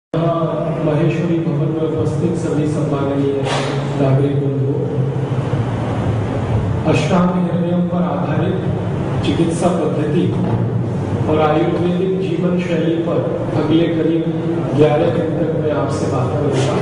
महेश्वरी भवन में उपस्थित सभी सम्माननीय नागरिक बंधुओं, अष्टांग हृदयम पर आधारित चिकित्सा पद्धति और आयुर्वेदिक जीवन शैली पर अगले करीब 11 दिन तक मैं आपसे बात करूंगा।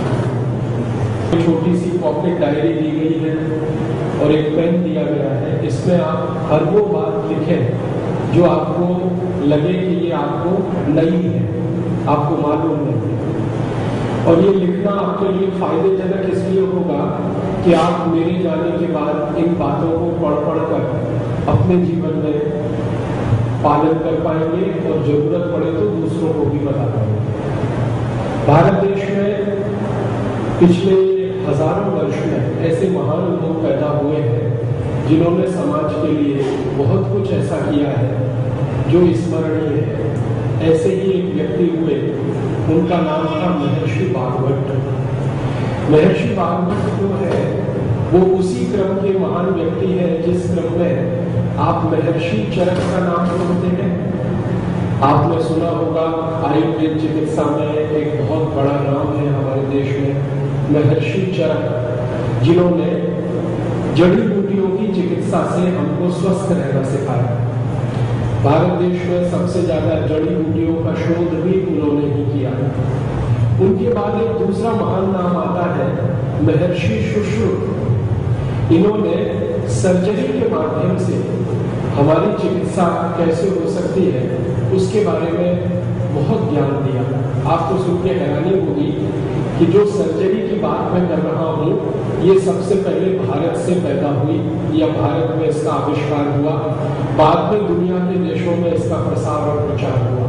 छोटी सी पॉकेट डायरी दी गई है और एक पेन दिया गया है। इसमें आप हर वो बात लिखें जो आपको लगे कि ये आपको नई है, आपको मालूम नहीं है। और ये लिखना आपके लिए फायदेजनक इसलिए होगा कि आप मेरे जाने के बाद इन बातों को पढ़ कर अपने जीवन में पालन कर पाएंगे और जरूरत पड़े तो दूसरों को भी बता पाएंगे। भारत देश में पिछले हजारों वर्ष में ऐसे महान लोग पैदा हुए हैं जिन्होंने समाज के लिए बहुत कुछ ऐसा किया है जो स्मरणीय है। ऐसे ही एक व्यक्ति हुए, उनका नाम था महर्षि भागवत। महर्षि भागवत जो है वो उसी क्रम के महान व्यक्ति है जिस क्रम में आप महर्षि चरक का नाम सुनते हैं। आपने सुना होगा आयुर्वेद चिकित्सा में एक बहुत बड़ा नाम है हमारे देश में, महर्षि चरक, जिन्होंने जड़ी बूटियों की चिकित्सा से हमको स्वस्थ रहना सिखाया। भारत देश में सबसे ज्यादा जड़ी बूटियों का शोध भी उन्होंने ही किया। उनके बाद एक दूसरा महान नाम आता है महर्षि सुश्रुत। इन्होंने सर्जरी के माध्यम से हमारी चिकित्सा कैसे हो सकती है उसके बारे में बहुत ज्ञान दिया। आपको सुन के हैरानी होगी कि जो सर्जरी की बात मैं कर रहा हूँ ये सबसे पहले भारत से पैदा हुई या भारत में इसका आविष्कार हुआ। बाद में दुनिया के देशों में इसका प्रसार और प्रचार हुआ।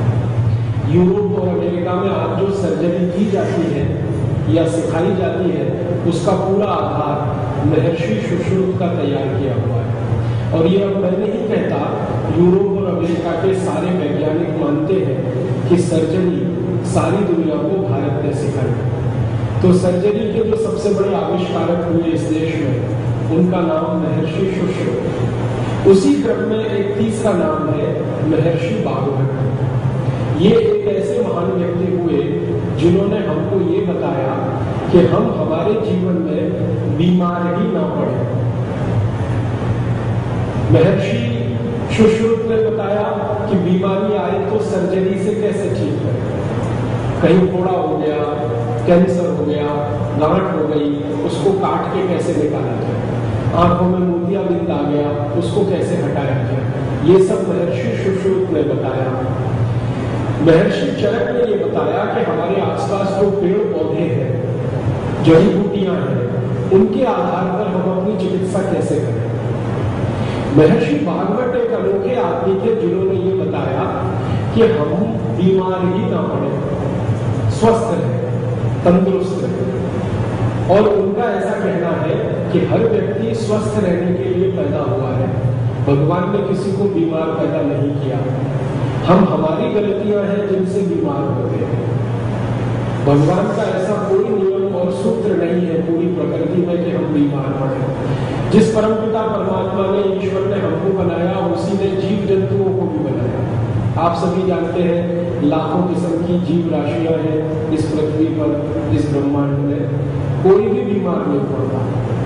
यूरोप और अमेरिका में आज जो सर्जरी की जाती है या सिखाई जाती है उसका पूरा आधार महर्षि सुश्रुत का तैयार किया हुआ है। और ये अब मैं नहीं कहता, यूरोप और अमेरिका के सारे वैज्ञानिक मानते हैं कि सर्जरी सारी दुनिया को भारत ने सिखाई। तो सर्जरी के जो सबसे बड़े आविष्कारक हुए इस देश में उनका नाम महर्षि सुश्रुत। उसी क्रम में एक तीसरा नाम है महर्षि भागवत। ये एक ऐसे महान व्यक्ति हुए जिन्होंने हमको ये बताया कि हम हमारे जीवन में बीमार ही ना पड़े। महर्षि सुश्रुत ने बताया कि बीमारी आए तो सर्जरी से कैसे ठीक करें। कहीं फोड़ा हो गया, कैंसर हो गया, गांठ हो गई, उसको काट के कैसे निकाला जाए। आंखों में मोतियाबिंद आ गया, उसको कैसे हटाया जाए। ये सब महर्षि सुश्रुत ने बताया। महर्षि चरक ने ये बताया कि हमारे आसपास जो पेड़ पौधे हैं, जड़ी बूटियां हैं, उनके आधार पर हम अपनी चिकित्सा कैसे करें। महर्षि भागवत एक अनोखे आदमी थे जिन्होंने ये बताया कि हम बीमार ही ना पड़े, स्वस्थ रहे, तंदुरुस्त रहे। और उनका ऐसा कहना है कि हर व्यक्ति स्वस्थ रहने के लिए पैदा हुआ है। भगवान ने किसी को बीमार पैदा नहीं किया। हम हमारी गलतियां हैं जिनसे बीमार होते हैं। भगवान का ऐसा कोई नियम और सूत्र नहीं है पूरी प्रकृति में कि हम बीमार पड़े। जिस परमपिता परमात्मा ने, ईश्वर ने हमको बनाया, उसी ने जीव जंतुओं को भी बनाया। आप सभी जानते हैं लाखों किस्म की जीव राशियां हैं इस पृथ्वी पर, इस ब्रह्मांड में। कोई भी बीमार नहीं पड़ता।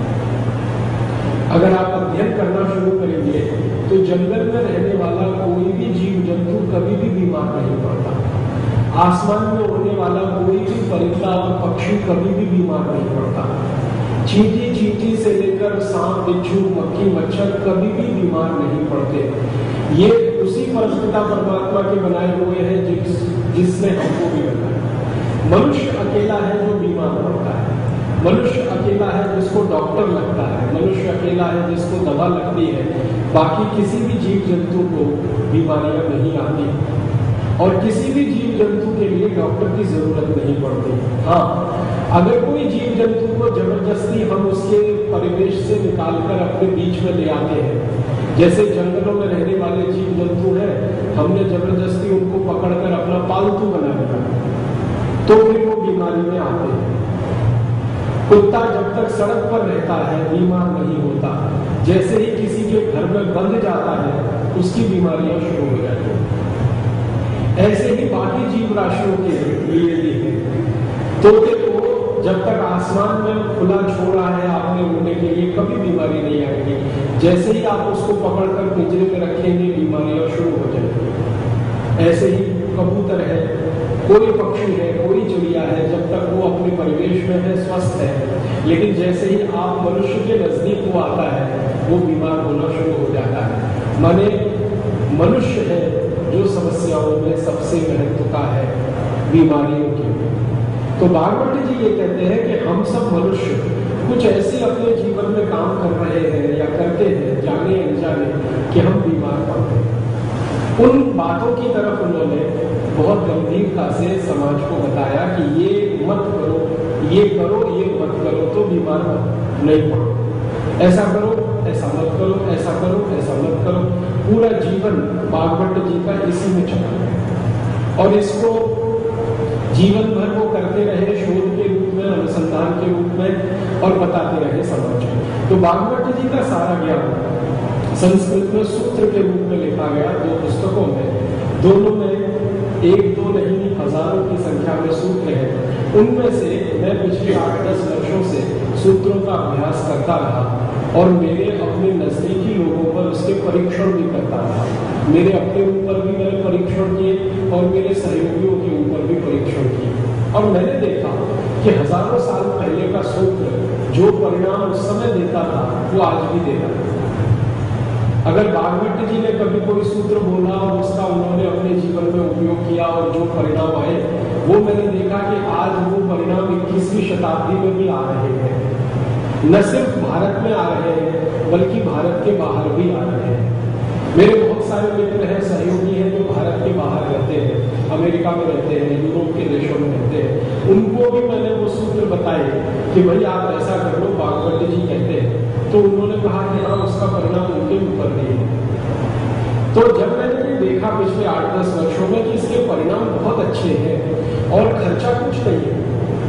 अगर आप अध्ययन करना शुरू करेंगे तो जंगल में रहने वाला कोई भी जीव जंतु कभी भी बीमार नहीं पड़ता। आसमान में उड़ने वाला कोई भी परिंदा और पक्षी कभी भी बीमार नहीं पड़ता। चींटी चींटी से लेकर सांप, बिच्छू, मक्खी, मच्छर कभी भी बीमार नहीं पड़ते। ये उसी परमपिता परमात्मा के बनाए हुए हैं जिसने हमको भी बनाया। मनुष्य अकेला है जो बीमार पड़ता है। मनुष्य अकेला है जिसको डॉक्टर लगता है। मनुष्य अकेला है जिसको दवा लगती है। बाकी किसी भी जीव जंतु को बीमारियां नहीं आती और किसी भी जीव जंतु के लिए डॉक्टर की जरूरत नहीं पड़ती। हाँ, अगर कोई जीव जंतु को जबरदस्ती हम उसके परिवेश से निकालकर अपने बीच में ले आते हैं, जैसे जंगलों में रहने वाले जीव जंतु हैं, हमने जबरदस्ती उनको पकड़कर अपना पालतू बना लिया, तो फिर वो बीमारी में आते हैं। कुत्ता जब तक सड़क पर रहता है बीमार नहीं होता। जैसे ही किसी के घर में बंध जाता है उसकी बीमारियां शुरू हो जाती हैं। ऐसे ही बाकी जीव राशियों के लिए भी है। तोते को जब तक आसमान में खुला छोड़ा है आपने उड़ने के लिए, कभी बीमारी नहीं आएगी। जैसे ही आप उसको पकड़कर पिंजरे में रखेंगे, बीमारियां शुरू हो जाएंगी। ऐसे ही कबूतर है, कोई पक्षी है, कोई चिड़िया है, जब तक वो अपने परिवेश में है, स्वस्थ है, लेकिन जैसे ही आप मनुष्य के नजदीक वो आता है, वो बीमार होना शुरू हो जाता है। माने मनुष्य है जो समस्याओं में सबसे महत्वता है बीमारियों की। तो भागवत जी ये कहते हैं कि हम सब मनुष्य कुछ ऐसे अपने जीवन में काम कर रहे हैं या करते हैं, जाने अनजाने, कि हम बीमार पड़ते हैं। उन बातों की तरफ उन्होंने बहुत गंभीरता से समाज को बताया कि ये मत करो, ये करो, ये मत करो तो बीमार नहीं पड़ो, ऐसा करो, ऐसा मत करो, ऐसा करो, ऐसा मत करो। पूरा जीवन भागवत जी का इसी में चला है और इसको जीवन भर वो करते रहे, शोध के रूप में, अनुसंधान के रूप में, और बताते रहे समाज को। तो भागवत जी का सारा ज्ञान संस्कृत में सूत्र के रूप में लिखा गया 2 पुस्तकों में। दोनों में 1-2 नहीं, हजारों की संख्या में सूत्र हैं। उनमें से मैं पिछले 8-10 वर्षों से सूत्रों का अभ्यास करता रहा और मेरे अपने नजदीकी लोगों पर उसके परीक्षण भी करता रहा। मेरे अपने ऊपर भी मैंने परीक्षण किए और मेरे सहयोगियों के ऊपर भी परीक्षण किए, और मैंने देखा कि हजारों साल पहले का सूत्र जो परिणाम उस समय देता था वो आज भी देता है। अगर भागवत जी ने कभी कोई सूत्र बोला और उसका उन्होंने अपने जीवन में उपयोग किया और जो परिणाम आए, वो मैंने देखा कि आज वो परिणाम 21वीं शताब्दी में भी आ रहे हैं। न सिर्फ भारत में आ रहे हैं बल्कि भारत के बाहर भी आ रहे हैं। मेरे बहुत सारे मित्र हैं, सहयोगी हैं जो भारत के बाहर रहते हैं, अमेरिका में रहते हैं, यूरोप के देशों में रहते हैं। उनको भी मैंने वो सूत्र बताए कि भाई आप ऐसा कर लो, भागवत जी कहते हैं। तो उन्होंने कहा कि हाँ, उसका परिणाम उनके ऊपर भी है। तो जब मैंने देखा पिछले 8-10 वर्षों में कि इसके परिणाम बहुत अच्छे हैं और खर्चा कुछ नहीं है,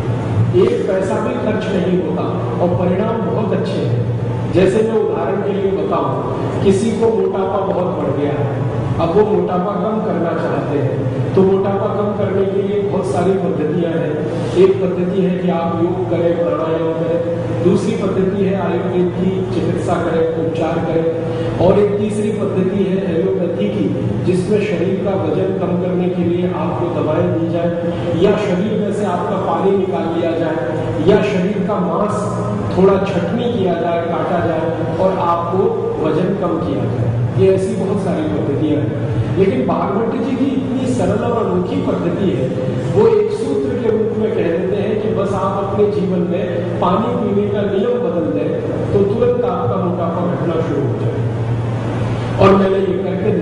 1 पैसा भी खर्च नहीं होता और परिणाम बहुत अच्छे हैं। जैसे मैं उदाहरण के लिए बताऊं, किसी को मोटापा बहुत बढ़ गया है, अब वो मोटापा कम करना चाहते हैं, तो मोटापा कम करने के लिए बहुत सारी पद्धतियां हैं। एक पद्धति है कि आप योग करें, प्राणायाम करें। दूसरी पद्धति है आयुर्वेद की चिकित्सा करें, उपचार करें। और एक तीसरी पद्धति है एलोपैथी की, जिसमें शरीर का वजन कम करने के लिए आपको दवाएं दी जाए, या शरीर में से आपका पानी निकाल लिया जाए, या शरीर का मांस थोड़ा छटनी किया जाए, काटा जाए और आपको वजन कम किया जाए। ये ऐसी बहुत सारी पद्धतियां हैं। लेकिन भागवत जी की इतनी सरल और अनोखी पद्धति है, वो एक सूत्र के रूप में कह देते हैं कि बस आप अपने जीवन में पानी पीने का नियम बदल दें तो तुरंत आपका मोटापा घटना शुरू हो जाए। और मैंने ये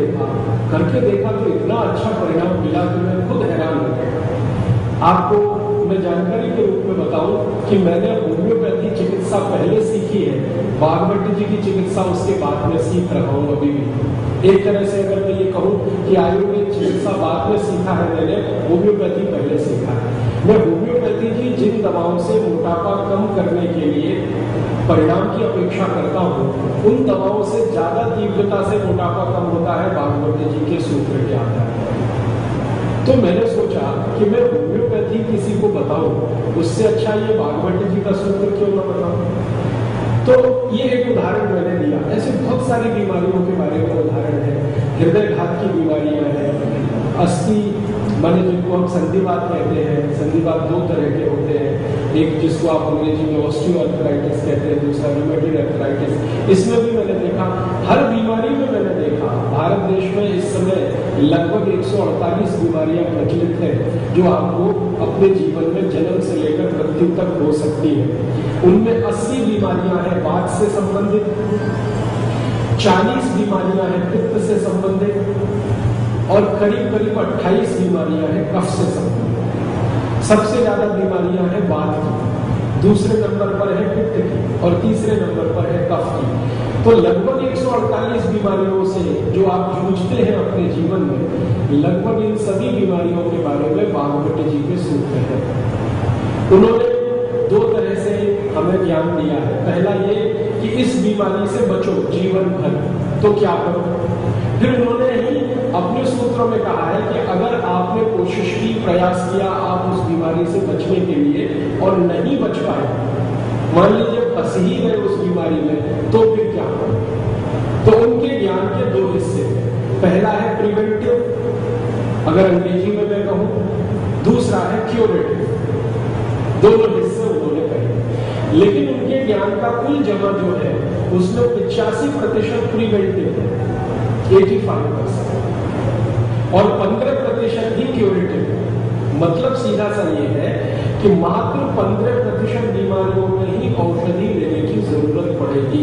करके देखा तो इतना अच्छा परिणाम मिला कि मैं खुद हैरान हो गया। आपको मैं जानकारी के रूप में बताऊं कि मैंने होम्योपैथी चिकित्सा पहले सीखी है, भागवत जी की चिकित्सा उसके बाद में सीख रहा हूं अभी भी। एक तरह से अगर मैं ये कहूं कि आयुर्वेद चिकित्सा बाद में सीखा है मैंने, होम्योपैथी पहले सीखा है। मैं होम्योपैथी की जिन दवाओं से मोटापा कम करने के लिए परिणाम की अपेक्षा करता हूं, उन दवाओं से ज्यादा तीव्रता से मोटापा कम होता है भागवत जी के सूत्र के आधार पर। तो मैंने सोचा कि मैं होम्योपैथी किसी को बताऊं, उससे अच्छा ये भागवत जी का सूत्र क्यों ना बताऊं। तो ये एक उदाहरण मैंने दिया। ऐसे बहुत सारी बीमारियों के बारे में उदाहरण है। हृदयघात की बीमारियां हैं, अस्थि माने जिनको हम संधिवात कहते हैं। संधिवात 2 तरह के होते हैं, एक जिसको आप अंग्रेजी में ऑस्टियोआर्थराइटिस कहते हैं, दूसरा रूमेटॉइड आर्थराइटिस। इसमें भी मैंने देखा, हर बीमारी में मैंने देखा भारत देश में इस समय लगभग 148 बीमारियां प्रचलित हैं जो आपको अपने जीवन में जन्म से लेकर मृत्यु तक हो सकती है। उनमें 80 बीमारियां हैं वात से संबंधित, 40 बीमारियां हैं पित्त से संबंधित और करीब 28 बीमारियां हैं कफ से संबंधित। सबसे ज्यादा बीमारियां हैं वात की, दूसरे नंबर पर है पित्त की और तीसरे नंबर पर है कफ की। तो लगभग 148 बीमारियों से जो आप जूझते हैं अपने जीवन में, लगभग इन सभी बीमारियों के बारे में भागवत जी के सूत्र हैं। उन्होंने 2 तरह से हमें ज्ञान दिया है। पहला ये कि इस बीमारी से बचो जीवन भर, तो क्या करो? फिर उन्होंने ही अपने सूत्रों में कहा है कि अगर आपने कोशिश की, प्रयास किया आप उस बीमारी से बचने के लिए और नहीं बच पाए, मान लीजिए फंस ही गए उस बीमारी में, तो फिर क्या करो? तो उनके ज्ञान के दो हिस्से, पहला है प्रिवेंटिव, अगर अंग्रेजी में मैं कहूं, दूसरा है क्यूरेटिव। दोनों हिस्से उन्होंने कहे, लेकिन उनके ज्ञान का कुल जमा जो है उसमें 85% प्रिवेंटिव है, 85%, और 15% ही क्यूरेटिव है। मतलब सीधा सा ये है कि मात्र 15% बीमारियों में ही औषधि लेने की जरूरत पड़ेगी।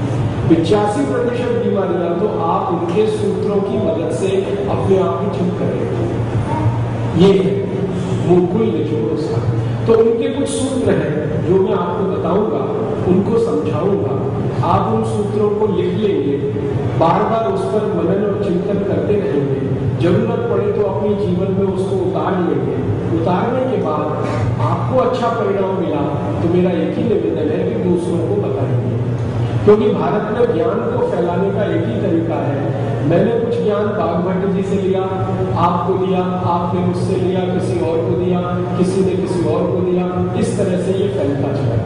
85% बीमारियां तो आप उनके सूत्रों की मदद से अपने आप ही ठीक करेंगे। ये है मूलकुल निचोड़ उसका। तो उनके कुछ सूत्र हैं जो मैं आपको बताऊंगा, उनको समझाऊंगा, आप उन सूत्रों को लिख लेंगे, बार बार उस पर मनन और चिंतन करते रहेंगे, जरूरत पड़े तो अपने जीवन में उसको उतार लेंगे। उतारने के बाद आपको अच्छा परिणाम मिला तो मेरा एक ही निवेदन है कि दूसरों को बताएंगे, क्योंकि भारत में ज्ञान को फैलाने का एक ही तरीका है। मैंने कुछ ज्ञान बागभट्ट जी से लिया, आपको दिया, आपने मुझसे लिया, किसी और को दिया, किसी ने किसी और को दिया, इस तरह से ये फैलता चला।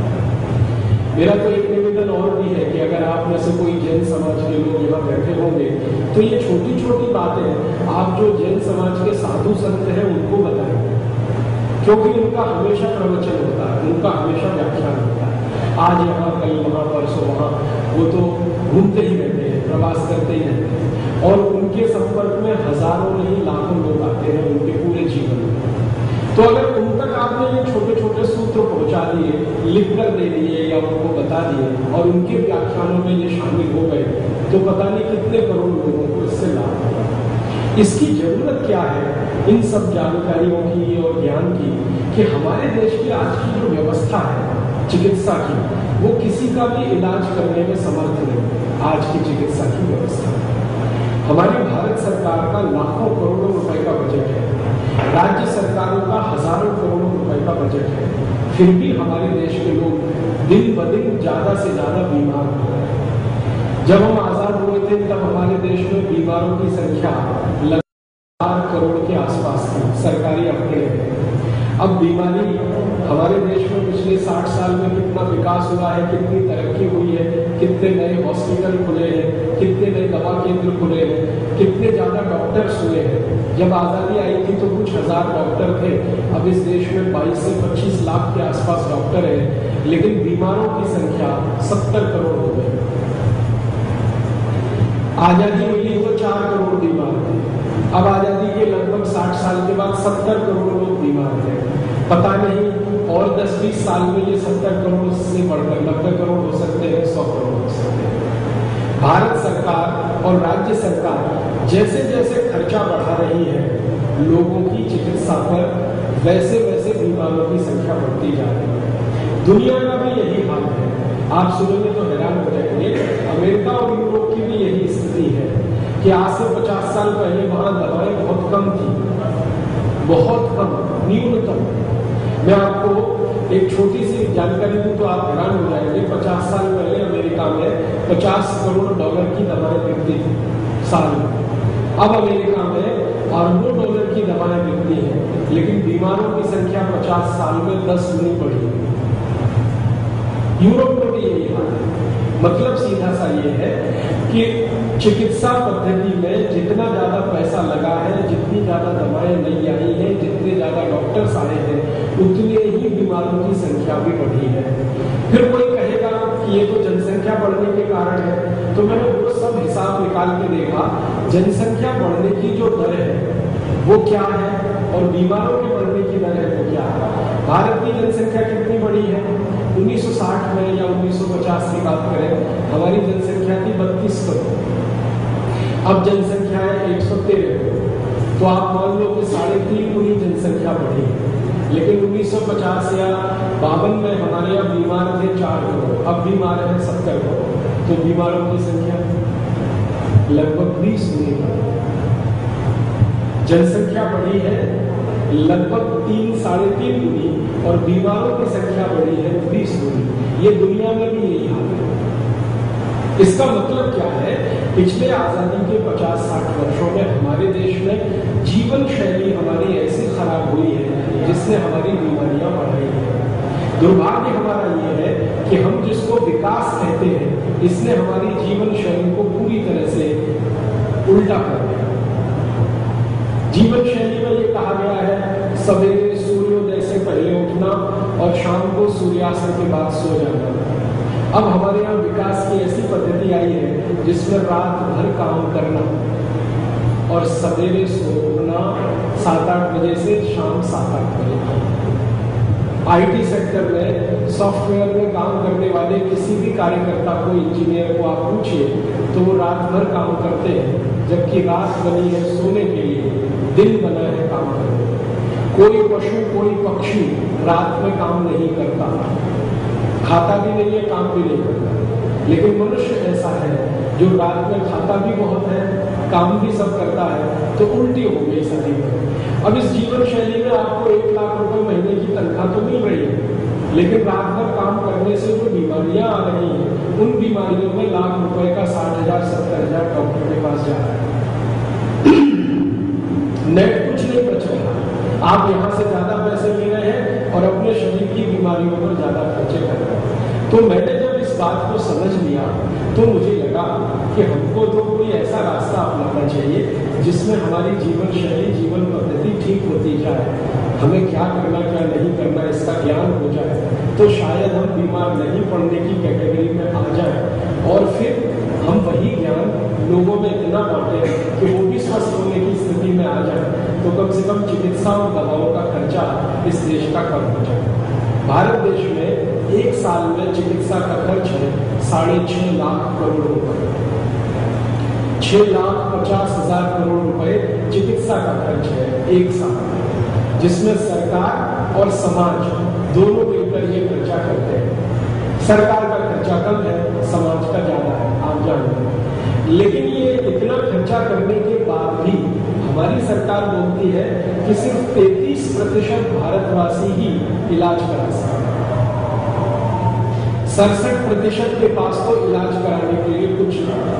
मेरा तो एक निवेदन और भी है कि अगर आप में से कोई जैन समाज के लोग यहाँ बैठे होंगे तो ये छोटी छोटी बातें आप जो जैन समाज के साधु संत हैं उनको बताएंगे, क्योंकि उनका हमेशा प्रवचन होता है, उनका हमेशा व्याख्यान होता है। आज यहाँ, कल वहाँ, परसों वहाँ, वो तो घूमते ही रहते हैं, प्रवास करते ही रहते हैं, और उनके संपर्क में हजारों नहीं लाखों लोग आते हैं उनके पूरे जीवन में। तो अगर उन तक आपने ये छोटे छोटे सूत्र पहुंचा दिए, लिख कर दे दिए या उनको बता दिए और उनके व्याख्यानों में ये शामिल हो गए, तो पता नहीं कितने करोड़ लोगों को इससे लाभ होगा। इसकी जरूरत क्या है इन सब जानकारियों की और ज्ञान की, कि हमारे देश की आज की जो व्यवस्था है चिकित्सा की, वो किसी का भी इलाज करने में समर्थ नहीं। आज की चिकित्सा की व्यवस्था, हमारी भारत सरकार का लाखों करोड़ों रुपए का बजट है, राज्य सरकारों का हजारों करोड़ों रुपए का बजट है, फिर भी हमारे देश के लोग दिन ब दिन ज्यादा से ज्यादा बीमार हो रहे हैं। जब हम आजाद हुए थे तब हमारे देश में बीमारों की संख्या लगभग 4 करोड़ के आसपास थी, सरकारी आंकड़े हैं। अब बीमारी हमारे देश में पिछले 60 साल में कितना विकास हुआ है, कितनी तरक्की हुई है, कितने नए हॉस्पिटल खुले हैं, कितने नए दवा केंद्र खुले हैं, कितने ज्यादा डॉक्टर्स हुए हैं। जब आजादी आई थी तो कुछ हजार डॉक्टर थे, अब इस देश में 22 से 25 लाख के आसपास डॉक्टर हैं, लेकिन बीमारों की संख्या 70 करोड़ हो गई। आजादी मिली तो 4 करोड़ बीमार थे, अब आजादी के लगभग 60 साल के बाद 70 करोड़ लोग बीमार थे। पता नहीं और 10-20 साल में ये 70 करोड़ से बढ़कर 90 करोड़ हो सकते हैं, 100 करोड़ हो सकते हैं। भारत सरकार और राज्य सरकार जैसे जैसे खर्चा बढ़ा रही है लोगों की चिकित्सा पर, वैसे वैसे बीमारों की संख्या बढ़ती जा रही है। दुनिया का भी यही हाल है। आप सुनेंगे तो हैरान हो जाएंगे, अमेरिका और यूरोप की भी यही स्थिति है कि आज से 50 साल पहले वहां दवाएं बहुत कम थी, बहुत कम, न्यूनतम। मैं आपको एक छोटी सी जानकारी दूं तो आप हैरान हो जाएंगे। 50 साल पहले अमेरिका में 50 करोड़ डॉलर की दवाएं बिकती थी साल में। अब अमेरिका में अरबों डॉलर की दवाएं बिकती हैं, लेकिन बीमारों की संख्या 50 साल में 10 गुनी बढ़ी। यूरोप में भी यही हाल है। मतलब सीधा सा ये है कि चिकित्सा पद्धति में जितना ज्यादा पैसा लगा है, जितनी ज्यादा दवाएं नहीं आई हैं, जितने ज्यादा डॉक्टर्स आए हैं, उतने ही बीमारों की संख्या भी बढ़ी है। फिर कोई कहेगा कि ये तो जनसंख्या बढ़ने के कारण है, तो मैंने वो सब हिसाब निकाल के देखा, जनसंख्या बढ़ने की जो दर है वो क्या है और बीमारों के बढ़ने की दर है वो क्या है। भारत की जनसंख्या कितनी बढ़ी है? 1960 में या 1950 की बात करें, हमारी जनसंख्या थी 32 करोड़, अब जनसंख्या है 113। तो आप मान लो कि 3.5 गुनी जनसंख्या बढ़ी है। लेकिन 1950 या 52 में हमारे यहाँ बीमार थे 4 करोड़, अब बीमार है 70 करोड़, तो बीमारों की संख्या लगभग 20 गुनी बढ़ी। जनसंख्या बढ़ी है लगभग 3-3.5 गुनी और बीमारों की संख्या बढ़ी है 20 गुनी। ये दुनिया में भी यही हाल है। इसका मतलब क्या है? पिछले आजादी के 50-60 वर्षों में हमारे देश में जीवन शैली हमारी ऐसी खराब हुई है जिसने हमारी बीमारियां बढ़ाई है। दुर्भाग्य हमारा ये है कि हम जिसको विकास कहते हैं इसने हमारी जीवन शैली को पूरी तरह से उल्टा कर दिया। जीवन शैली में ये कहा गया है सवेरे सूर्योदय से पहले उठना और शाम को सूर्यास्त के बाद सो जाना। अब हमारे यहाँ विकास की ऐसी पद्धति आई है जिसमें रात भर काम करना और सवेरे सोना 7-8 बजे से शाम 7-8 बजे। आईटी सेक्टर में सॉफ्टवेयर में काम करने वाले किसी भी कार्यकर्ता को, इंजीनियर को आप पूछिए तो वो रात भर काम करते हैं, जबकि रात बनी है सोने के लिए, दिन बना है काम करने। कोई पशु, कोई पक्षी रात में काम नहीं करता, खाता भी नहीं है, काम भी नहीं करता। लेकिन मनुष्य ऐसा है जो रात में खाता भी बहुत है, काम भी सब करता है, तो उल्टी हो गई सारी। अब इस जीवन शैली में आपको 1 लाख रुपए महीने की तनख्वाह तो मिल रही है, लेकिन रात भर काम करने से जो बीमारियां आ रही हैं, उन बीमारियों में लाख रुपए का 60,000 70,000 डॉक्टर के पास जा रहा है। नेट कुछ नहीं बच रहा, आप यहाँ से ज्यादा पैसे ले रहे हैं और अपने शरीर की बीमारियों पर ज्यादा खर्चे कर रहे हैं। तो मैंने जब इस बात को समझ लिया तो मुझे लगा कि हमको तो कोई ऐसा रास्ता अपनाना चाहिए जिसमें हमारी जीवन शैली, जीवन पद्धति ठीक होती जाए, हमें क्या करना क्या नहीं करना इसका ज्ञान हो जाए, तो शायद हम बीमार नहीं पड़ने की कैटेगरी में आ जाए और फिर हम वही ज्ञान लोगों में इतना बांटे कि वो भी स्वस्थ होने की स्थिति में आ जाए, तो कम से कम चिकित्सा और दवाओं का खर्चा इस देश का कम हो जाए। भारत देश में 1 साल में चिकित्सा का खर्च है 6.5 लाख करोड़ रुपए। 6,50,000 करोड़ रुपए चिकित्सा का खर्च है 1 साल, जिसमें सरकार और समाज दोनों मिलकर ये खर्चा करते हैं। सरकार का खर्चा कम है, समाज का ज्यादा है, आप जानते हैं। लेकिन ये इतना खर्चा करने के बाद भी हमारी सरकार बोलती है कि सिर्फ 33% भारतवासी ही इलाज करा सकते हैं। 67% के पास तो इलाज कराने के लिए कुछ नहीं,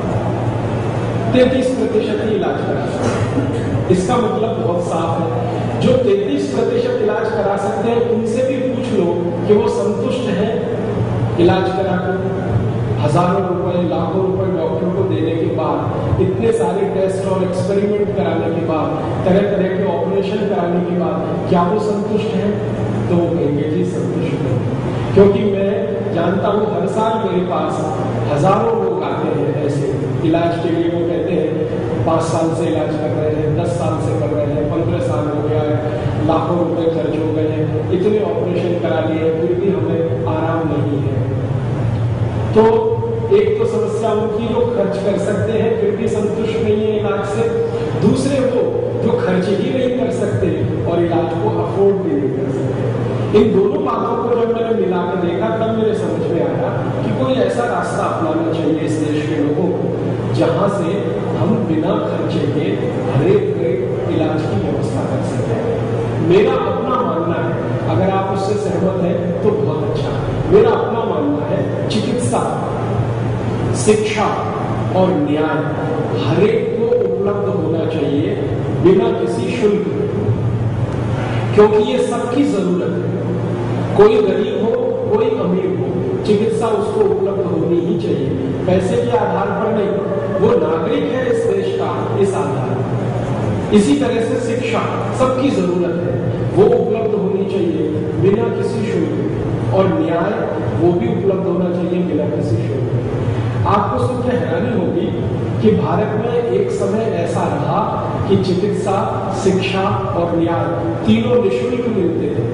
33% ही इलाज करा सकते हैं। इसका मतलब बहुत साफ है, जो 33% इलाज करा सकते हैं उनसे भी पूछ लो कि वो संतुष्ट हैं इलाज कराकर। हजारों रुपए, लाखों रुपए डॉक्टर को देने के बाद, इतने सारे टेस्ट और एक्सपेरिमेंट कराने के बाद, तरह तरह के ऑपरेशन कराने के बाद क्या वो संतुष्ट हैं? तो वो कहेंगे जी संतुष्ट है, क्योंकि मैं जानता हूं हर साल मेरे पास हजारों लोग आते हैं ऐसे इलाज के लिए। वो कहते हैं 5 साल से इलाज कर रहे हैं, 10 साल से कर रहे हैं, 15 साल हो गया है, लाखों रुपए खर्च हो गए हैं, इतने ऑपरेशन करा लिए, फिर भी हमें आराम नहीं है। तो एक तो समस्या उनकी जो खर्च कर सकते हैं फिर भी संतुष्ट नहीं है इलाज से, दूसरे वो जो खर्च ही नहीं कर सकते और इलाज को अफोर्ड भी नहीं कर सकते। इन दोनों बातों को जब मैंने मिला के देखा तब मेरे समझ में आया कि कोई ऐसा रास्ता अपनाना चाहिए इस देश के लोगों को जहां से हम बिना खर्चे के हर एक इलाज की व्यवस्था कर सकें। मेरा अपना मानना है, अगर आप उससे सहमत हैं तो बहुत अच्छा। मेरा अपना मानना है चिकित्सा, शिक्षा और न्याय हर एक को उपलब्ध होना चाहिए बिना किसी शुल्क, क्योंकि ये सबकी जरूरत है। कोई गरीब हो, कोई अमीर हो, चिकित्सा उसको उपलब्ध होनी ही चाहिए, पैसे के आधार पर नहीं। वो नागरिक है इस देश का इस आधार पर। इसी तरह से शिक्षा सबकी जरूरत है, वो उपलब्ध होनी चाहिए बिना किसी शुल्क, और न्याय वो भी उपलब्ध होना चाहिए बिना किसी शुल्क। आपको सुनकर हैरानी होगी कि भारत में एक समय ऐसा रहा कि चिकित्सा, शिक्षा और न्याय तीनों निःशुल्क मिलते थे।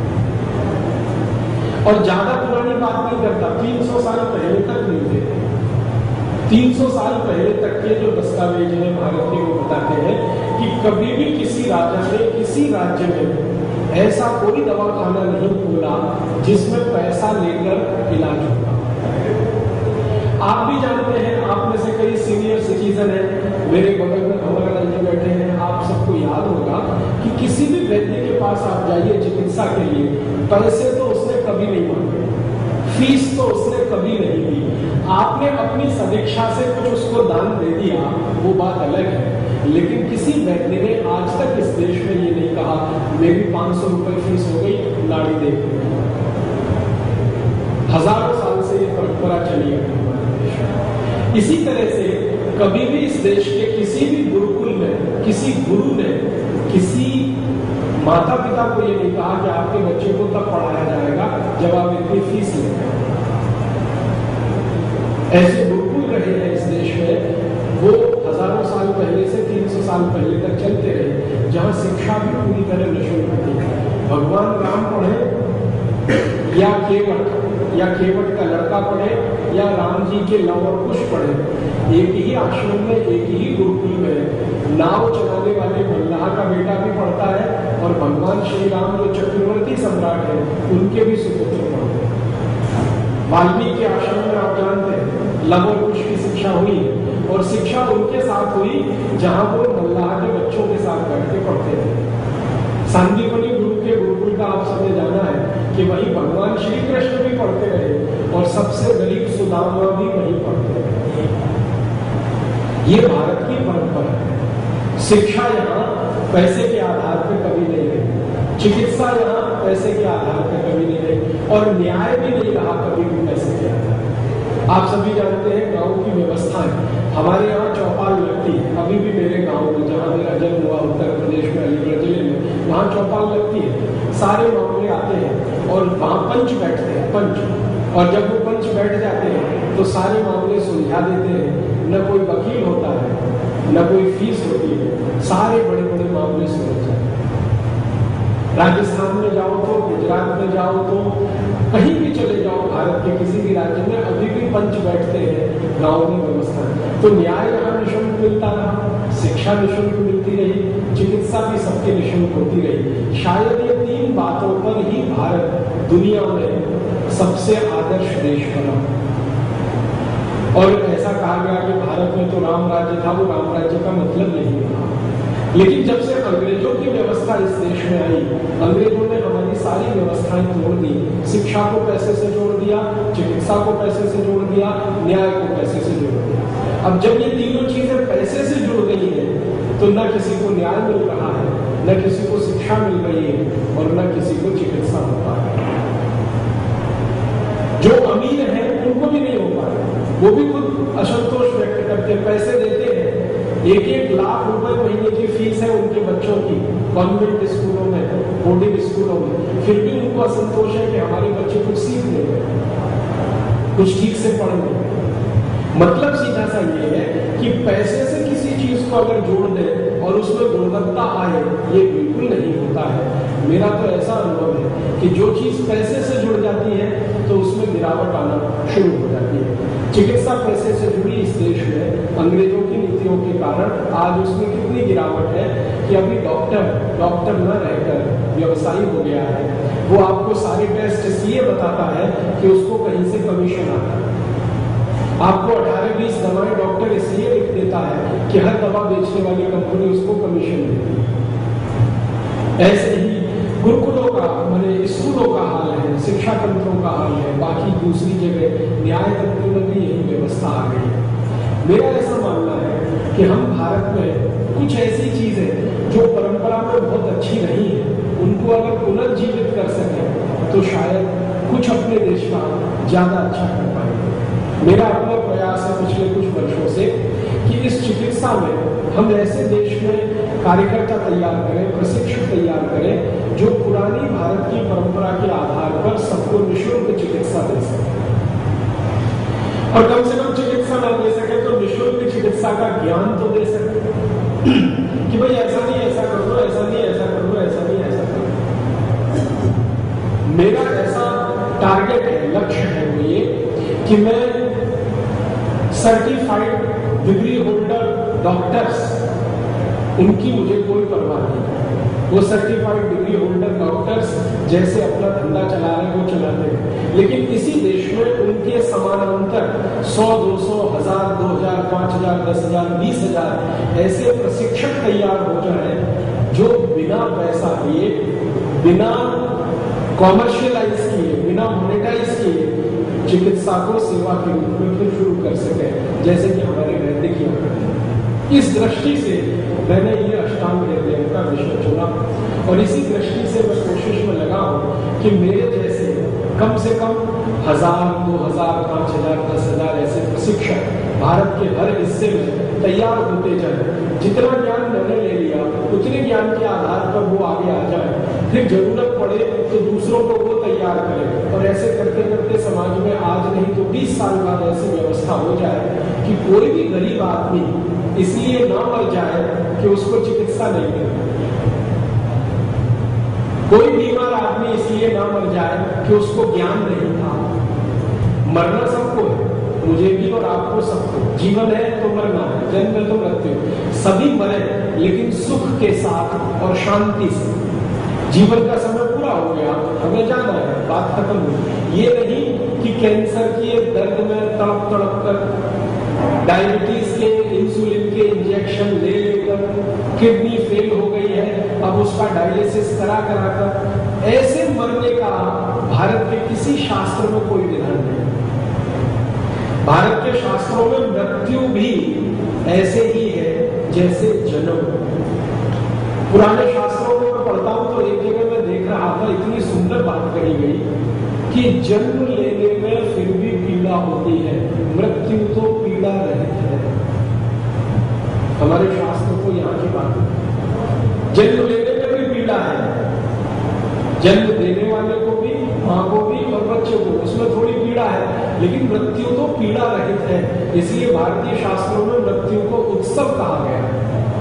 और ज्यादा पुरानी बात नहीं करता, 300 साल पहले तक मिलते थे। 300 साल पहले तक के जो दस्तावेज हैं भारत के, वो बताते हैं कि कभी भी किसी राजा ने किसी राज्य में ऐसा कोई दवाखाना नहीं खोला जिसमें पैसा लेकर इलाज होगा। आप भी जानते हैं, आप में से कई सीनियर सिटीजन हैं, मेरे बगल में भंवरलाल जी बैठे हैं, आप सबको याद होगा कि किसी भी व्यक्ति के पास आप जाइए चिकित्सा के लिए, पैसे तो उसने कभी नहीं मांगे, फीस तो उसने कभी नहीं दी। आपने अपनी समीक्षा से कुछ उसको दान दे दिया, वो बात अलग है, लेकिन किसी व्यक्ति ने आज तक इस देश में ये नहीं कहा मेरी 500 रुपए फीस हो गई, नाड़ी दे। हजारों साल से ये परंपरा चली है हमारे देश में। इसी तरह से कभी भी इस देश के किसी भी गुरुकुल में किसी गुरु ने किसी माता पिता को ये नहीं कहा कि आपके बच्चे को तब पढ़ाया जाएगा जब आप इतनी फीस लेंगे। ऐसे गुरुकुल रहे हैं इस देश में, वो हजारों साल पहले से 300 साल पहले तक चलते रहे, जहां शिक्षा भी पूरी तरह निःशुल्क थी। भगवान राम पढ़े या केवट का लड़का पढ़े या राम जी के लव और कुश पढ़े, एक ही आश्रम में एक ही गुरुकुल में नाव चलाने वाले मल्लाह का बेटा भी पढ़ता है और भगवान श्री राम जो चक्रवर्ती सम्राट है उनके भी सुपुत्र पढ़ते हैं। वाल्मीकि आश्रम में आप जानते हैं लव और कुश की शिक्षा हुई और शिक्षा उनके साथ हुई जहां वो मल्लाह के बच्चों के साथ बैठ के पढ़ते थे। सांदीपनि गुरु के गुरुकुल का आप सबने जाना है कि वही भगवान श्री कृष्ण भी पढ़ते रहे और सबसे गरीब सुदामा भी वहीं पढ़ते रहे। ये भारत की परंपरा है। शिक्षा यहाँ पैसे के आधार पर कभी नहीं रही, चिकित्सा यहाँ पैसे के आधार पर कभी नहीं रही और न्याय भी नहीं रहा कभी भी पैसे के आधार पर। आप सभी जानते हैं गांव की व्यवस्थाएं, हमारे यहाँ चौपाल लगती है, अभी भी मेरे गांव में जहाँ मेरा जन्म हुआ उत्तर प्रदेश में अलीगढ़ जिले में, वहाँ चौपाल लगती है। सारे मामले आते हैं और वहाँ पंच बैठते हैं, पंच, और जब वो पंच बैठ जाते हैं तो सारे मामले सुलझा देते हैं। न कोई वकील होता है न कोई फीस होती है, सारे बड़े बड़े मामले सुलझ जाते हैं। राजस्थान में जाओ तो, गुजरात में जाओ तो, कहीं भी चले जाओ भारत के किसी भी राज्य में अभी भी पंच बैठते हैं गांव में व्यवस्था। तो न्याय यहाँ निःशुल्क मिलता रहा, शिक्षा निःशुल्क मिलती रही, चिकित्सा भी सबकी निःशुल्क होती रही। शायद ये 3 बातों पर ही भारत दुनिया में सबसे आदर्श देश बना। और ऐसा कहा गया कि भारत में तो राम राज्य था, वो राम राज्य का मतलब नहीं था। लेकिन जब से अंग्रेजों की व्यवस्था इस देश में आई, अंग्रेजों ने हमारी सारी व्यवस्थाएं तोड़ दी। शिक्षा को पैसे से जोड़ दिया, चिकित्सा को पैसे से जोड़ दिया, न्याय को पैसे से जोड़ दिया। अब जब ये तीनों चीजें पैसे से जुड़ गई है तो न किसी को न्याय मिल रहा है, न किसी को शिक्षा मिल रही है और न किसी को चिकित्सा हो पा रही है। जो अमीर है उनको भी नहीं हो पा रहा, वो भी खुद असंतोष व्यक्त करते, पैसे देते हैं, 1-1 लाख रुपए महीने की फीस है उनके बच्चों की कॉन्वेंट स्कूलों में, बोर्डिंग स्कूलों में, फिर भी उनको असंतोष है कि हमारे बच्चे कुछ सीख नहीं रहे, कुछ ठीक से पढ़ नहीं। मतलब सीधा सा ये है कि पैसे से किसी चीज को अगर जोड़ दे और उसमें गुणवत्ता आए, ये बिल्कुल नहीं होता है। मेरा तो ऐसा अनुभव है कि जो चीज पैसे से जुड़ जाती है तो उसमें गिरावट आना शुरू हो जाती है। चिकित्सा पैसे से जुड़ी इस देश में अंग्रेजों की नीतियों के कारण आज उसमें कितनी गिरावट है कि अभी डॉक्टर न रहकर व्यवसायी हो गया है। वो आपको सारे टेस्ट इसलिए बताता है कि उसको कहीं से कमीशन आता है। आपको 18-20 दवाएं डॉक्टर इसलिए लिख देता है कि हर दवा बेचने वाली कंपनी उसको कमीशन देती है। ऐसे ही गुरुकुलों का, माने स्कूलों का हाल है, शिक्षा तंत्रों का हाल है, बाकी दूसरी जगह न्याय तंत्र में भी यही व्यवस्था आ गई है। मेरा ऐसा मानना है कि हम भारत में कुछ ऐसी चीजें जो परंपरा में बहुत अच्छी नहीं है, उनको अगर पुनर्जीवित कर सके तो शायद कुछ अपने देश का ज्यादा अच्छा कर पाएंगे। मेरा अपना प्रयास है पिछले कुछ वर्षों से कि इस चिकित्सा में हम ऐसे देश में कार्यकर्ता तैयार करें, प्रशिक्षक तैयार करें जो पुरानी भारत की परंपरा के आधार पर सबको निःशुल्क चिकित्सा दे सके, और कम से कम चिकित्सा ना दे सके तो निःशुल्क चिकित्सा का ज्ञान तो दे सके कि भाई ऐसा नहीं ऐसा कर दो, ऐसा नहीं ऐसा कर दो, ऐसा नहीं ऐसा कर दो। मेरा ऐसा टारगेट है, लक्ष्य है वो ये कि मैं सर्टिफाइड डिग्री होल्डर डॉक्टर्स, उनकी मुझे कोई परवाह नहीं। वो सर्टिफाइड डिग्री होल्डर डॉक्टर्स जैसे अपना धंधा चला रहे हैं वो चलाते हैं, लेकिन इसी देश में उनके समानांतर 100, 200, 1000, 2000, 5000, 10,000, 20,000 ऐसे प्रशिक्षक तैयार हो जाए जो बिना पैसा लिए, बिना कॉमर्शियलाइज किए, बिना मोनेटाइज किए चिकित्सा को सेवा के रूप में फिर शुरू कर सके, जैसे कि हमारे वैद्य किया करते हैं। इस दृष्टि से मैंने ये अष्टांग हृदय का विषय चुना और इसी दृष्टि से मैं कोशिश में लगा हूं कि मेरे जैसे कम से कम 1000, 2000, 5000, 10,000 ऐसे प्रशिक्षक भारत के हर हिस्से में तैयार होते जाए। जितना ज्ञान मैंने ले लिया उतने ज्ञान के आधार पर वो आगे आ जाए, फिर जरूरत पड़े तो दूसरों को वो तैयार करे और ऐसे करते करते समाज में आज नहीं तो 20 साल बाद ऐसी व्यवस्था हो जाए कि कोई भी गरीब आदमी इसलिए ना मर जाए कि उसको चिकित्सा नहीं मिले, कोई बीमार आदमी इसलिए ना मर जाए कि उसको ज्ञान नहीं था। मरना सबको है, मुझे भी और आपको सबको। जीवन है तो मरना है, जन्म है तो मृत्यु, सभी मरे लेकिन सुख के साथ और शांति से। जीवन का समय पूरा हो गया, हमें जाना है, बात खत्म हुई। ये नहीं कि कैंसर की दर्द में तड़प तड़प कर, डायबिटीज के इंसुलिन के इंजेक्शन ले लेकर किडनी फेल हो गई है, अब उसका डायलिसिस करा करा कर ऐसे मरने का भारत के किसी शास्त्र में कोई विधान नहीं। भारत के शास्त्रों में मृत्यु भी ऐसे ही है जैसे जन्म। पुराने शास्त्रों में मैं पढ़ता हूं तो एक जगह मैं देख रहा था, इतनी सुंदर बात कही गई कि जन्म लेने में फिर भी पीड़ा होती है, मृत्यु तो पीड़ा रहित है। हमारे शास्त्र को यहाँ की बात है। जन्म लेने में भी पीड़ा है, जन्म देने वाले को भी, माँ को भी और बच्चे को, उसमें थोड़ी पीड़ा है, लेकिन मृत्यु तो पीड़ा रहित है। इसलिए भारतीय शास्त्रों में मृत्यु को उत्सव कहा गया है।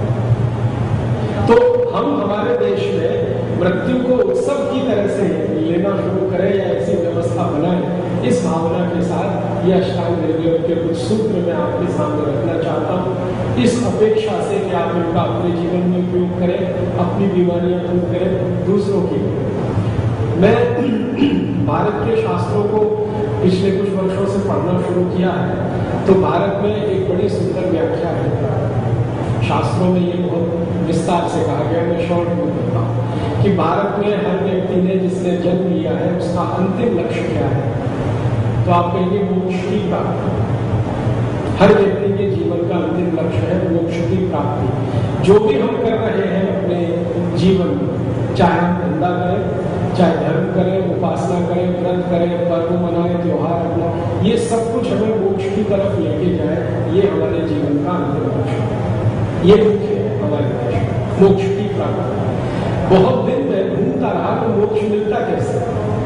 तो हम हमारे देश में मृत्यु को उत्सव की तरह से लेना शुरू करें या ऐसी व्यवस्था बनाएं, इस भावना के साथ यह अष्टांग हृदय के कुछ सूत्र मैं आपके सामने रखना चाहता हूँ, इस अपेक्षा से कि आप इनका अपने जीवन में उपयोग करें, अपनी बीमारियां दूर करें, दूसरों की। मैं भारत के शास्त्रों को पिछले कुछ वर्षों से पढ़ना शुरू किया है, तो भारत में एक बड़ी सुंदर व्याख्या है। शास्त्रों में ये बहुत विस्तार से कहा गया, मैं शॉर्ट में कहता हूँ कि भारत में हर व्यक्ति ने जिसने जन्म लिया है उसका अंतिम लक्ष्य क्या है, तो आप कहेंगे मोक्ष की प्राप्ति। हर व्यक्ति के जीवन का अंतिम लक्ष्य है मोक्ष की प्राप्ति। जो भी हम कर रहे हैं अपने जीवन में, चाहे हम धंधा करें, चाहे धर्म करें, उपासना करें, व्रत करें, पर्व मनाएं, त्योहार अपना, ये सब कुछ हमें मोक्ष की तरफ लेके जाए, ये हमारे जीवन का अंतिम लक्ष्य है। ये मुख्य है हमारे देश, मोक्ष की प्राप्ति। बहुत दिन में घूमता रहा तो मोक्ष मिलता कैसे?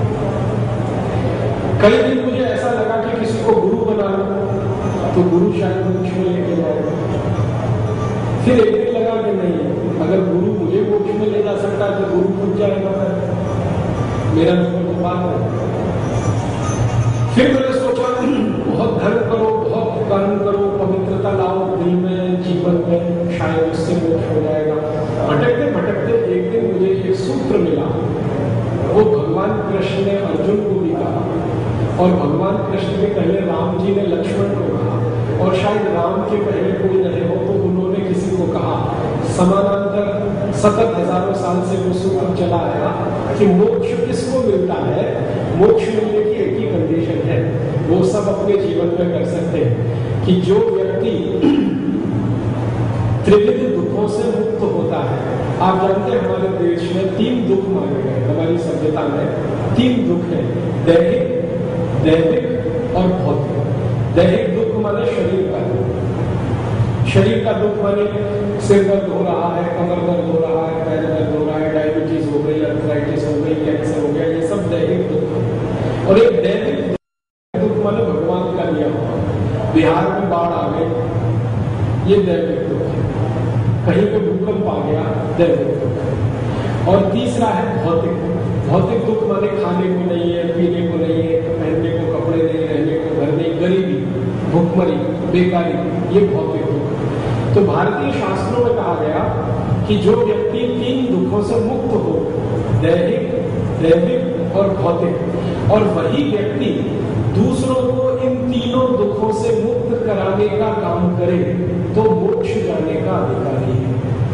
कई दिन मुझे ऐसा लगा कि किसी को गुरु बना लो तो गुरु शायद मोक्ष में लेके जाएगा। फिर एक दिन लगा कि नहीं, अगर गुरु मुझे मोक्ष में ले जा सकता है तो गुरु खुद जाएगा, मेरा तो बात है। फिर मैंने सोचा बहुत धर्म करो, बहुत कर्म करो, पवित्रता लाओ दिल में, जीवन में, शायद उससे मोक्ष हो जाएगा। भटकते भटकते एक दिन मुझे एक सूत्र मिला, वो भगवान कृष्ण ने अर्जुन को भी कहा और भगवान कृष्ण के पहले राम जी ने लक्ष्मण को कहा और शायद राम के पहले कोई रहे हो तो उन्होंने किसी को कहा। समानांतर सतत हजारों साल से वो सूत्र चला आया कि मोक्ष किसको मिलता है, मोक्ष मिलने की एक ही कंडीशन है, वो सब अपने जीवन में कर सकते हैं कि जो व्यक्ति त्रिविध दुखों से मुक्त होता है। आप जानते हैं हमारे देश में 3 दुख माने गए, हमारी सभ्यता में 3 दुख है, दैहिक, दैविक और भौतिक। दैहिक दुख माने शरीर का दुख, शरीर का दुख माने सिर दर्द हो रहा है, कमर दर्द हो रहा है, पैर दर्द हो रहा है, डायबिटीज हो गई, अर्थराइटिस हो गई, कैंसर हो गया, ये सब दैहिक दुख है। और एक दैविक दुख माने भगवान का दिया हुआ, बिहार में बाढ़ आ गई, ये दैविक दुख है, कहीं पे भूकंप आ गया, दैविक दुख है। और तीसरा है भौतिक। भौतिक दुख माने खाने को नहीं है, पीने को नहीं है, पहनने को कपड़े नहीं, रहने को घर नहीं, गरीबी, भूखमरी, बेकारी, ये भौतिक दुख। तो भारतीय शास्त्रों में कहा गया कि जो व्यक्ति 3 दुखों से मुक्त हो, दैहिक, दैविक और भौतिक, और वही व्यक्ति दूसरों को इन तीनों दुखों से मुक्त कराने का काम करे तो मोक्ष जाने का अधिकारी है।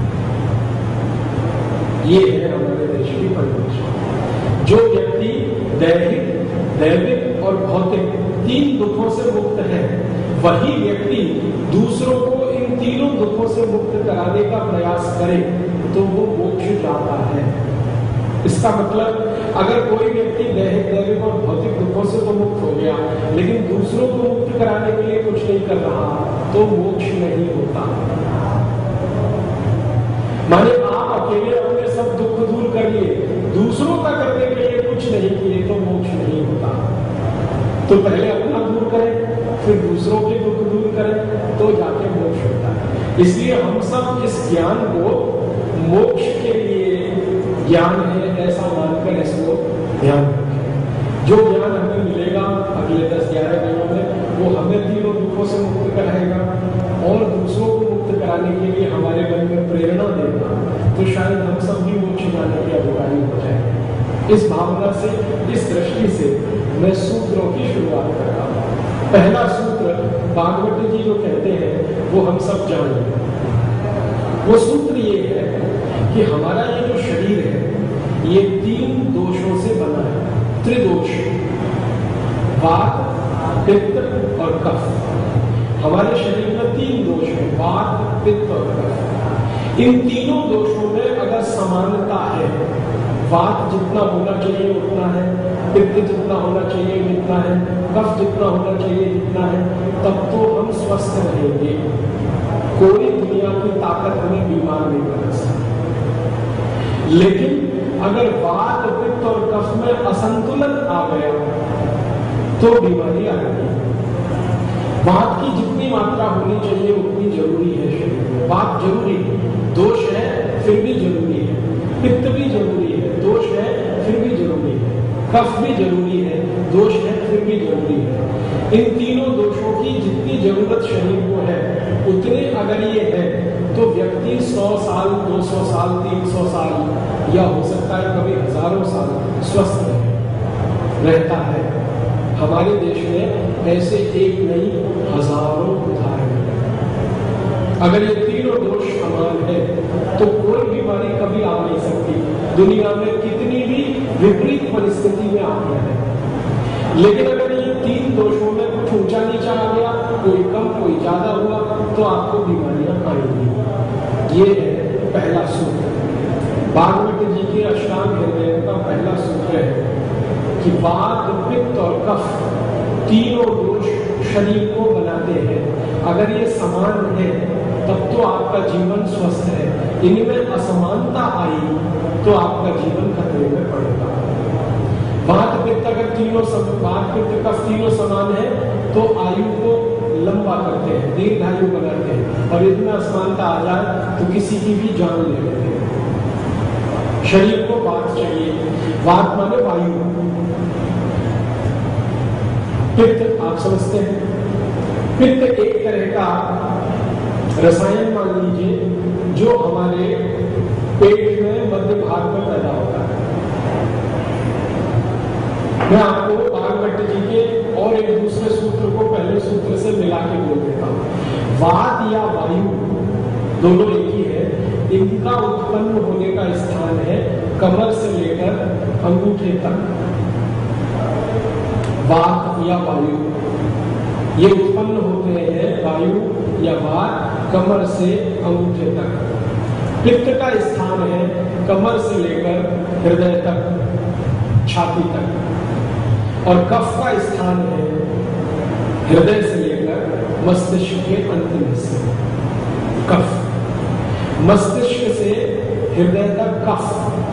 ये है हमारे देश की परिभाषा। जो व्यक्ति दैहिक, दैविक और भौतिक तीन दुखों से मुक्त है, वही व्यक्ति दूसरों को इन तीनों दुखों से मुक्त कराने का प्रयास करे तो वो मोक्ष जाता है। इसका मतलब अगर कोई व्यक्ति दैहिक और भौतिक दुखों से तो मुक्त हो गया, लेकिन दूसरों को मुक्त कराने के लिए कुछ नहीं कर रहा, तो मोक्ष नहीं होता। माने आप अकेले अपने सब दुख दूर करिए, दूसरों का करने के लिए कुछ नहीं किए तो मोक्ष नहीं होता। तो पहले अपना दूर करें, फिर दूसरों के दुख दूर करें, तो जाके मोक्ष होता है। इसलिए हम सब इस ज्ञान को मोक्ष के लिए ज्ञान है ऐसा मानकर इसको ध्यान रखें। जो ज्ञान हमें मिलेगा अगले 10-11 दिनों में, वो हमें तीनों दुखों से मुक्त कराएगा और दूसरों को मुक्त कराने के लिए हमारे मन में प्रेरणा देगा, तो शायद हम सब भी मोक्ष जाने के अधिकारी हो जाए। इस भावना से, इस दृष्टि से मैं सूत्रों की शुरुआत कर रहा हूं। पहला सूत्र भागवत जी जो कहते हैं वो हम सब जानेंगे। वो सूत्र ये है कि हमारा ये जो शरीर है ये तीन दोषों से बना है, त्रिदोष, वात, पित्त और कफ। हमारे शरीर में तीन दोष है, वात, पित्त और कफ। इन तीनों दोषों में अगर समानता है, वात जितना होना चाहिए उतना है, पित्त जितना होना चाहिए जितना है, कफ जितना होना चाहिए जितना है, तब तो हम स्वस्थ रहेंगे। कोई दुनिया की ताकत हमें बीमार नहीं कर सकती। लेकिन अगर वात, पित्त और कफ में असंतुलन आ गया तो बीमारी आ गई। वात की जितनी मात्रा होनी चाहिए उतनी जरूरी है शरीर में, वात जरूरी है, दोष है फिर भी जरूरी है, पित्त भी जरूरी है, दोष है फिर भी जरूरी है, कफ भी जरूरी है, दोष है फिर भी जरूरी है। इन तीनों दोषों की जितनी जरूरत शरीर को है उतने अगर ये है तो व्यक्ति 100 साल, 200 साल, 300 साल या हो सकता है कभी हजारों साल स्वस्थ रहता है। हमारे देश में ऐसे एक नहीं हजारों उदाहरण हैं। अगर ये तीनों दोष समान है तो कोई बीमारी कभी आ नहीं सकती, दुनिया में कितनी भी विपरीत परिस्थिति में आ गया है। लेकिन अगर ये तीन दोषों में कुछ ऊंचा नीचा आ गया, कोई कम कोई ज्यादा हुआ, तो आपको बीमारियां आएंगी। ये है पहला सूत्र। भागवत जी के अष्टांग हृदय का पहला सूत्र है कि वात, पित्त और कफ तीनों दोष शरीर को बनाते हैं। अगर ये समान है तब तो आपका जीवन स्वस्थ है। इनमें असमानता आई तो आपका जीवन खतरे में पड़ेगा। वात, पित्त अगर तीनों वात, पित्त, कफ तीनों समान है तो आयु को लंबा करते हैं, दीर्घायु बनाते हैं, और इनमें असमानता आ जाए तो किसी की भी जान ले लेते हैं। शरीर को वात चाहिए, वात माने वायु, पित्त आप समझते हैं, पित्त एक तरह का रसायन मान लीजिए जो हमारे पेट में मध्य भाग में पैदा होता है। मैं आपको भागवत जी के और एक दूसरे सूत्र को पहले सूत्र से मिला के बोल देता हूं। वात या वायु दोनों एक ही है। इनका उत्पन्न होने का स्थान है कमर से लेकर अंगूठे तक। वात या वायु ये उत्पन्न होते हैं, वायु या वात कमर से अंगूठे तक। पित्त का स्थान है कमर से लेकर हृदय तक, छाती तक, और कफ का स्थान है हृदय से लेकर मस्तिष्क के अंतिम हिस्से। कफ मस्तिष्क से हृदय तक कफ,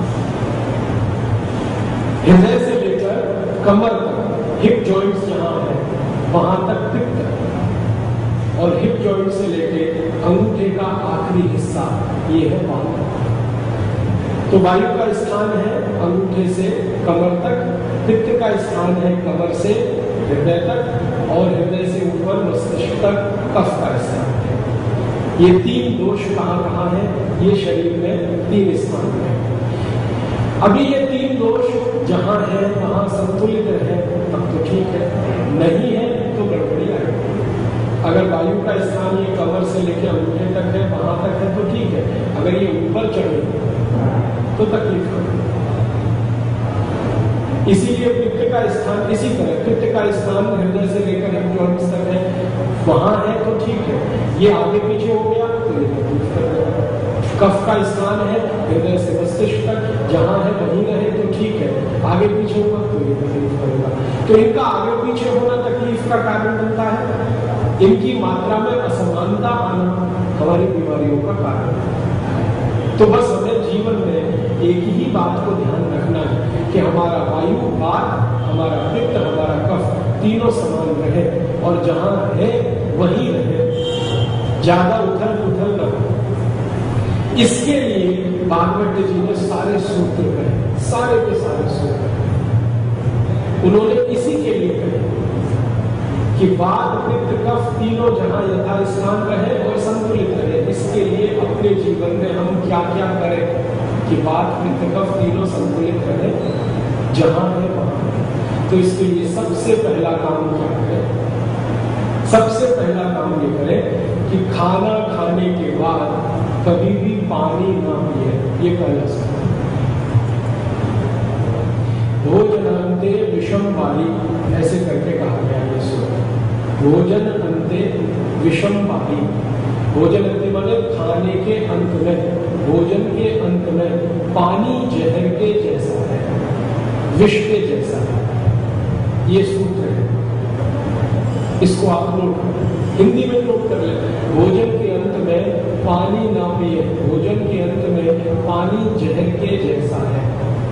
हृदय से लेकर कमर तक, हिप जॉइंट्स जहां है वहां तक पित्त, और हिप जॉइंट से लेके अंगूठे का आखिरी हिस्सा ये है वायु। तो वायु का स्थान है अंगूठे से कमर तक, पित्त का स्थान है कमर से हृदय तक, और हृदय से ऊपर मस्तिष्क तक कफ का स्थान है। ये तीन दोष कहाँ है? ये शरीर में तीन स्थान है। अभी ये तीन दोष जहां है वहां संतुलित है तब तो ठीक है, नहीं है तो गड़बड़ी आएगी। अगर वायु का स्थान ये कमर से लेकर अंगूठे तक है, वहां तक है तो ठीक है, अगर ये ऊपर चढ़े तो तकलीफ होगी। इसीलिए पित्त का स्थान इसी तरह, पित्त का स्थान हृदय से लेकर हिमजॉइंट्स तक है, वहां है तो ठीक है, ये आगे पीछे हो गया तो ये तकलीफ कर देगा। कफ का स्थान है हृदय से मस्तिष्क तक, जहां है वहीं रहे तो ठीक है, आगे पीछे हुआ तो ये तकलीफ करेगा। तो इनका आगे पीछे होना तकलीफ का कारण बनता है, इनकी मात्रा में असमानता आना हमारी बीमारियों का कारण है। तो बस हमें जीवन में एक ही बात को ध्यान रखना है कि हमारा वायु, वात, हमारा पित्त, हमारा कफ तीनों समान रहे और जहां है वहीं रहे, ज्यादा उथल पुथल न हो। इसके लिए भागवत जी ने सारे सूत्र कहे, सारे के सारे सूत्र उन्होंने इसी के लिए कहे कि वात, पित्त, कफ तीनों जहां यथास्थान रहे और संतुलित रहे। इसके लिए अपने जीवन में हम क्या क्या करें कि वात, पित्त, कफ तीनों संतुलित रहे, जहां है वहां। तो इसके लिए सबसे पहला काम क्या करें? सबसे पहला काम ये करें कि खाना खाने के बाद कभी भी पानी ना पिए, ये पहला सूत्र। भोजनांते विषम वाली, ऐसे करके कहा गया ये सूत्र। भोजन अंते विषम वाली, भोजन अंते माने खाने के अंत में, भोजन के अंत में पानी जहर के जैसा है, विष के जैसा है, ये सूत्र है। इसको आप नोट करें, हिंदी में नोट कर लें। भोजन के अंत में पानी ना पिए, भोजन के अंत में पानी जहर के जैसा है,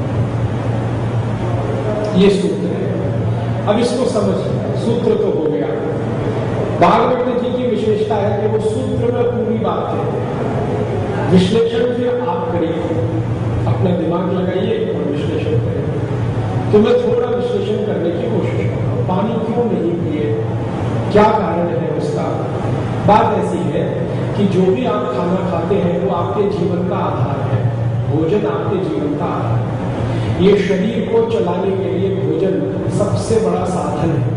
ये सूत्र है। अब इसको समझिए, सूत्र तो हो गया। भागवत जी की विशेषता है कि वो सूत्र में पूरी बात है। विश्लेषण फिर आप करिए, अपना दिमाग लगाइए और विश्लेषण करिए। तो मैं थोड़ा विश्लेषण करने की कोशिश करता हूँ। पानी क्यों नहीं पिए, क्या कारण है उसका? बात ऐसी है कि जो भी आप खाना खाते हैं वो आपके जीवन का आधार है, भोजन आपके जीवन का आधार है। ये शरीर को चलाने के लिए भोजन सबसे बड़ा साधन है।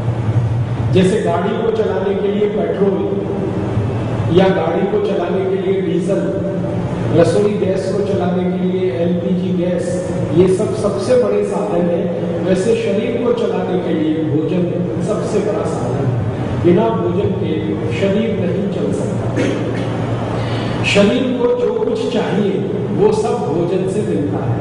जैसे गाड़ी को चलाने के लिए पेट्रोल, या गाड़ी को चलाने के लिए डीजल, रसोई गैस को चलाने के लिए एलपीजी गैस, ये सब सबसे बड़े साधन है। वैसे शरीर को चलाने के लिए भोजन सबसे बड़ा साधन है। बिना भोजन के शरीर नहीं चल सकता। शरीर को जो कुछ चाहिए वो सब भोजन से मिलता है।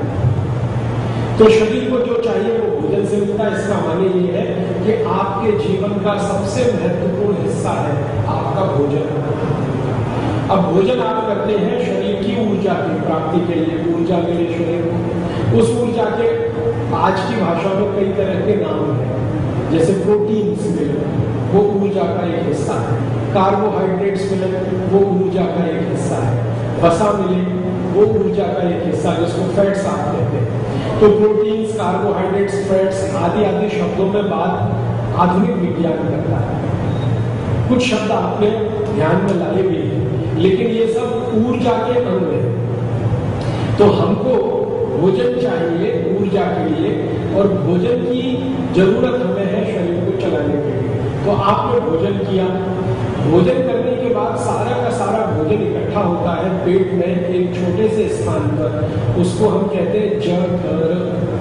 तो शरीर को जो चाहिए वो भोजन से मिलता है। इसका माने ये है कि आपके जीवन का सबसे महत्वपूर्ण हिस्सा है आपका भोजन। अब भोजन आप करते हैं शरीर की ऊर्जा की प्राप्ति के लिए, ऊर्जा मिले शरीर को। उस ऊर्जा के आज की भाषा में कई तरह के नाम हैं, जैसे प्रोटीन्स मिले, वो ऊर्जा का एक हिस्सा है। कार्बोहाइड्रेट्स मिले, वो ऊर्जा का एक हिस्सा है। वसा मिले, वो ऊर्जा का एक हिस्सा, जिसको फैट्स आप कहते हैं। तो प्रोटीन्स, कार्बोहाइड्रेट्स, फैट्स आदि आदि शब्दों में बात आधुनिक विज्ञान करता है। कुछ शब्द आपने ध्यान में लाए भी हैं, लेकिन ये सब ऊर्जा के अंग हैं। तो हमको भोजन चाहिए ऊर्जा के लिए, और भोजन की जरूरत हमें है शरीर को चलाने के लिए। तो आपने भोजन किया, भोजन करने के बाद सारा का सारा भोजन इकट्ठा होता है पेट में एक छोटे से स्थान पर, उसको हम कहते हैं जठर।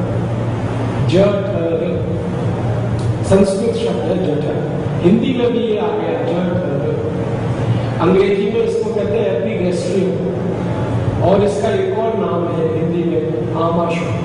जठर संस्कृत शब्द है जठर, हिंदी में भी ये आ गया जठर। अंग्रेजी में इसको कहते हैं एपिगैस्ट्रियम, और इसका एक और नाम है हिंदी में आमाशय।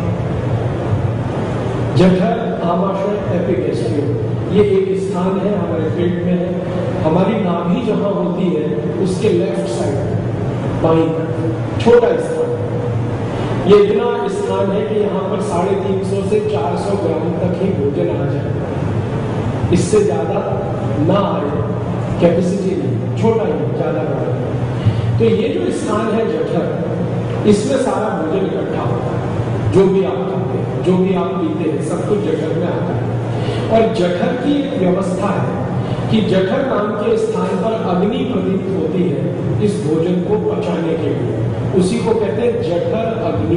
जठर, आमाशय, एपिगैस्ट्रियम, ये एक स्थान है हमारे पेट में। हमारी नाभि जहां होती है उसके लेफ्ट साइड बाईं तरफ छोटा स्थान, ये इतना स्थान है कि यहाँ पर 350 से 400 ग्राम तक ही भोजन आ जाए, इससे ज्यादा ना आए, कैपेसिटी नहीं, छोटा ही, ज्यादा बड़ा। तो ये जो स्थान है जठर, इसमें सारा भोजन इकट्ठा होता है। जो भी आप खाते हैं, जो भी आप पीते हैं, सब कुछ जठर में आता है। और जठर की एक व्यवस्था है कि जठर नाम के स्थान पर अग्नि प्रदीप्त होती है इस भोजन को पचाने के लिए, उसी को कहते हैं जठर अग्नि।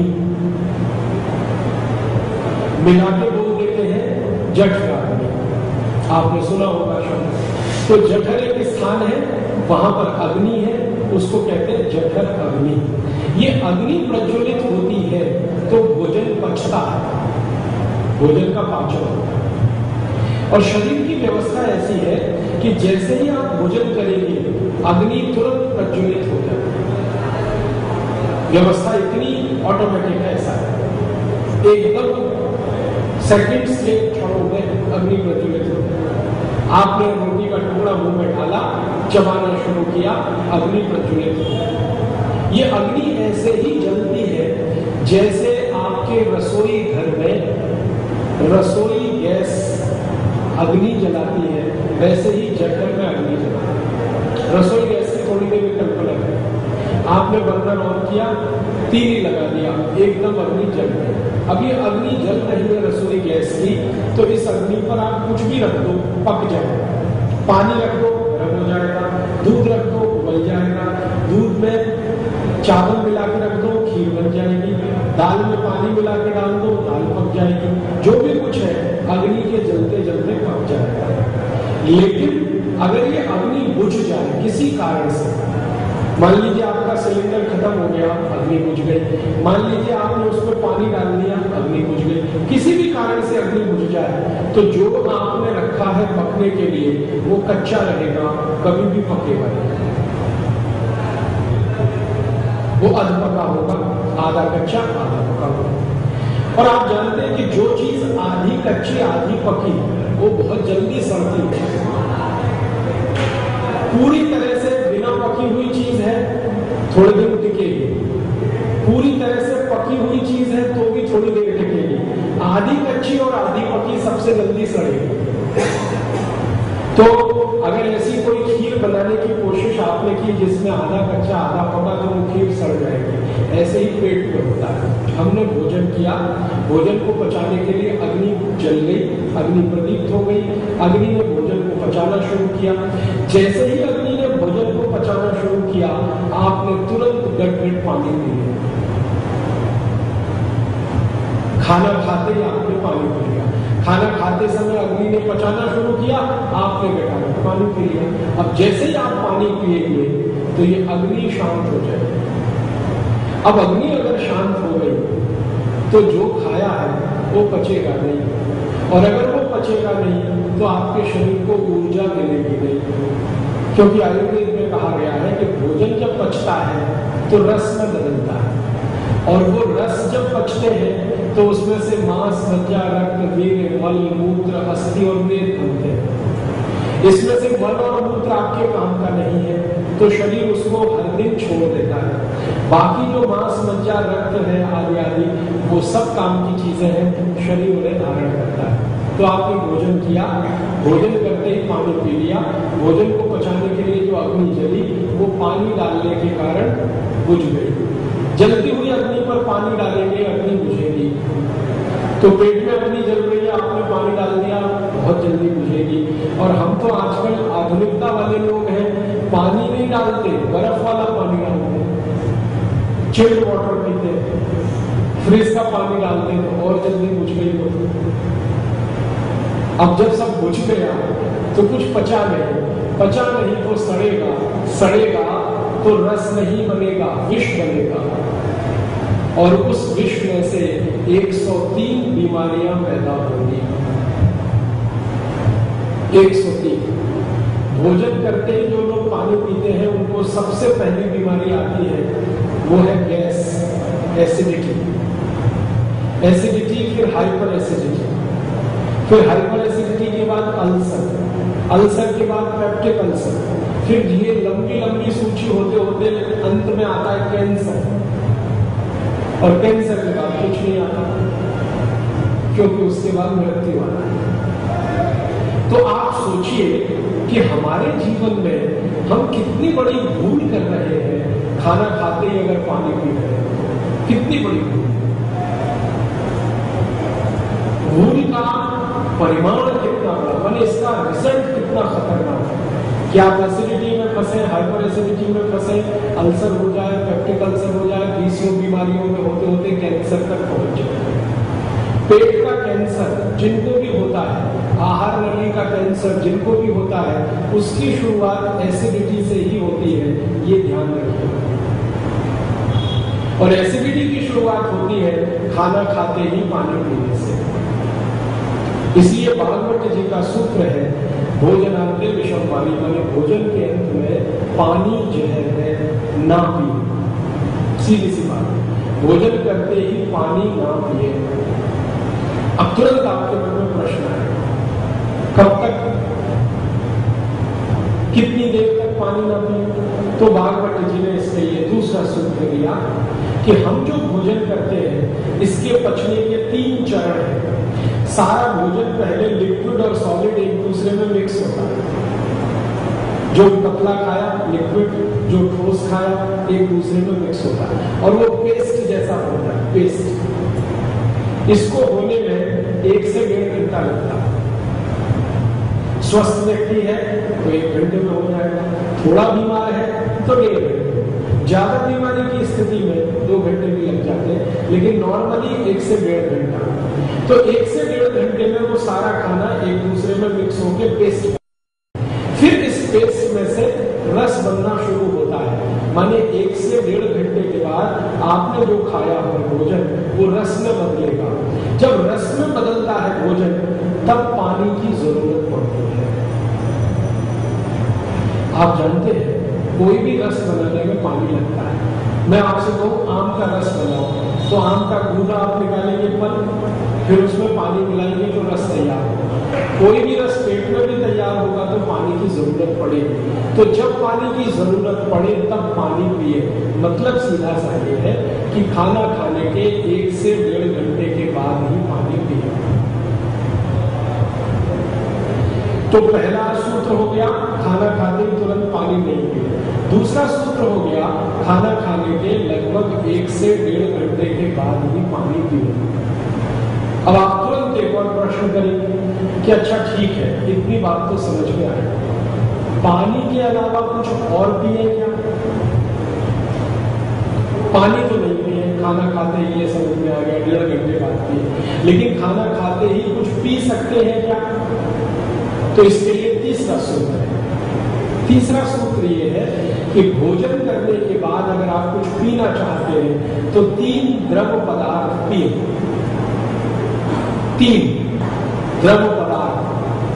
मिला के बोल देते हैं जठर अग्नि, आपने सुना होगा शब्द। तो जठर एक स्थान है, वहां पर अग्नि है, उसको कहते हैं जठर अग्नि। ये अग्नि प्रज्वलित होती है तो भोजन पचता है, भोजन का पाचन होता है। और शरीर की व्यवस्था ऐसी है कि जैसे ही आप भोजन करेंगे अग्नि तुरंत प्रज्वलित हो जाती है। व्यवस्था इतनी ऑटोमेटिक है, ऐसा है, एकदम सेकंड्स के क्षणों में अग्नि प्रज्वलित हो जाती है। आपने रोटी का टुकड़ा मुंह में डाला, चबाना शुरू किया, अग्नि प्रज्वलित हो जाती है। ये अग्नि ऐसे ही जलती है जैसे आपके रसोई घर में रसोई गैस अग्नि जलाती है, वैसे ही जठर में अग्नि जलाती है। रसोई गैस की थोड़ी देर में कल्पना है, आपने बर्नर ऑन किया, तीली लगा दिया, एकदम अग्नि जल गई। अब ये अग्नि जल रही है रसोई गैस की, तो इस अग्नि पर आप कुछ भी रख दो पक जाएगा। पानी रख दो गर्म हो जाएगा, दूध रख दो उबल जाएगा, दूध में चावल मिला के रख दो खीर बन जाएगी, दाल में पानी मिला के डाल दो दाल पक जाएगी। जो भी कुछ है अग्नि के जलते जलते पक जाएगा। लेकिन अगर ये अग्नि बुझ जाए किसी कारण से, मान लीजिए आपका सिलेंडर खत्म हो गया, अग्नि बुझ गई, मान लीजिए आपने उसमें पानी डाल दिया, अग्नि बुझ गई, किसी भी कारण से अग्नि बुझ जाए, तो जो आपने रखा है पकने के लिए वो कच्चा रहेगा, कभी भी पकेगा नहीं, वो अध पका होगा, आधा कच्चा आधा पका होगा। और आप जानते हैं कि जो चीज आधी कच्ची आधी पकी वो बहुत जल्दी सड़ती है। पूरी तरह से बिना पकी हुई चीज है थोड़ी देर टिकेगी, पूरी तरह से पकी हुई चीज है तो भी थोड़ी देर टिकेगी, आधी कच्ची और आधी पकी सबसे जल्दी सड़ेगी। तो अगर ऐसी कोई खीर बनाने की कोशिश आपने की जिसमें आधा कच्चा आधा पका, तो वो खीर सड़ जाएगी। ऐसे ही पेट में होता है। हमने भोजन किया, भोजन को पचाने के लिए अग्नि जल गई, अग्नि प्रदीप्त हो गई, अग्नि ने भोजन को पचाना शुरू किया। जैसे ही अग्नि ने भोजन को पचाना शुरू किया, आपने तुरंत गट-गट पानी पी लिया। खाना खाते ही आपने पानी पी लिया, खाना खाते समय अग्नि ने पचाना शुरू किया, आपने गटागट पानी पी लिया। अब जैसे ही आप पानी पिएंगे तो ये अग्नि शांत हो जाएगी। अब अग्नि अगर शांत हो गई तो जो खाया है वो पचेगा नहीं, और अगर वो पचेगा नहीं तो आपके शरीर को ऊर्जा मिलेगी नहीं। क्योंकि आयुर्वेद में कहा गया है कि भोजन जब पचता है तो रस में बदलता है, और वो रस जब पचते हैं तो उसमें से मांस, मज्जा, रक्त, वीर्य, मल, मूत्र, अस्थि और वेद बनते हैं। इसमें से मल और मूत्र आपके काम का नहीं है तो शरीर उसको हर दिन छोड़ देता है। बाकी जो मांस, मज्जा, रक्त है आदि आदि वो सब काम की चीजें हैं, शरीर उन्हें धारण करता है। तो आपने भोजन किया, भोजन करते ही पानी पी लिया, भोजन को पचाने के लिए जो अग्नि जली वो पानी डालने के कारण बुझ गई। जलती हुई अग्नि पर पानी डालेंगे अग्नि बुझेगी, तो पेट में अग्नि जल रही है, आपने पानी डाल दिया, बहुत जल्दी बुझेगी। और हम तो आजकल आधुनिकता वाले लोग हैं, पानी नहीं डालते, बर्फ वाला पानी डालते, चिल्ड वाटर पीते, फ्रिज का पानी डालते तो और जल्दी बुझ गई हो। अब जब सब बुझ गया तो कुछ पचा नहीं तो सड़ेगा तो रस नहीं बनेगा, विष बनेगा, और उस विष में से 103 बीमारियां पैदा होंगी। 103। भोजन करते ही जो लोग पानी पीते हैं उनको सबसे पहली बीमारी आती है, वो है गैस, एसिडिटी, फिर हाइपर एसिडिटी, फिर हाइपर एसिडिटी के बाद अल्सर के बाद पेप्टिक अल्सर, फिर ये लंबी लंबी सूची होते होते अंत में आता है कैंसर, और कैंसर के बाद कुछ नहीं आता, क्योंकि उसके बाद मृत्यु आता है। तो आप सोचिए कि हमारे जीवन में हम कितनी बड़ी भूल कर रहे हैं, खाना खाते ही अगर पानी पी रहे हैं, कितनी बड़ी भूल का परिमाण कितना बड़ा, माने इसका रिजल्ट कितना खतरनाक है कि आप एसिडिटी में फंसे, हाइपर एसिडिटी में फंसे, अल्सर हो जाए, पेप्टिक अल्सर हो जाए, 20 बीमारियों में होते होते कैंसर तक पहुंच जाए। पेट का कैंसर जिनको भी होता है, आहार नली का कैंसर जिनको भी होता है, उसकी शुरुआत एसिडिटी से ही होती है, ये ध्यान रखिए। और एसिडिटी की शुरुआत होती है खाना खाते ही पानी पीने से। इसलिए भागवत जी का सूत्र है भोजनांते विषम पानी, माने भोजन के अंत में पानी जहर है, ना पिए। सीधी सी बात, भोजन करते ही पानी ना पिए। अब तुरंत आपके मन में प्रश्न है, कब तक, कितनी देर तक पानी ना पिए? तो भागवत जी ने इसके लिए दूसरा सूत्र दिया कि हम जो भोजन करते हैं इसके पचने के 3 चरण हैं। सारा भोजन पहले लिक्विड और सॉलिड एक दूसरे में मिक्स होता है। जो पतला खाया लिक्विड, जो ठोस खाया एक दूसरे में मिक्स होता है और वो पेस्ट जैसा होता है, पेस्ट। इसको होने में 1 से 1.5 घंटा लगता है। स्वस्थ व्यक्ति है तो 1 घंटे में हो जाएगा, थोड़ा बीमार है तो 1.5 घंटे, ज्यादा बीमारी की स्थिति में 2 घंटे भी लग जाते हैं, लेकिन नॉर्मली 1 से 1.5 घंटा। तो 1 से 1.5 घंटे में वो सारा खाना एक दूसरे में मिक्स होकर पेस्ट, फिर इस पेस्ट में से रस बनना शुरू होता है। माने 1 से 1.5 घंटे के बाद आपने जो खाया हो भोजन वो रस में बदलेगा। जब रस में बदलता है भोजन तब पानी की जरूरत पड़ती है। आप जानते हैं कोई भी रस बनाने में पानी लगता है। मैं आपसे कहूं आम का रस बनाओ तो आम का गूदा आप निकालेंगे फल, फिर उसमें पानी मिलाएंगे तो रस तैयार होगा। कोई भी रस पेट में भी तैयार होगा तो पानी की जरूरत पड़ेगी। तो जब पानी की जरूरत पड़े तब पानी पिए। मतलब सीधा सा ये है कि खाना खाने के 1 से 1.5 घंटे के बाद ही पानी पिए। तो पहला सूत्र हो गया खाना खाते ही तुरंत पानी नहीं पिए। दूसरा सूत्र हो गया खाना खाने के लगभग 1 से 1.5 घंटे के बाद ही पानी पिए। अब आप तुरंत एक और प्रश्न करेंगे कि अच्छा ठीक है, इतनी बात तो समझ में आई, पानी के अलावा कुछ और पिए क्या? पानी तो नहीं पिए, खाना खाते ही ये समझ में आ गया 1.5 घंटे बाद पिए, लेकिन खाना खाते ही कुछ पी सकते हैं क्या? तो इसके लिए तीसरा सूत्र है। तीसरा सूत्र ये है कि भोजन करने के बाद अगर आप कुछ पीना चाहते हैं तो 3 द्रव पदार्थ पिए। 3 द्रव पदार्थ।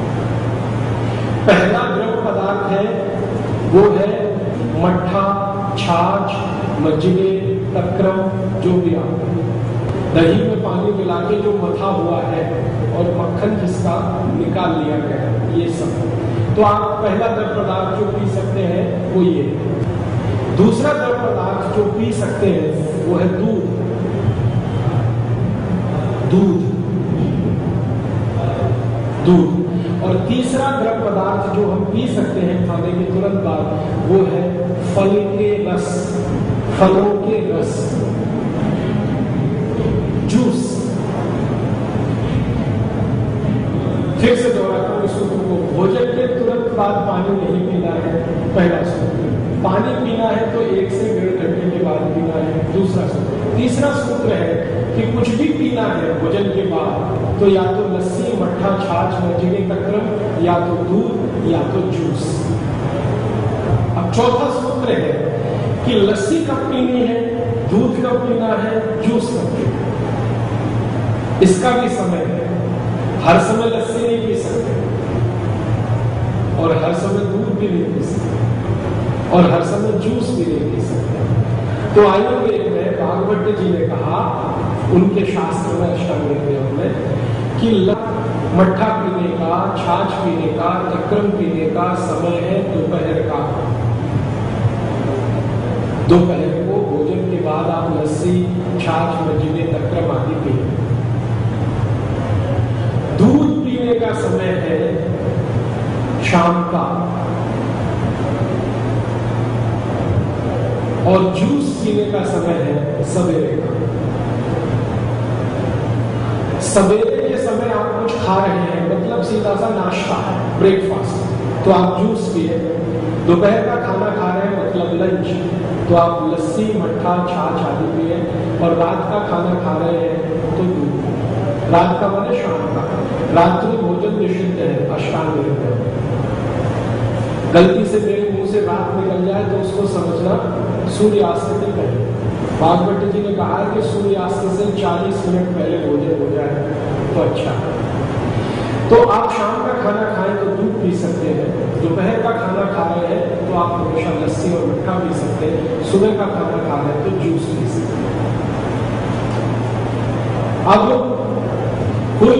पहला द्रव पदार्थ है वो है मट्ठा, छाछ, मज्जिगे, तक्रम, जो भी आप दही में पानी मिला के जो मथा हुआ है और मक्खन जिसका निकाल लिया गया है, ये सब। तो आप पहला द्रव पदार्थ जो पी सकते हैं वो ये। दूसरा द्रव पदार्थ जो पी सकते हैं वो है दूध। दूध दूध। और तीसरा द्रव पदार्थ जो हम पी सकते हैं खाने के तुरंत बाद वो है फल के रस, फलों के रस, जूस। फिर से दोहराता हूं सूत्र को, भोजन के तुरंत बाद पानी नहीं पीना है, पहला सूत्र। पानी पीना है तो 1 से 1.5 घंटे के बाद पीना है, दूसरा सूत्र। तीसरा सूत्र है कि कुछ भी पीना है भोजन के बाद तो या तो लस्सी, मट्ठा, छाछ, मज्जिगे, तक्रम, या तो दूध या तो जूस। अब चौथा सूत्र है कि लस्सी कब पीनी है, दूध कब पीना है, जूस कब पीना है। इसका भी समय है। हर समय लस्सी नहीं पी सकते और हर समय दूध भी नहीं पी सकते और हर समय जूस भी नहीं पी सकते। तो आयुर्वेद में भागवत जी ने कहा, उनके शास्त्र में अष्टांग हृदय में, कि मट्ठा पीने का, छाछ पीने का, तक्रम पीने का समय है दोपहर का। दोपहर को भोजन के बाद आप लस्सी, छाछ, मज्जिगे, तक्रम आदि पिए। दूध पीने का समय है शाम का और जूस पीने का समय है सवेरे का। सवेरे के समय आप कुछ खा रहे हैं, मतलब सीधा सा नाश्ता है, ब्रेकफास्ट, तो आप जूस पिए। दोपहर का खाना खा रहे हैं मतलब लंच, तो आप लस्सी, मट्ठा, छाछ आदि पिए। और रात का खाना खा रहे हैं तो दूध। रात का माने शाम का। रात्रि भोजन निषिद्ध है अष्टांग हृदय। गलती से मेरे मुंह से रात निकल जाए तो उसको समझना सूर्यास्त से पहले। भागवत जी ने कहा है कि सूर्यास्त से 40 मिनट पहले भोजन हो जाए तो अच्छा है। तो आप शाम का खाना खाएं तो दूध पी सकते हैं, दोपहर का खाना खा रहे हैं तो आप हमेशा लस्सी और मट्ठा पी सकते हैं, सुबह का खाना खा रहे हैं तो जूस पी सकते हैं। अब कुल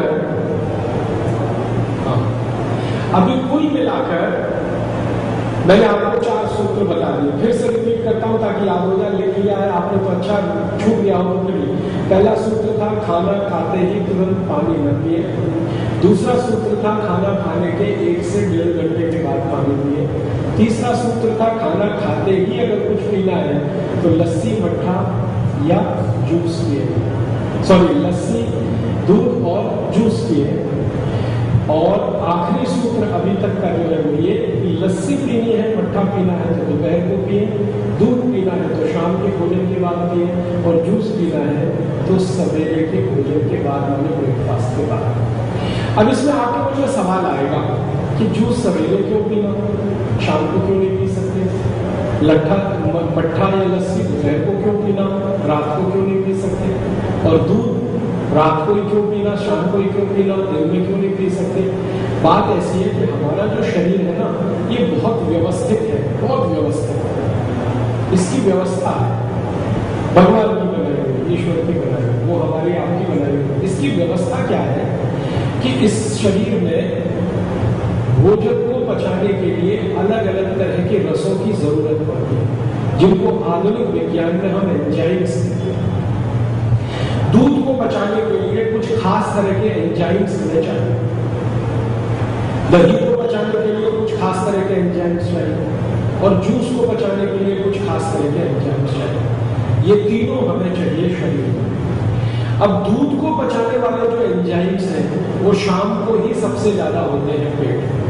मिलाकर मैंने आपको 4 सूत्र बता दिए, फिर से रिपीट करता हूं ताकि याद हो जाए। लिख लिया है आपने तो अच्छा, छूट गया हो तो पहला सूत्र था खाना खाते ही तुरंत पानी न पिए। दूसरा सूत्र था खाना खाने के 1 से 1.5 घंटे के बाद पानी पिए। तीसरा सूत्र था खाना खाते ही अगर कुछ पीना है तो लस्सी, मट्ठा या जूस पिए, लस्सी, दूध और जूस पिए। और आखिरी सूत्र अभी तक का जो है ये कि लस्सी पीनी है, मट्ठा पीना है तो दोपहर को पिए, दूध पीना है तो शाम के भोजन के बाद पिए, और जूस पीना है तो सवेरे के भोजन के बाद, यानी ब्रेकफास्ट के बाद। अब इसमें आपके मुझे सवाल आएगा कि जूस सवेरे क्यों पीना, शाम को क्यों नहीं पी सकते? मट्ठा या लस्सी दोपहर को क्यों पीना, रात को क्यों नहीं पी सकते? और दूध रात को ही क्यों पीना, शाम को ही क्यों पीना, दिन में क्यों नहीं पी सकते? बात ऐसी है कि हमारा जो शरीर है ना, ये बहुत व्यवस्थित है, बहुत व्यवस्थित है। इसकी व्यवस्था है, भगवान की बनाई हुई, ईश्वर की बनाई हुई, वो हमारी आपकी बनाई हुई। इसकी व्यवस्था क्या है कि इस शरीर में भोजन को पचाने के लिए अलग अलग तरह के रसों की जरूरत पड़ती है, जिनको आधुनिक विज्ञान में हम एंजाइम्स कहते हैं। दूध को पचाने के लिए कुछ खास तरह के एंजाइम्स हमें चाहिए, दही को पचाने के लिए कुछ खास तरह के एंजाइम्स चाहिए, और जूस को पचाने के लिए कुछ खास तरह के एंजाइम्स चाहिए। ये तीनों हमें चाहिए शरीर में। अब दूध को पचाने वाले जो एंजाइम्स हैं वो शाम को ही सबसे ज्यादा होते हैं पेट में।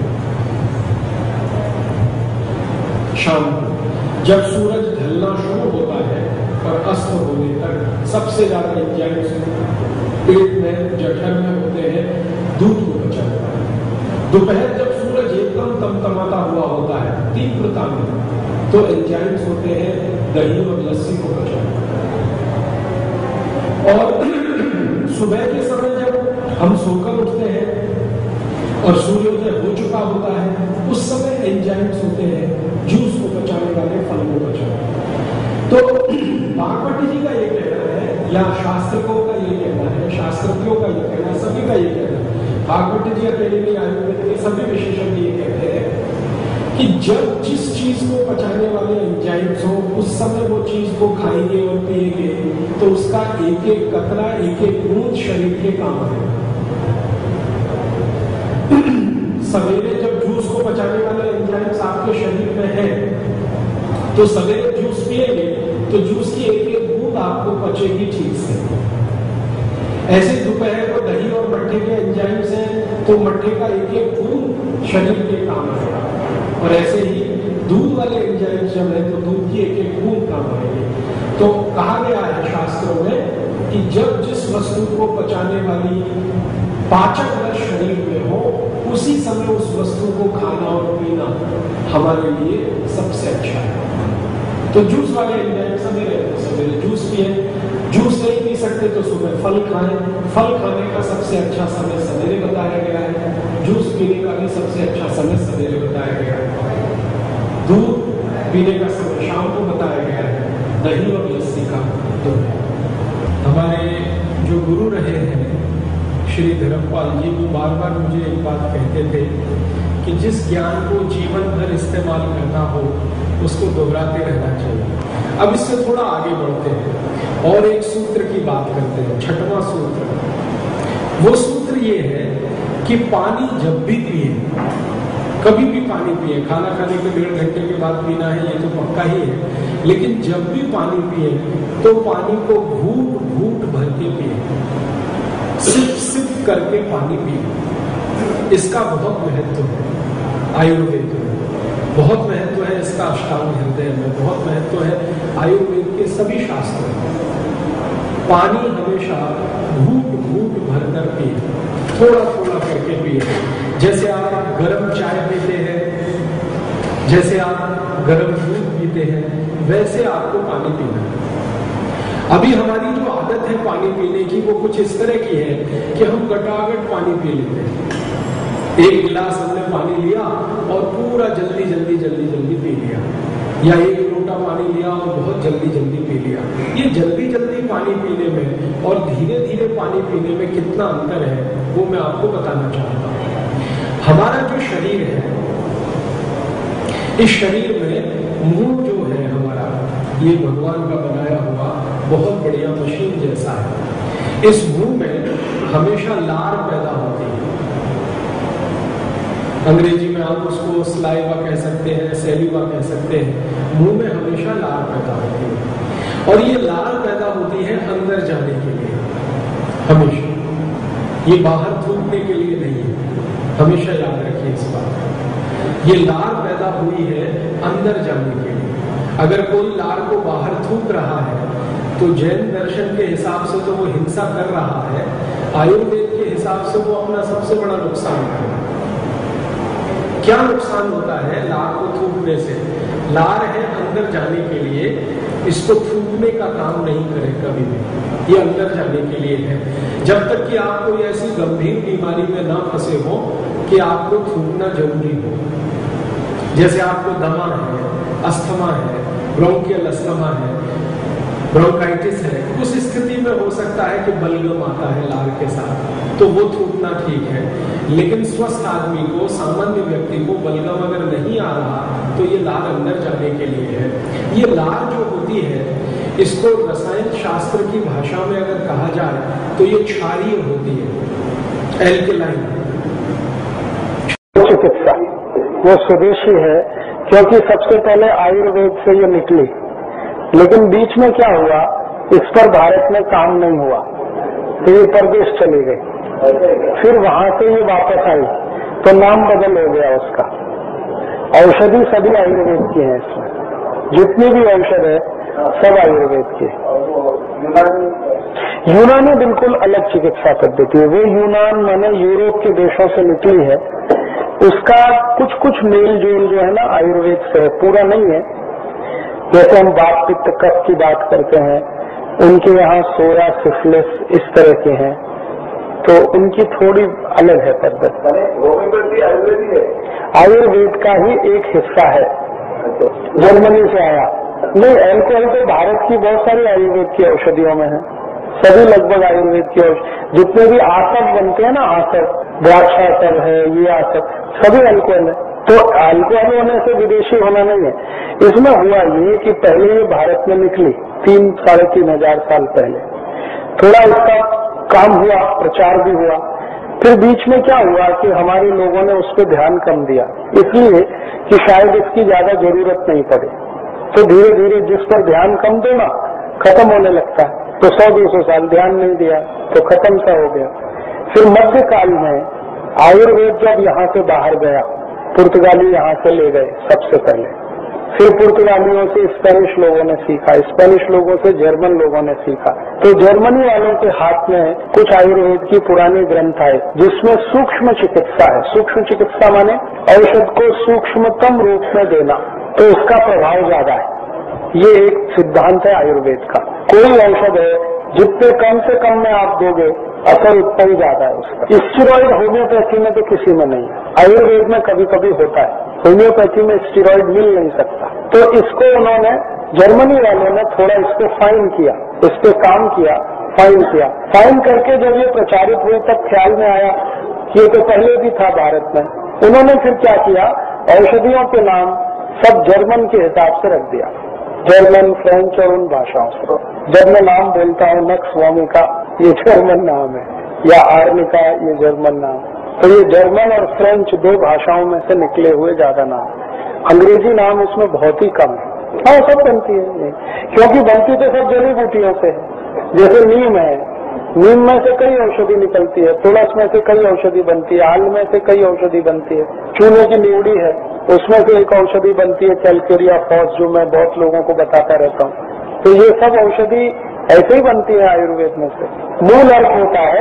शाम को जब सूरज ढलना शुरू होता है और अस्त होने तक सबसे ज्यादा एंजाइम्स पेट में, जठर में होते हैं दूध को पचाने वाले। दोपहर जब सूरज एकदम तमतमाता हुआ होता है तीव्रता में, तो एंजाइम्स होते हैं दही और लस्सी को पचाने वाले। और सुबह के समय जब हम सोकर उठते हैं और सूर्योदय हो चुका होता है, उस समय एंजाइम्स होते हैं जूस को पचाने वाले, फल को पचाने वाले। तो भागवत जी का ये कहना है, या शास्त्रकों का ये कहना है, शास्त्रज्ञों का ये कहना है, सभी का ये कहना है, भागवत जी अकेडमी आयुर्वेद के सभी विशेषज्ञ ये कहते हैं कि जब जिस चीज को पचाने वाले एंजाइम्स हो उस समय वो चीज को खाएंगे और पिएंगे तो उसका एक एक कतरा, एक एक बूंद शरीर के काम आएगा। सवेरे जब जूस को पचाने वाले एंजाइम्स आपके शरीर में है तो सवेरे जूस पिएंगे तो जूस की एक एक बूंद आपको पचेगी ठीक से। ऐसे दोपहर को दही और मट्ठे के एंजाइम्स हैं तो मट्ठे का एक एक बूंद शरीर के काम आएगा, और ऐसे ही दूध वाले एंजाइम्स जब है तो दूध की एक एक बूंद काम आएगी। तो कहा गया है शास्त्रों में कि जब जिस वस्तु को पचाने वाली पाचक रस शरीर में हो उसी समय उस वस्तु को खाना और पीना हमारे लिए सबसे अच्छा है। तो जूस वाले एंजाइम सवेरे जूस पिए, जूस नहीं पी सकते तो सुबह फल खाएं। फल खाने का सबसे अच्छा समय सवेरे बताया गया है, जूस पीने का भी सबसे अच्छा समय सवेरे बताया गया है, दूध पीने का समय शाम को बताया गया है, दही और लस्सी का दोपहर। हमारे जो गुरु रहे हैं श्री धर्मपाल जी, वो बार बार मुझे एक बात कहते थे कि जिस ज्ञान को जीवन भर इस्तेमाल करना हो उसको दोहराते रहना चाहिए। अब इससे थोड़ा आगे बढ़ते हैं और एक सूत्र की बात करते हैं, 6वां सूत्र। वो सूत्र ये है कि पानी जब भी पिए, कभी भी पानी पिए, खाना खाने के 1.5 घंटे के बाद पीना है ये तो पक्का ही है, लेकिन जब भी पानी पिए तो पानी को घूट घूट भर के पिए, सिप सिप करके पानी पिए। इसका बहुत महत्व है आयुर्वेद में, बहुत महत्व है इसका अष्टांग हृदय में, बहुत महत्व है आयुर्वेद के सभी शास्त्रों में। पानी हमेशा घूट घूट भर कर पिए, थोड़ा थोड़ा करके पिए। जैसे आप गर्म चाय पीते हैं, जैसे आप गर्म दूध पीते हैं, वैसे आपको पानी पीना है। अभी हमारी जो आदत है पानी पीने की वो कुछ इस तरह की है कि हम गटागट पानी पी लेते हैं। एक गिलास हमने पानी लिया और पूरा जल्दी जल्दी जल्दी जल्दी पी लिया, या एक लोटा पानी लिया और बहुत जल्दी जल्दी पी लिया। ये जल्दी जल्दी पानी पीने में और धीरे धीरे पानी पीने में कितना अंतर है वो मैं आपको बताना चाहता हूँ। हमारा जो शरीर है, इस शरीर में मुंह जो है हमारा, ये भगवान का बनाया हुआ बहुत बढ़िया मशीन जैसा है। इस मुंह में हमेशा लार पैदा होती है। अंग्रेजी में आप उसको स्लाइवा कह सकते हैं, सेलिवा कह सकते हैं। मुंह में हमेशा लार पैदा होती है और ये लार पैदा होती है अंदर जाने के लिए, हमेशा। ये बाहर थूकने के लिए नहीं है, हमेशा याद रखिए इस बात को। ये लार पैदा हुई है अंदर जाने के लिए। अगर कोई लार को बाहर थूक रहा है तो जैन दर्शन के हिसाब से तो वो हिंसा कर रहा है, आयुर्वेद के हिसाब से वो अपना सबसे बड़ा नुकसान कर रहा है। क्या नुकसान होता है लार को थूकने से? लार है अंदर जाने के लिए, इसको थूकने का काम नहीं करे कभी भी, ये अंदर जाने के लिए है। जब तक कि आप कोई ऐसी गंभीर बीमारी में ना फंसे हो कि आपको थूकना जरूरी हो, जैसे आपको दमा है, अस्थमा है, ब्रोंकियल अस्थमा है, ब्रोंकाइटिस है, उस स्थिति में हो सकता है कि बलगम आता है लार के साथ, तो वो थूकना ठीक है। लेकिन स्वस्थ आदमी को, सामान्य व्यक्ति को बलगम अगर नहीं आ रहा तो ये लार अंदर जाने के लिए है। ये लार जो होती है, इसको रसायन शास्त्र की भाषा में अगर कहा जाए तो ये क्षारीय होती है, एल्कलाइन। चिकित्सा वो स्वदेशी है, क्योंकि सबसे पहले आयुर्वेद से ये निकली, लेकिन बीच में क्या हुआ, इस पर भारत में काम नहीं हुआ तो ये परदेश चली गई। फिर वहां से ये वापस आई तो नाम बदल हो गया उसका। औषधि सभी आयुर्वेद की है, इसमें जितनी भी औषध है सब आयुर्वेद की है। यूनानी बिल्कुल अलग चिकित्सा पद्धति है। वो यूनान माने यूरोप के देशों से निकली है, उसका कुछ कुछ मेल जोल जो है ना आयुर्वेद से है, पूरा नहीं है। जैसे हम वात पित्त कफ की बात करते हैं, उनके यहाँ सोया सिफिलिस इस तरह के हैं, तो उनकी थोड़ी अलग है पद्धति। होम्योपैथी आयुर्वेद है, आयुर्वेद का ही एक हिस्सा है, जर्मनी से आया। नहीं, एल्कोहल तो भारत की बहुत सारी आयुर्वेद की औषधियों में है, सभी लगभग आयुर्वेद की औषधि। जितने भी आसव बनते हैं ना, आसव, द्राक्षासव है, ये आसव, सभी अल्कोहल है। तो अल्कोहल होने से विदेशी होना नहीं है। इसमें हुआ ये कि पहले ये भारत में निकली 3-3,500 साल पहले, थोड़ा इसका काम हुआ, प्रचार भी हुआ। फिर बीच में क्या हुआ कि हमारे लोगों ने उस पर ध्यान कम दिया, इसलिए कि शायद इसकी ज्यादा जरूरत नहीं पड़े। तो धीरे धीरे जिस पर ध्यान कम दो ना, खत्म होने लगता है। तो 100-200 साल ध्यान नहीं दिया तो खत्म सा हो गया। फिर मध्यकाल में आयुर्वेद जब यहाँ से बाहर गया, पुर्तगाली यहाँ से ले गए सबसे पहले, फिर पुर्तगालियों से स्पेनिश लोगों ने सीखा, स्पेनिश लोगों से जर्मन लोगों ने सीखा। तो जर्मनी वालों के हाथ में कुछ आयुर्वेद की पुरानी ग्रंथ आए जिसमें सूक्ष्म चिकित्सा है। सूक्ष्म चिकित्सा माने औषध को सूक्ष्मतम रूप में देना, तो उसका प्रभाव ज्यादा है। ये एक सिद्धांत है आयुर्वेद का। कोई औषध है जितने कम से कम में आप दोगे, असर उतना ही ज्यादा है उसका। स्टेरॉइड होम्योपैथी में तो किसी में नहीं है, आयुर्वेद में कभी कभी होता है, होम्योपैथी में स्टेरॉइड मिल नहीं सकता। तो इसको उन्होंने, जर्मनी वालों ने थोड़ा इसको फाइन किया, इस पे काम किया, फाइन किया। फाइन करके जब ये प्रचारित हुई तब ख्याल में आया कि ये तो पहले भी था भारत में। उन्होंने फिर क्या किया, औषधियों के नाम सब जर्मन के हिसाब से रख दिया, जर्मन, फ्रेंच और उन भाषाओं से। जब मैं नाम बोलता हूँ नक्स वोमिका, ये जर्मन नाम है, या आर्निका, ये जर्मन नाम। तो ये जर्मन और फ्रेंच 2 भाषाओं में से निकले हुए ज्यादा नाम। अंग्रेजी नाम उसमें बहुत ही कम है। हाँ, सब बनती है, क्योंकि बनती तो सब जड़ी बूटियों से है। जैसे नीम है, नीम में से कई औषधि निकलती है, तुलस में से कई औषधि बनती है, आल में से कई औषधि बनती है, चूने की न्यूड़ी है, उसमें से एक औषधि बनती है कैलकेरिया फॉस, जो मैं बहुत लोगों को बताता रहता हूँ। तो ये सब औषधि ऐसे ही बनती है आयुर्वेद में से। मूल अर्थ होता है,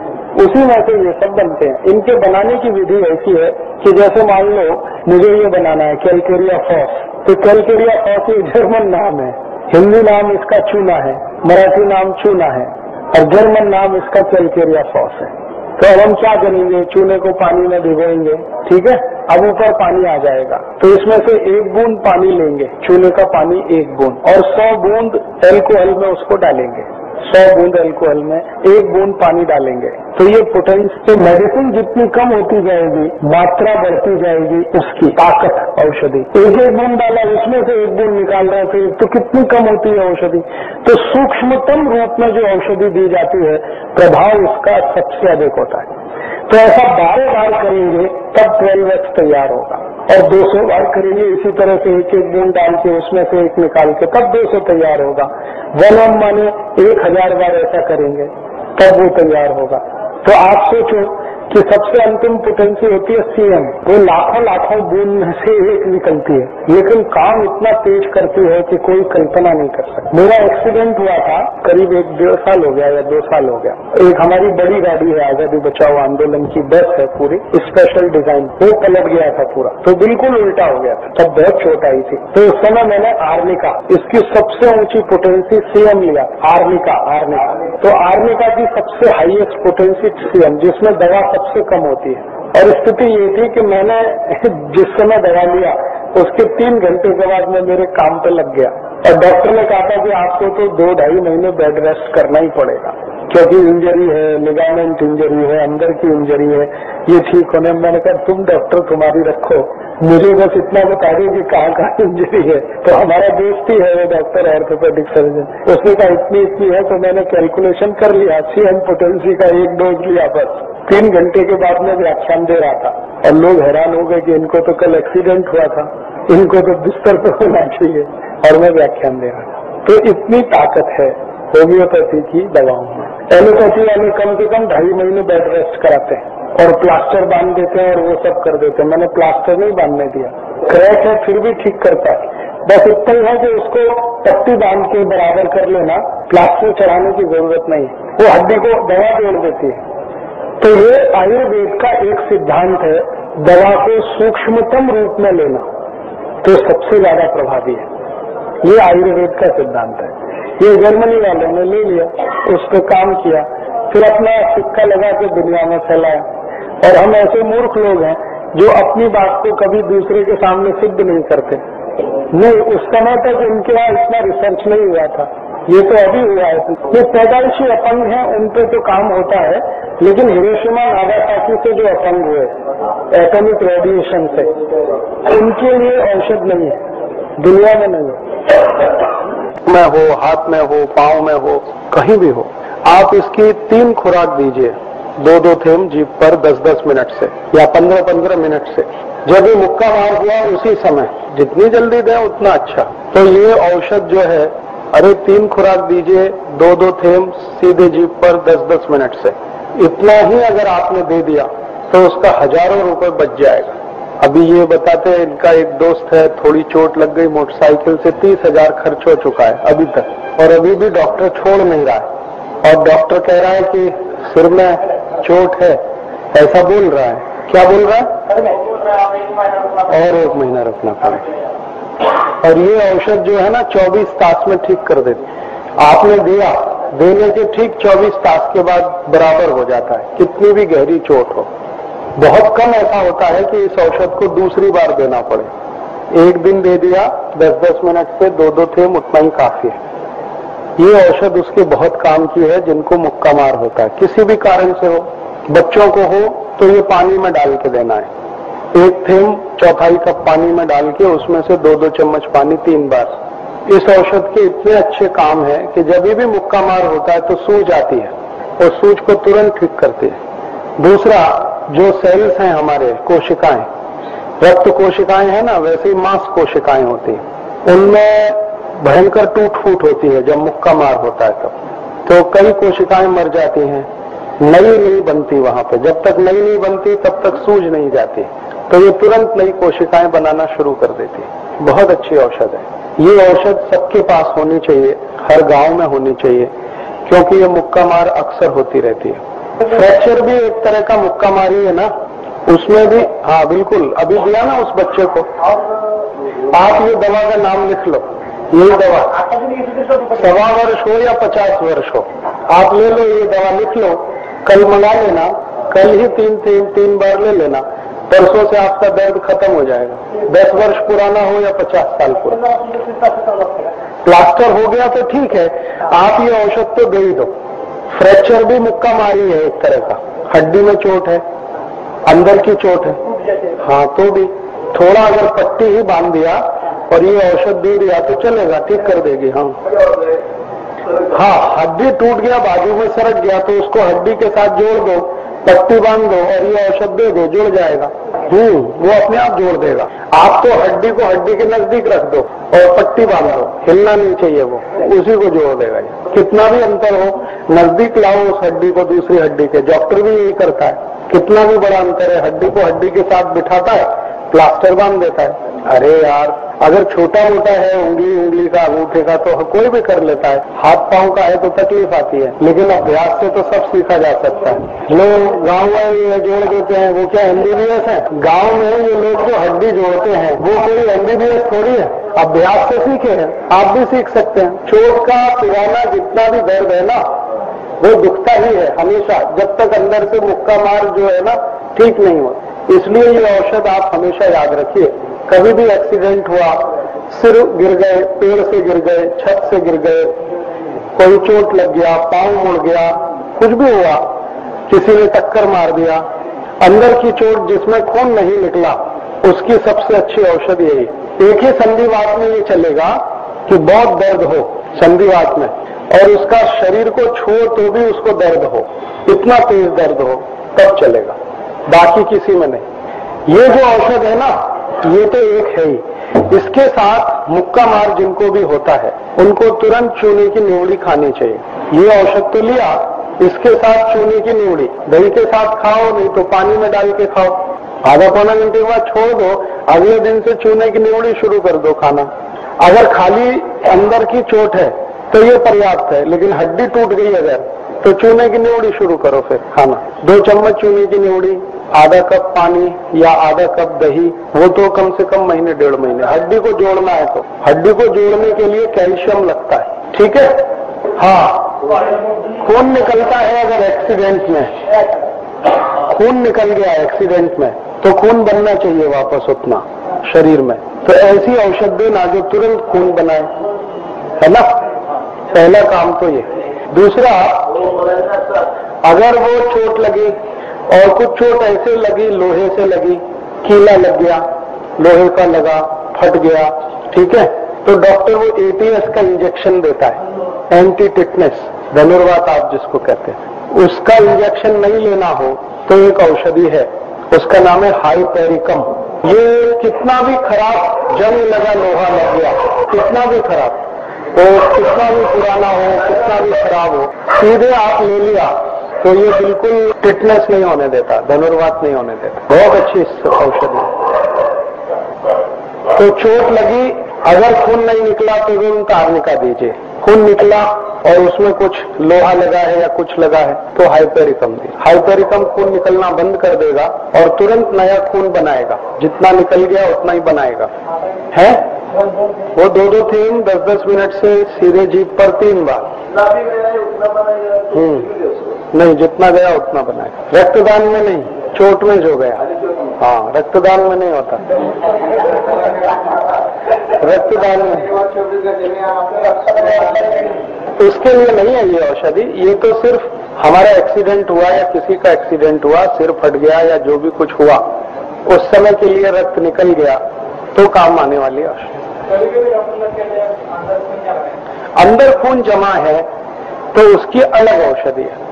उसी में से ये सब बनते हैं। इनके बनाने की विधि ऐसी है कि जैसे मान लो मुझे ये बनाना है कैलकेरिया फॉस, तो कैलकेरिया फॉस ये जर्मन नाम है, हिंदी नाम इसका चूना है। मराठी नाम चूना है और जर्मन नाम इसका कैलकेरिया सॉस है। तो अब हम क्या करेंगे, चूने को पानी में भिगोएंगे, ठीक है। अब ऊपर पानी आ जाएगा तो इसमें से 1 बूंद पानी लेंगे, चूने का पानी 1 बूंद, और 100 बूंद एल्कोहल में उसको डालेंगे। 100 बूंद एल्कोहल में 1 बूंद पानी डालेंगे। तो ये पोटेंशियल मेडिसिन जितनी कम होती जाएगी, मात्रा बढ़ती जाएगी उसकी ताकत औषधि। एक बूंद डाला, उसमें से 1 बूंद निकाल रहे थे तो कितनी कम होती है औषधि। तो सूक्ष्मतम रूप में जो औषधि दी जाती है, प्रभाव उसका सबसे अधिक होता है। तो ऐसा 12 बार करेंगे तब 12x तैयार होगा, और 200 बार करेंगे इसी तरह से 1-1 बूंद डाल के उसमें से 1 निकाल के, तब 200 तैयार होगा। 1 माने 1000 बार ऐसा करेंगे तब वो तैयार होगा। तो आप सोचो कि सबसे अंतिम पोटेंसी होती है सीएम, वो लाखों बूंद में से 1 निकलती है, लेकिन काम इतना तेज करती है कि कोई कल्पना नहीं कर सकता। मेरा एक्सीडेंट हुआ था करीब 1-1.5 साल हो गया या 2 साल हो गया। एक हमारी बड़ी गाड़ी है, आजादी बचाओ आंदोलन की बस है पूरी स्पेशल डिजाइन, वो पलट गया था पूरा, तो बिल्कुल उल्टा हो गया था, तब बहुत चोट आई थी। तो उस समय मैंने आर्निका, इसकी सबसे ऊंची पोटेंसी सीएम लिया, आर्निका। तो आर्निका की सबसे हाईएस्ट पोटेंसी सीएम, जिसमें दवा सबसे कम होती है। और स्थिति ये थी कि मैंने जिस समय दवा लिया उसके 3 घंटे के बाद मैं मेरे काम पे लग गया, और डॉक्टर ने कहा था कि आपको तो 2-2.5 महीने बेड रेस्ट करना ही पड़ेगा, क्योंकि इंजरी है, लिगामेंट इंजरी है, अंदर की इंजरी है, ये ठीक होने। मैंने कहा तुम डॉक्टर तुम्हारी रखो, मुझे बस इतना बता दो कि कहाँ इंजरी है। तो हमारा दोस्त ही है वो डॉक्टर ऑर्थोपेडिक सर्जन, उसने कहा इतनी है। तो मैंने कैलकुलेशन कर लिया, सीएम पोटेंसी का 1 डोज लिया बस। 3 घंटे के बाद में व्याख्यान दे रहा था, और लोग हैरान हो गए कि इनको तो कल एक्सीडेंट हुआ था, इनको तो बिस्तर पर होना चाहिए, और मैं व्याख्यान दे रहा था। तो इतनी ताकत है होम्योपैथी की दवाओं में। एलोपैथी वाले कम से कम 2.5 महीने बेड रेस्ट कराते हैं और प्लास्टर बांध देते हैं और वो सब कर देते हैं। मैंने प्लास्टर नहीं बांधने दिया, क्रैक है फिर भी ठीक करता है, बस इतना ही है कि उसको पट्टी बांध के बराबर कर लेना, प्लास्टर चढ़ाने की जरूरत नहीं, वो हड्डी को दवा जोड़ देती है। तो ये आयुर्वेद का एक सिद्धांत है, दवा को सूक्ष्मतम रूप में लेना तो सबसे ज्यादा प्रभावी है। ये आयुर्वेद का सिद्धांत है। ये जर्मनी वालों ने ले लिया, उस पर काम किया, फिर अपना सिक्का लगा के दुनिया में फैलाया। और हम ऐसे मूर्ख लोग हैं जो अपनी बात को कभी दूसरे के सामने सिद्ध नहीं करते। नहीं, उस समय तक उनके यहाँ इतना रिसर्च नहीं हुआ था, ये तो अभी हुआ है। ये पैदाइशी अपंग हैं, उन पे तो काम होता है, लेकिन हिरोशिमा नागासाकी से जो अपंग हुए एटॉमिक रेडिएशन से, उनके लिए औषध नहीं है, दुनिया में नहीं है। में हो, हाथ में हो, पांव में हो, कहीं भी हो, आप इसकी 3 खुराक दीजिए, 2-2 थेम जीभ पर 10-10 मिनट से या 15-15 मिनट से। जब भी मुक्का मार हुआ उसी समय, जितनी जल्दी दें उतना अच्छा। तो ये औषध जो है, अरे 3 खुराक दीजिए, 2-2 थेम सीधे जीभ पर 10-10 मिनट से, इतना ही अगर आपने दे दिया तो उसका हजारों रुपए बच जाएगा। अभी ये बताते हैं, इनका एक दोस्त है, थोड़ी चोट लग गई मोटरसाइकिल से, 30,000 खर्च हो चुका है अभी तक, और अभी भी डॉक्टर छोड़ नहीं रहा है। और डॉक्टर कह रहा है कि सिर में चोट है, ऐसा बोल रहा है। क्या बोल रहा है? और 1 महीना रखना पड़ेगा। और ये औषध जो है ना 24 तास में ठीक कर देती। आपने दिया, देने के ठीक 24 तास के बाद बराबर हो जाता है, कितनी भी गहरी चोट हो। बहुत कम ऐसा होता है कि इस औषध को दूसरी बार देना पड़े। 1 दिन दे दिया 10-10 मिनट से 2-2 थेम, उतना ही काफी है। ये औषध उसके बहुत काम की है जिनको मुक्का मार होता है, किसी भी कारण से हो। बच्चों को हो तो ये पानी में डाल के देना है, 1 थेम 1/4 कप पानी में डाल के उसमें से 2-2 चम्मच पानी 3 बार। इस औषध के इतने अच्छे काम है कि जब भी मुक्का मार होता है तो सूज आती है, और सूज को तुरंत ठीक करती है। दूसरा, जो सेल्स हैं हमारे, कोशिकाएं, रक्त कोशिकाएं हैं ना, वैसे ही मांस कोशिकाएं होती हैं, उनमें भयंकर टूट फूट होती है जब मुक्का मार होता है तब। तो कई कोशिकाएं मर जाती हैं, नई नहीं बनती वहां पे। जब तक नई नहीं बनती तब तक सूज नहीं जाती, तो ये तुरंत नई कोशिकाएं बनाना शुरू कर देती है। बहुत अच्छी औषध है ये। औषध सबके पास होनी चाहिए, हर गांव में होनी चाहिए, क्योंकि ये मुक्का मार अक्सर होती रहती है। फ्रैक्चर भी एक तरह का मुक्का मारी है ना, उसमें भी। हाँ बिल्कुल, अभी दिया ना उस बच्चे को। आप ये दवा का नाम लिख लो, यही दवा 1.25 वर्ष हो या 50 वर्ष हो, आप ले लो, ये दवा लिख लो, कल मंगा लेना, कल ही तीन बार ले लेना, परसों से आपका दर्द खत्म हो जाएगा। 10 वर्ष पुराना हो या 50 साल पुराना। प्लास्टर हो गया तो ठीक है, आप ये औषध तो दे ही दो। फ्रैक्चर भी मुक्का मारी है एक तरह का, हड्डी में चोट है, अंदर की चोट है, हाँ तो भी थोड़ा अगर पट्टी ही बांध दिया और ये औषध दे दिया तो चलेगा, ठीक कर देगी। हाँ, हड्डी टूट गया, बाजू में सरक गया तो उसको हड्डी के साथ जोड़ दो, पट्टी बांध दो और ये औषध दे दो, जुड़ जाएगा। वो अपने आप जोड़ देगा। आप तो हड्डी को हड्डी के नजदीक रख दो और पट्टी बांध दो, हिलना नहीं चाहिए, वो उसी को जोड़ देगा। कितना भी अंतर हो, नजदीक लाओ उस हड्डी को दूसरी हड्डी के। डॉक्टर भी यही करता है, कितना भी बड़ा अंतर है, हड्डी को हड्डी के साथ बिठाता है, प्लास्टर बांध देता है। अरे यार, अगर छोटा मोटा है, उंगली का, अंगूठे का, तो कोई भी कर लेता है। हाथ पांव का है तो तकलीफ आती है, लेकिन अभ्यास से तो सब सीखा जा सकता है। लोग गाँव में ये जोड़ देते हैं, वो क्या MBBS है? गाँव में ये लोग जो हड्डी जोड़ते हैं वो कोई MBBS थोड़ी है, अभ्यास से सीखे हैं। आप भी सीख सकते हैं। चोट का पुराना जितना भी दर्द है ना, वो दुखता ही है हमेशा, जब तक अंदर से मुक्का मार जो है ना ठीक नहीं हो। इसलिए ये औषध आप हमेशा याद रखिए। कभी भी एक्सीडेंट हुआ, सिर गिर गए, पेड़ से गिर गए, छत से गिर गए, कोई चोट लग गया, पांव मुड़ गया, कुछ भी हुआ, किसी ने टक्कर मार दिया, अंदर की चोट जिसमें खून नहीं निकला, उसकी सबसे अच्छी औषध यही। एक ही संधिवात में ये चलेगा कि बहुत दर्द हो संधिवात में, और उसका शरीर को छुओ तो भी उसको दर्द हो, इतना तेज दर्द हो, तब चलेगा, बाकी किसी में नहीं। ये जो औषध है ना, ये तो एक है ही। इसके साथ मुक्का मार जिनको भी होता है, उनको तुरंत चूने की न्योड़ी खानी चाहिए। ये औषध तो लिया, इसके साथ चूने की न्योड़ी दही के साथ खाओ, नहीं तो पानी में डाल के खाओ। आधा पौना घंटे के बाद छोड़ दो, अगले दिन से चूने की न्योड़ी शुरू कर दो खाना। अगर खाली अंदर की चोट है तो ये पर्याप्त है, लेकिन हड्डी टूट गई अगर, तो चूने की न्योड़ी शुरू करो फिर खाना। 2 चम्मच चूने की न्योड़ी, आधा कप पानी या आधा कप दही, वो तो कम से कम महीने 1.5 महीने। हड्डी को जोड़ना है तो हड्डी को जोड़ने के लिए कैल्शियम लगता है, ठीक है। हाँ, खून निकलता है अगर एक्सीडेंट में, खून निकल गया एक्सीडेंट में तो खून बनना चाहिए वापस उतना शरीर में, तो ऐसी औषध देना जो तुरंत खून बनाए, है ना। पहला काम तो ये। दूसरा, अगर वो चोट लगी और कुछ चोट ऐसे लगी, लोहे से लगी, कीला लग गया, लोहे का लगा, फट गया, ठीक है, तो डॉक्टर वो ATS का इंजेक्शन देता है, एंटी टिटनेस, धनुर्वात आप जिसको कहते हैं। उसका इंजेक्शन नहीं लेना हो तो एक औषधि है, उसका नाम है हाइपेरिकम। ये कितना भी खराब जंग लगा लोहा लग गया, कितना भी खराब तो, कितना भी पुराना हो, कितना भी खराब हो, सीधे आप ले लिया तो ये बिल्कुल टिटनेस नहीं होने देता, धनुर्वात नहीं होने देता। बहुत अच्छी औषधि है। तो चोट लगी, अगर खून नहीं निकला तो तुरंत कार्निका दीजिए। खून निकला और उसमें कुछ लोहा लगा है या कुछ लगा है तो हाइपेरिकम दीजिए। हाइपेरिकम खून निकलना बंद कर देगा और तुरंत नया खून बनाएगा, जितना निकल गया उतना ही बनाएगा। है वो 2-2 थीम 10-10 मिनट से सीधे जीप पर 3 बार। नहीं, जितना गया उतना बनाएगा। रक्तदान में नहीं, चोट में जो गया। हाँ, रक्तदान में नहीं होता, रक्तदान में उसके लिए नहीं है ये औषधि। ये तो सिर्फ हमारा एक्सीडेंट हुआ या किसी का एक्सीडेंट हुआ, सिर फट गया या जो भी कुछ हुआ, उस समय के लिए रक्त निकल गया तो काम आने वाली औषधि। अंदर खून जमा है तो उसकी अलग औषधि है,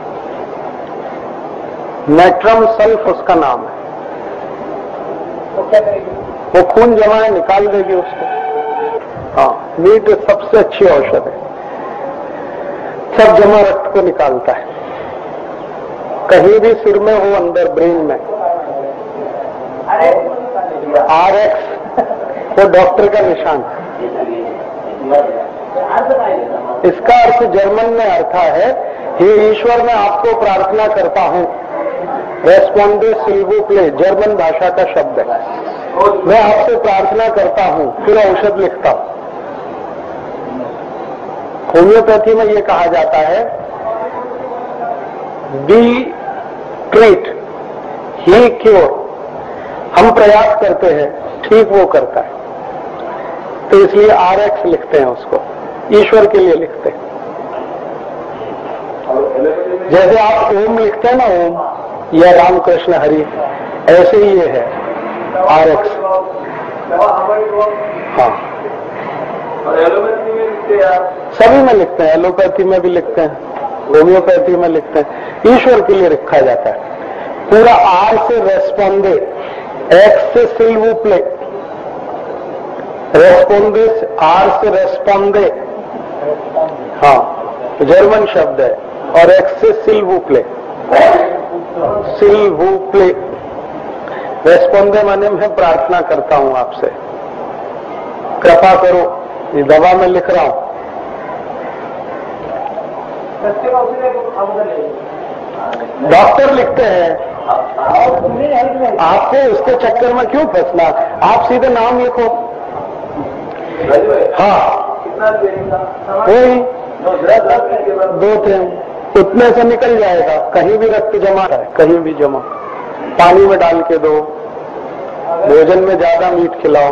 नेट्रम सल्फ उसका नाम है। वो खून जमा है, निकाल देगी उसको। हाँ, नीट सबसे अच्छी औषध है, सब जमा रक्त को निकालता है। कहीं भी सिर में हो, अंदर ब्रेन में, RX वो डॉक्टर का निशान। इसका अर्थ जर्मन में अर्थ है, हे ईश्वर मैं आपको प्रार्थना करता हूं, रेस्पोंडे सिल्वो प्ले, जर्मन भाषा का शब्द है। मैं आपसे प्रार्थना करता हूं, फिर औषध लिखता हूं। होम्योपैथी में ये कहा जाता है बी ट्रीट ही क्योर। हम प्रयास करते हैं, ठीक वो करता है। तो इसलिए RX लिखते हैं उसको, ईश्वर के लिए लिखते हैं। जैसे आप ओम लिखते हैं ना, ओम या रामकृष्ण हरि, ऐसे ही ये है RX। हाँ, और एलोपैथी में लिखते हैं आप? सभी में लिखते हैं, एलोपैथी में भी लिखते हैं, होम्योपैथी में लिखते हैं। ईश्वर के लिए लिखा जाता है। पूरा R से रेस्पोंडे, X से सिल्वू प्ले, रेस्पोंडे R से रेस्पोंडे, हाँ जर्मन शब्द है, और X से सिल्वू प्ले, सिल्वू प्ले। रेस्पोंडे माने मैं प्रार्थना करता हूं आपसे, कृपा करो, ये दवा में लिख रहा हूं। डॉक्टर लिखते हैं, आपको उसके चक्कर में क्यों फंसना, आप सीधे नाम लिखो। हाँ, वही 2-3 उतने से निकल जाएगा। कहीं भी रक्त जमा है, कहीं भी जमा, पानी में डाल के दो, भोजन में ज्यादा मीट खिलाओ।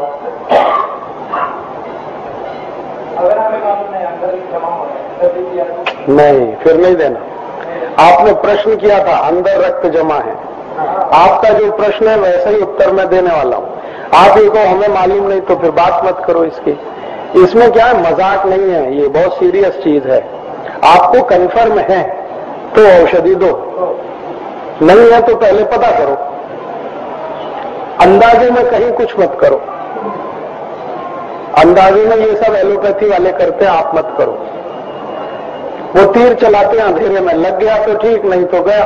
अगर हमें मालूम नहीं अंदर जमा हो रहा है, नहीं, फिर नहीं देना। आपने प्रश्न किया था अंदर रक्त जमा है, आपका जो प्रश्न है वैसे ही उत्तर मैं देने वाला हूं। आप ये कहो हमें मालूम नहीं, तो फिर बात मत करो इसकी। इसमें क्या है, मजाक नहीं है, ये बहुत सीरियस चीज है। आपको कन्फर्म है तो औषधि दो, नहीं है तो पहले पता करो। अंदाजे में कहीं कुछ मत करो, अंदाजे में ये सब एलोपैथी वाले करते हैं, आप मत करो। वो तीर चलाते हैं अंधेरे में, लग गया तो ठीक, नहीं तो गया।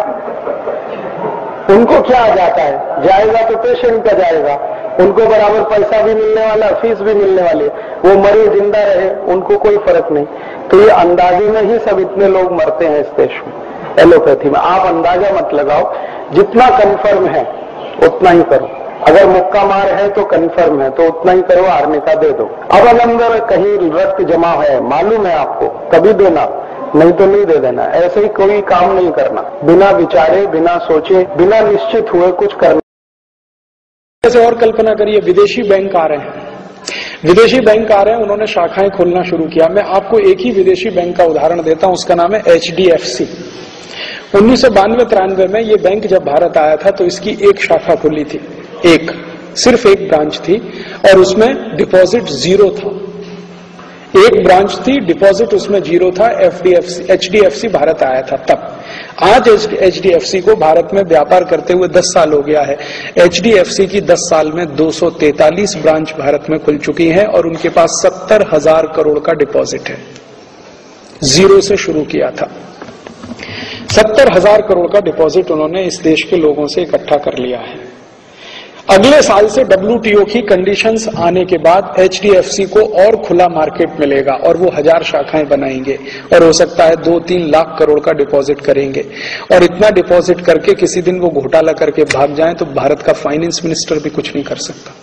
उनको क्या आ जाता है, जाएगा तो पेशेंट का जाएगा, उनको बराबर पैसा भी मिलने वाला, फीस भी मिलने वाली, वो मरे जिंदा रहे, उनको कोई फर्क नहीं। तो ये अंदाजे में ही सब इतने लोग मरते हैं इस देश में, एलोपैथी में। आप अंदाजा मत लगाओ, जितना कंफर्म है उतना ही करो। अगर मुक्का मार है तो कंफर्म है तो उतना ही करो, आर्निका दे दो। अब अंदर कहीं रक्त जमा है, मालूम है आपको, तभी देना, नहीं तो नहीं दे देना। ऐसे ही कोई काम नहीं करना, बिना विचारे, बिना सोचे, बिना निश्चित हुए कुछ करना। जैसे और कल्पना करिए, विदेशी बैंक आ रहे हैं, विदेशी बैंक आ रहे हैं, उन्होंने शाखाएं खोलना शुरू किया। मैं आपको एक ही विदेशी बैंक का उदाहरण देता हूं, उसका नाम है HDFC। 1992-93 में ये बैंक जब भारत आया था तो इसकी एक शाखा खुली थी, सिर्फ एक ब्रांच थी, और उसमें डिपॉजिट 0 था। एक ब्रांच थी, डिपॉजिट उसमें 0 था। HDFC भारत आया था तब। आज HDFC को भारत में व्यापार करते हुए 10 साल हो गया है। HDFC की 10 साल में 243 ब्रांच भारत में खुल चुकी हैं और उनके पास 70,000 करोड़ का डिपॉजिट है। 0 से शुरू किया था, 70,000 करोड़ का डिपॉजिट उन्होंने इस देश के लोगों से इकट्ठा कर लिया है। अगले साल से WTO की कंडीशंस आने के बाद HDFC को और खुला मार्केट मिलेगा और वो 1000 शाखाएं बनाएंगे और हो सकता है 2-3 लाख करोड़ का डिपॉजिट करेंगे। और इतना डिपॉजिट करके किसी दिन वो घोटाला करके भाग जाएं तो भारत का फाइनेंस मिनिस्टर भी कुछ नहीं कर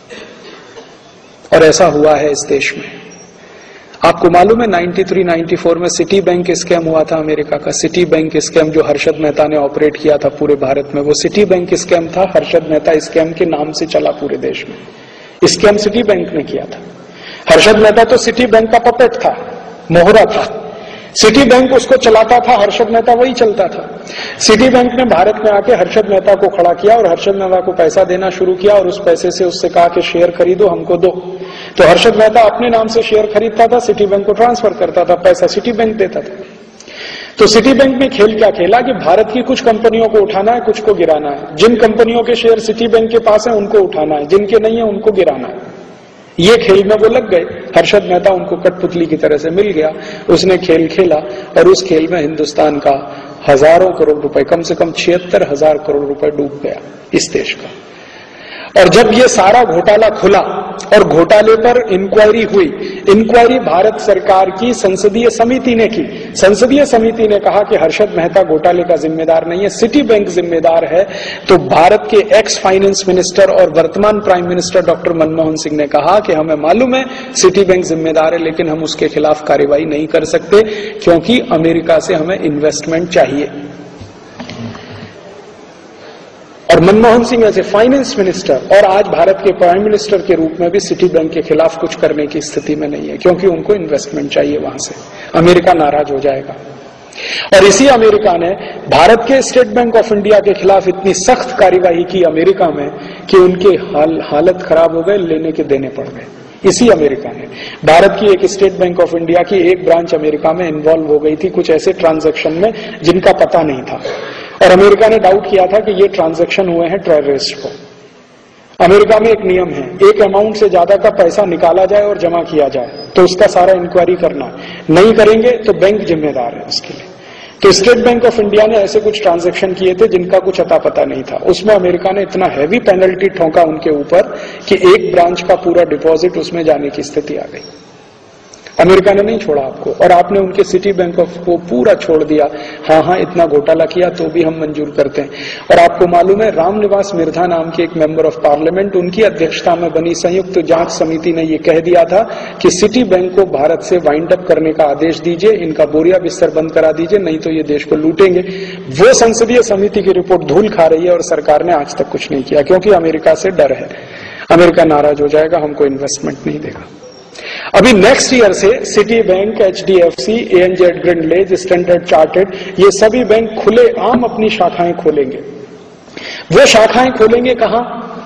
सकता। और ऐसा हुआ है इस देश में। आपको मालूम है 93-94 में सिटी बैंक स्कैम हुआ था अमेरिका का। सिटी बैंक स्कैम जो हर्षद मेहता ने ऑपरेट किया था पूरे भारत में, वो सिटी बैंक स्कैम था। हर्षद मेहता स्कैम के नाम से चला पूरे देश में। स्कैम सिटी बैंक ने किया था। हर्षद मेहता तो सिटी बैंक का पपेट था, मोहरा था। सिटी बैंक उसको चलाता था, हर्षद मेहता वही चलता था। सिटी बैंक ने भारत में आके हर्षद मेहता को खड़ा किया और हर्षद मेहता को पैसा देना शुरू किया और उस पैसे से उससे कहा कि शेयर खरीदो, हमको दो। तो हर्षद मेहता अपने नाम से शेयर खरीदता था, सिटी बैंक को ट्रांसफर करता था, पैसा सिटी बैंक देता था। तो सिटी बैंक ने खेल क्या खेला कि भारत की कुछ कंपनियों को उठाना है, कुछ को गिराना है। जिन कंपनियों के शेयर सिटी बैंक के पास है उनको उठाना है, जिनके नहीं है उनको गिराना है। ये खेल में वो लग गए। हर्षद मेहता उनको कठपुतली की तरह से मिल गया, उसने खेल खेला और उस खेल में हिंदुस्तान का हजारों करोड़ रुपए, कम से कम 76,000 करोड़ रुपए डूब गया इस देश का। और जब ये सारा घोटाला खुला और घोटाले पर इंक्वायरी हुई, इंक्वायरी भारत सरकार की संसदीय समिति ने की। संसदीय समिति ने कहा कि हर्षद मेहता घोटाले का जिम्मेदार नहीं है, सिटी बैंक जिम्मेदार है। तो भारत के एक्स फाइनेंस मिनिस्टर और वर्तमान prime minister doctor Manmohan Singh ने कहा कि हमें मालूम है सिटी बैंक जिम्मेदार है, लेकिन हम उसके खिलाफ कार्रवाई नहीं कर सकते क्योंकि अमेरिका से हमें इन्वेस्टमेंट चाहिए। और मनमोहन सिंह ऐसे फाइनेंस मिनिस्टर और आज भारत के प्राइम मिनिस्टर के रूप में भी सिटी बैंक के खिलाफ कुछ करने की स्थिति में नहीं है, क्योंकि उनको इन्वेस्टमेंट चाहिए वहां से। अमेरिका नाराज हो जाएगा। और इसी अमेरिका ने भारत के स्टेट बैंक ऑफ इंडिया के खिलाफ इतनी सख्त कार्यवाही की अमेरिका में कि उनके हालत खराब हो गए, लेने के देने पड़ गए। इसी अमेरिका ने, भारत की एक स्टेट बैंक ऑफ इंडिया की एक ब्रांच अमेरिका में इन्वॉल्व हो गई थी कुछ ऐसे ट्रांजैक्शन में जिनका पता नहीं था, और अमेरिका ने डाउट किया था कि ये ट्रांजैक्शन हुए हैं टेररिस्ट को। अमेरिका में एक नियम है, एक अमाउंट से ज्यादा का पैसा निकाला जाए और जमा किया जाए तो उसका सारा इंक्वायरी करना, नहीं करेंगे तो बैंक जिम्मेदार है उसके लिए। तो स्टेट बैंक ऑफ इंडिया ने ऐसे कुछ ट्रांजैक्शन किए थे जिनका कुछ अता पता नहीं था। उसमें अमेरिका ने इतना हैवी पेनल्टी ठोका उनके ऊपर कि एक ब्रांच का पूरा डिपॉजिट उसमें जाने की स्थिति आ गई। अमेरिका ने नहीं छोड़ा आपको, और आपने उनके सिटी बैंक ऑफ को पूरा छोड़ दिया। हाँ, इतना घोटाला किया तो भी हम मंजूर करते हैं। और आपको मालूम है, रामनिवास मिर्धा नाम के एक मेंबर ऑफ पार्लियामेंट, उनकी अध्यक्षता में बनी संयुक्त जांच समिति ने यह कह दिया था कि सिटी बैंक को भारत से वाइंड अप करने का आदेश दीजिए, इनका बोरिया बिस्तर बंद करा दीजिए, नहीं तो ये देश को लूटेंगे। वो संसदीय समिति की रिपोर्ट धूल खा रही है और सरकार ने आज तक कुछ नहीं किया, क्योंकि अमेरिका से डर है। अमेरिका नाराज हो जाएगा, हमको इन्वेस्टमेंट नहीं देगा। अभी नेक्स्ट ईयर से Citibank, HDFC, ANZ Grindlays, Standard Chartered, ये सभी बैंक खुले आम अपनी शाखाएं खोलेंगे। वो शाखाएं खोलेंगे कहां?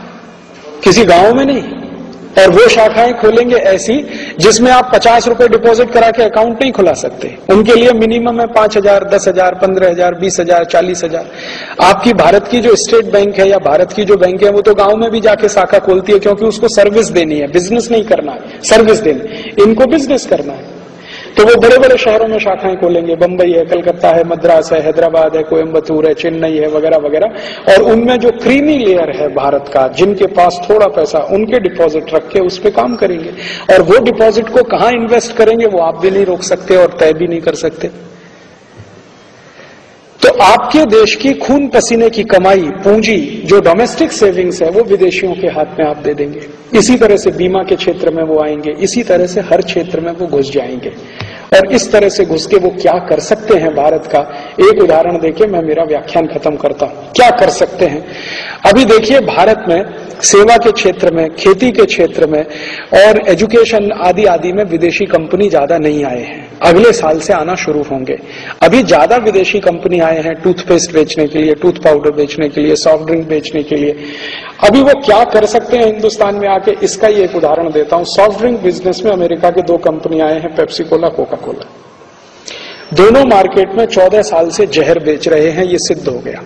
किसी गांव में नहीं। और वो शाखाएं खोलेंगे ऐसी जिसमें आप 50 रुपए डिपॉजिट करा के अकाउंट नहीं खुला सकते। उनके लिए मिनिमम है 5,000, 10,000, 15,000, 20,000, 40,000। आपकी भारत की जो स्टेट बैंक है या भारत की जो बैंक है वो तो गांव में भी जाके शाखा खोलती है, क्योंकि उसको सर्विस देनी है, बिजनेस नहीं करना है, सर्विस देनी। इनको बिजनेस करना है, तो वो बड़े बड़े शहरों में शाखाएं खोलेंगे। बंबई है, कलकत्ता है, मद्रास है, हैदराबाद है, कोयम्बतूर है, चेन्नई है, वगैरह वगैरह। और उनमें जो क्रीमी लेयर है भारत का, जिनके पास थोड़ा पैसा, उनके डिपॉजिट रख के उस पर काम करेंगे। और वो डिपॉजिट को कहां इन्वेस्ट करेंगे वो आप भी नहीं रोक सकते और तय भी नहीं कर सकते। तो आपके देश की खून पसीने की कमाई, पूंजी, जो डोमेस्टिक सेविंग्स है, वो विदेशियों के हाथ में आप दे देंगे। इसी तरह से बीमा के क्षेत्र में वो आएंगे, इसी तरह से हर क्षेत्र में वो घुस जाएंगे। और इस तरह से घुस के वो क्या कर सकते हैं भारत का एक उदाहरण देके मैं मेरा व्याख्यान खत्म करता हूं। क्या कर सकते हैं? अभी देखिए, भारत में सेवा के क्षेत्र में, खेती के क्षेत्र में और एजुकेशन आदि आदि में विदेशी कंपनी ज्यादा नहीं आए हैं। अगले साल से आना शुरू होंगे। अभी ज्यादा विदेशी कंपनी आए हैं टूथपेस्ट बेचने के लिए, टूथ पाउडर बेचने के लिए, सॉफ्ट ड्रिंक बेचने के लिए। अभी वो क्या कर सकते हैं हिंदुस्तान में आके, इसका ही एक उदाहरण देता हूं। सॉफ्ट ड्रिंक बिजनेस में अमेरिका के 2 कंपनी आए हैं, पेप्सी कोला, कोका कोला। दोनों मार्केट में 14 साल से जहर बेच रहे हैं, ये सिद्ध हो गया।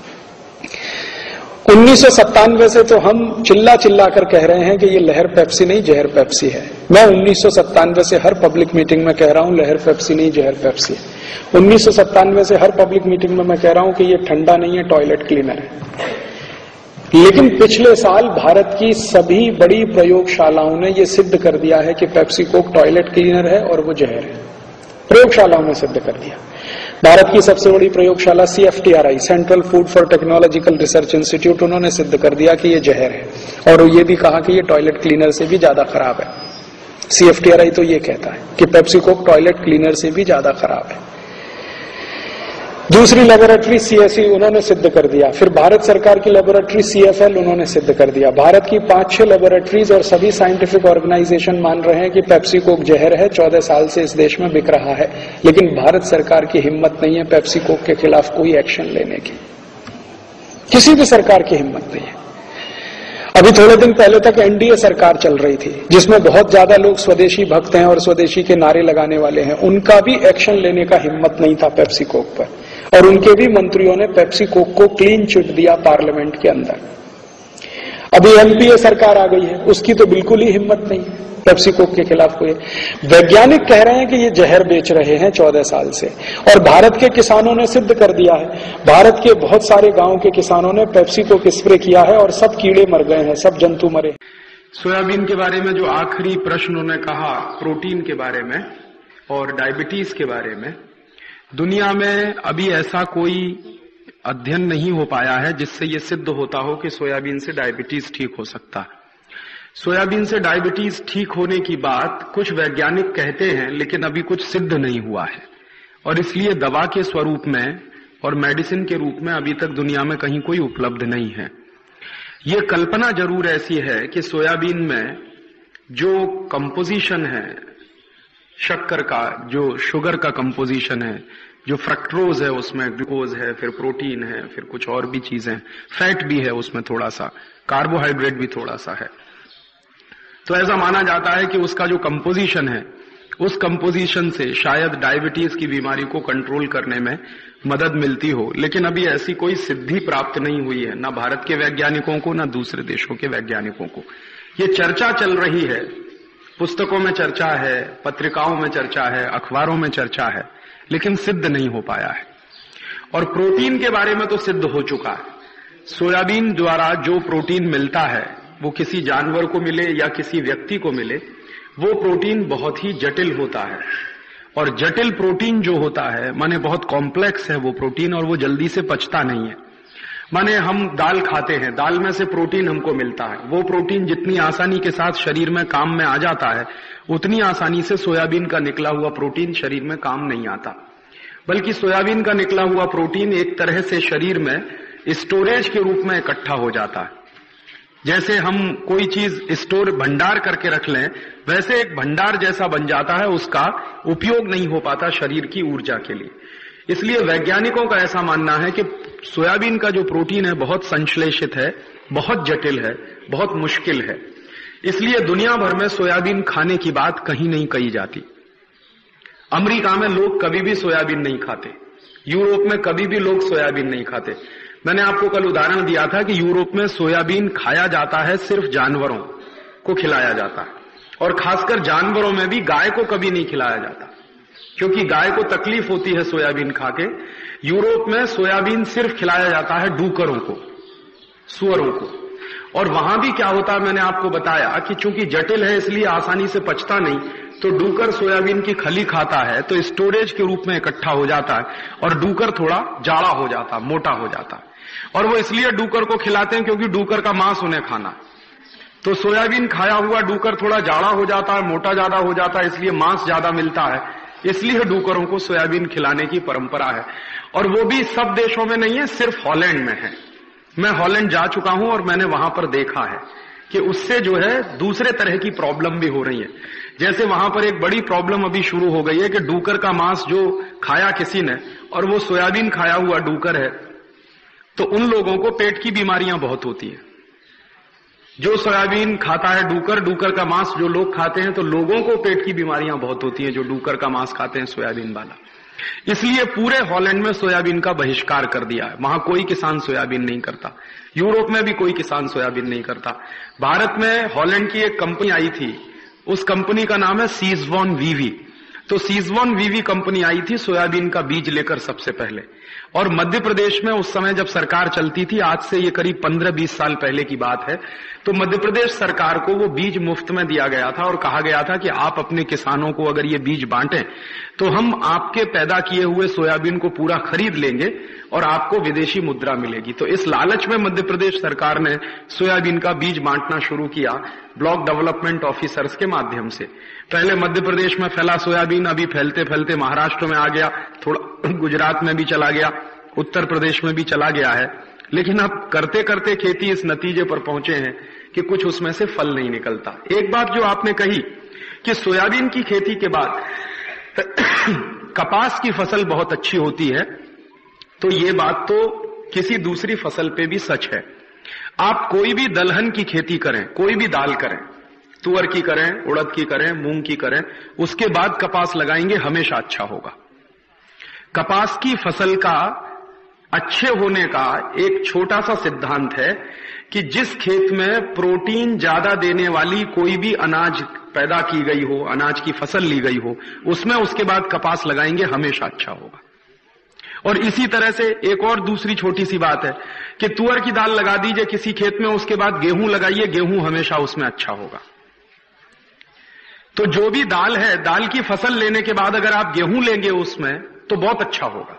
1997 से तो हम चिल्ला चिल्ला कर कह रहे हैं कि ये लहर पेप्सी नहीं, जहर पेप्सी है। मैं 1997 से हर पब्लिक मीटिंग में कह रहा हूं लहर पेप्सी नहीं, जहर पेप्सी है। 1997 से हर पब्लिक मीटिंग में मैं कह रहा हूं कि ये ठंडा नहीं है, टॉयलेट क्लीनर है। लेकिन पिछले साल भारत की सभी बड़ी प्रयोगशालाओं ने यह सिद्ध कर दिया है कि पेप्सी कोक टॉयलेट क्लीनर है और वो जहर है। प्रयोगशालाओं ने सिद्ध कर दिया। भारत की सबसे बड़ी प्रयोगशाला CFTRI, central food for technological research institute, उन्होंने सिद्ध कर दिया कि ये जहर है। और ये भी कहा कि ये टॉयलेट क्लीनर से भी ज्यादा खराब है। CFTRI तो ये कहता है कि पेप्सी कोक टॉयलेट क्लीनर से भी ज्यादा खराब है। दूसरी लेबोरेटरी CSE, उन्होंने सिद्ध कर दिया। फिर भारत सरकार की लेबोरेटरी CFL, उन्होंने सिद्ध कर दिया। भारत की 5-6 लेबोरेटरीज और सभी साइंटिफिक ऑर्गेनाइजेशन मान रहे हैं कि पेप्सी कोक जहर है, 14 साल से इस देश में बिक रहा है। लेकिन भारत सरकार की हिम्मत नहीं है पेप्सी कोक के खिलाफ कोई एक्शन लेने की। किसी भी सरकार की हिम्मत नहीं है। अभी थोड़े दिन पहले तक NDA सरकार चल रही थी, जिसमें बहुत ज्यादा लोग स्वदेशी भक्त हैं और स्वदेशी के नारे लगाने वाले हैं। उनका भी एक्शन लेने का हिम्मत नहीं था पेप्सी कोक पर, और उनके भी मंत्रियों ने पेप्सी कोक को क्लीन चिट दिया पार्लियामेंट के अंदर। अभी MPA सरकार आ गई है, उसकी तो बिल्कुल ही हिम्मत नहीं है। पेप्सी कोक के खिलाफ कोई। वैज्ञानिक कह रहे हैं कि ये जहर बेच रहे हैं 14 साल से, और भारत के किसानों ने सिद्ध कर दिया है। भारत के बहुत सारे गांव के किसानों ने पेप्सी कोक स्प्रे किया है और सब कीड़े मर गए हैं, सब जंतु मरे। सोयाबीन के बारे में जो आखिरी प्रश्न उन्होंने कहा, प्रोटीन के बारे में और डायबिटीज के बारे में, दुनिया में अभी ऐसा कोई अध्ययन नहीं हो पाया है जिससे ये सिद्ध होता हो कि सोयाबीन से डायबिटीज ठीक हो सकता है। सोयाबीन से डायबिटीज ठीक होने की बात कुछ वैज्ञानिक कहते हैं, लेकिन अभी कुछ सिद्ध नहीं हुआ है, और इसलिए दवा के स्वरूप में और मेडिसिन के रूप में अभी तक दुनिया में कहीं कोई उपलब्ध नहीं है। ये कल्पना जरूर ऐसी है कि सोयाबीन में जो कंपोजिशन है शक्कर का, जो शुगर का कंपोजिशन है, जो फ्रक्टोज है, उसमें ग्लूकोज है, फिर प्रोटीन है, फिर कुछ और भी चीजें, फैट भी है उसमें थोड़ा सा, कार्बोहाइड्रेट भी थोड़ा सा है। तो ऐसा माना जाता है कि उसका जो कंपोजिशन है, उस कंपोजिशन से शायद डायबिटीज की बीमारी को कंट्रोल करने में मदद मिलती हो, लेकिन अभी ऐसी कोई सिद्धि प्राप्त नहीं हुई है, ना भारत के वैज्ञानिकों को, ना दूसरे देशों के वैज्ञानिकों को। ये चर्चा चल रही है, पुस्तकों में चर्चा है, पत्रिकाओं में चर्चा है, अखबारों में चर्चा है, लेकिन सिद्ध नहीं हो पाया है। और प्रोटीन के बारे में तो सिद्ध हो चुका है। सोयाबीन द्वारा जो प्रोटीन मिलता है, वो किसी जानवर को मिले या किसी व्यक्ति को मिले, वो प्रोटीन बहुत ही जटिल होता है। और जटिल प्रोटीन जो होता है, माने बहुत कॉम्प्लेक्स है वो प्रोटीन, और वो जल्दी से पचता नहीं है। माने हम दाल खाते हैं, दाल में से प्रोटीन हमको मिलता है, वो प्रोटीन जितनी आसानी के साथ शरीर में काम में आ जाता है, उतनी आसानी से सोयाबीन का निकला हुआ प्रोटीन शरीर में काम नहीं आता। बल्कि सोयाबीन का निकला हुआ प्रोटीन एक तरह से शरीर में स्टोरेज के रूप में इकट्ठा हो जाता है। जैसे हम कोई चीज स्टोर भंडार करके रख लें, वैसे एक भंडार जैसा बन जाता है, उसका उपयोग नहीं हो पाता शरीर की ऊर्जा के लिए। इसलिए वैज्ञानिकों का ऐसा मानना है कि सोयाबीन का जो प्रोटीन है बहुत संश्लेषित है, बहुत जटिल है, बहुत मुश्किल है। इसलिए दुनिया भर में सोयाबीन खाने की बात कहीं नहीं कही जाती। अमेरिका में लोग कभी भी सोयाबीन नहीं खाते, यूरोप में कभी भी लोग सोयाबीन नहीं खाते। मैंने आपको कल उदाहरण दिया था कि यूरोप में सोयाबीन खाया जाता है, सिर्फ जानवरों को खिलाया जाता है, और खासकर जानवरों में भी गाय को कभी नहीं खिलाया जाता, क्योंकि गाय को तकलीफ होती है सोयाबीन खा के। यूरोप में सोयाबीन सिर्फ खिलाया जाता है डूकरों को, सुअरों को। और वहां भी क्या होता है, मैंने आपको बताया कि चूंकि जटिल है इसलिए आसानी से पचता नहीं, तो डूकर सोयाबीन की खली खाता है तो स्टोरेज के रूप में इकट्ठा हो जाता है, और डूकर थोड़ा जाड़ा हो जाता, मोटा हो जाता। और वो इसलिए डूकर को खिलाते हैं क्योंकि डूकर का मांस उन्हें खाना। तो सोयाबीन खाया हुआ डूकर थोड़ा जाड़ा हो जाता है, मोटा ज्यादा हो जाता है, इसलिए मांस ज्यादा मिलता है, इसलिए डूकरों को सोयाबीन खिलाने की परंपरा है। और वो भी सब देशों में नहीं है, सिर्फ हॉलैंड में है। मैं हॉलैंड जा चुका हूं और मैंने वहां पर देखा है कि उससे जो है दूसरे तरह की प्रॉब्लम भी हो रही है। जैसे वहां पर एक बड़ी प्रॉब्लम अभी शुरू हो गई है कि डूकर का मांस जो खाया किसी ने और वो सोयाबीन खाया हुआ डूकर है, तो उन लोगों को पेट की बीमारियां बहुत होती है। जो सोयाबीन खाता है डूकर का मांस जो लोग खाते हैं, तो लोगों को पेट की बीमारियां बहुत होती हैं जो डूकर का मांस खाते हैं सोयाबीन वाला। इसलिए पूरे हॉलैंड में सोयाबीन का बहिष्कार कर दिया है। वहां कोई किसान सोयाबीन नहीं करता, यूरोप में भी कोई किसान सोयाबीन नहीं करता। भारत में हॉलैंड की एक कंपनी आई थी, उस कंपनी का नाम है सीजवॉन वीवी। तो सीजवॉन वीवी कंपनी आई थी सोयाबीन का बीज लेकर सबसे पहले, और मध्य प्रदेश में उस समय जब सरकार चलती थी, आज से ये करीब 15-20 साल पहले की बात है, तो मध्य प्रदेश सरकार को वो बीज मुफ्त में दिया गया था और कहा गया था कि आप अपने किसानों को अगर ये बीज बांटें तो हम आपके पैदा किए हुए सोयाबीन को पूरा खरीद लेंगे और आपको विदेशी मुद्रा मिलेगी। तो इस लालच में मध्य प्रदेश सरकार ने सोयाबीन का बीज बांटना शुरू किया ब्लॉक डेवलपमेंट ऑफिसर्स के माध्यम से। पहले मध्य प्रदेश में फैला सोयाबीन, अभी फैलते फैलते महाराष्ट्र में आ गया, थोड़ा गुजरात में भी चला गया, उत्तर प्रदेश में भी चला गया है। लेकिन अब करते करते खेती इस नतीजे पर पहुंचे हैं कि कुछ उसमें से फल नहीं निकलता। एक बात जो आपने कही कि सोयाबीन की खेती के बाद कपास की फसल बहुत अच्छी होती है, तो ये बात तो किसी दूसरी फसल पे भी सच है। आप कोई भी दलहन की खेती करें, कोई भी दाल करें, तुअर की करें, उड़द की करें, मूंग की करें, उसके बाद कपास लगाएंगे, हमेशा अच्छा होगा। कपास की फसल का अच्छे होने का एक छोटा सा सिद्धांत है कि जिस खेत में प्रोटीन ज्यादा देने वाली कोई भी अनाज पैदा की गई हो, अनाज की फसल ली गई हो, उसमें उसके बाद कपास लगाएंगे, हमेशा अच्छा होगा। और इसी तरह से एक और दूसरी छोटी सी बात है कि तुअर की दाल लगा दीजिए किसी खेत में, उसके बाद गेहूं लगाइए, गेहूं हमेशा उसमें अच्छा होगा। तो जो भी दाल है, दाल की फसल लेने के बाद अगर आप गेहूं लेंगे उसमें तो बहुत अच्छा होगा।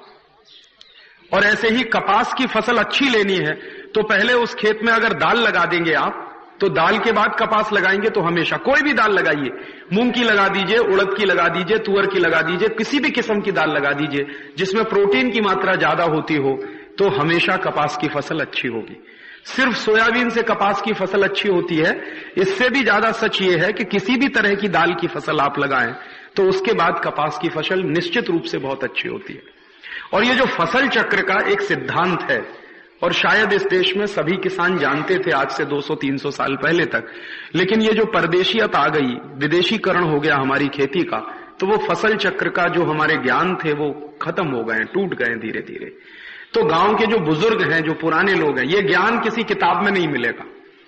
और ऐसे ही कपास की फसल अच्छी लेनी है तो पहले उस खेत में अगर दाल लगा देंगे आप, तो दाल के बाद कपास लगाएंगे तो हमेशा, कोई भी दाल लगाइए, मूंग की लगा दीजिए, उड़द की लगा दीजिए, तुअर की लगा दीजिए, किसी भी किस्म की दाल लगा दीजिए जिसमें प्रोटीन की मात्रा ज्यादा होती हो, तो हमेशा कपास की फसल अच्छी होगी। सिर्फ सोयाबीन से कपास की फसल अच्छी होती है, इससे भी ज्यादा सच ये है कि किसी भी तरह की दाल की फसल आप लगाएं तो उसके बाद कपास की फसल निश्चित रूप से बहुत अच्छी होती है। और ये जो फसल चक्र का एक सिद्धांत है, और शायद इस देश में सभी किसान जानते थे आज से 200-300 साल पहले तक, लेकिन ये जो परदेशियत आ गई, विदेशीकरण हो गया हमारी खेती का, तो वो फसल चक्र का जो हमारे ज्ञान थे वो खत्म हो गए, टूट गए धीरे धीरे। तो गांव के जो बुजुर्ग हैं, जो पुराने लोग हैं, ये ज्ञान किसी किताब में नहीं मिलेगा।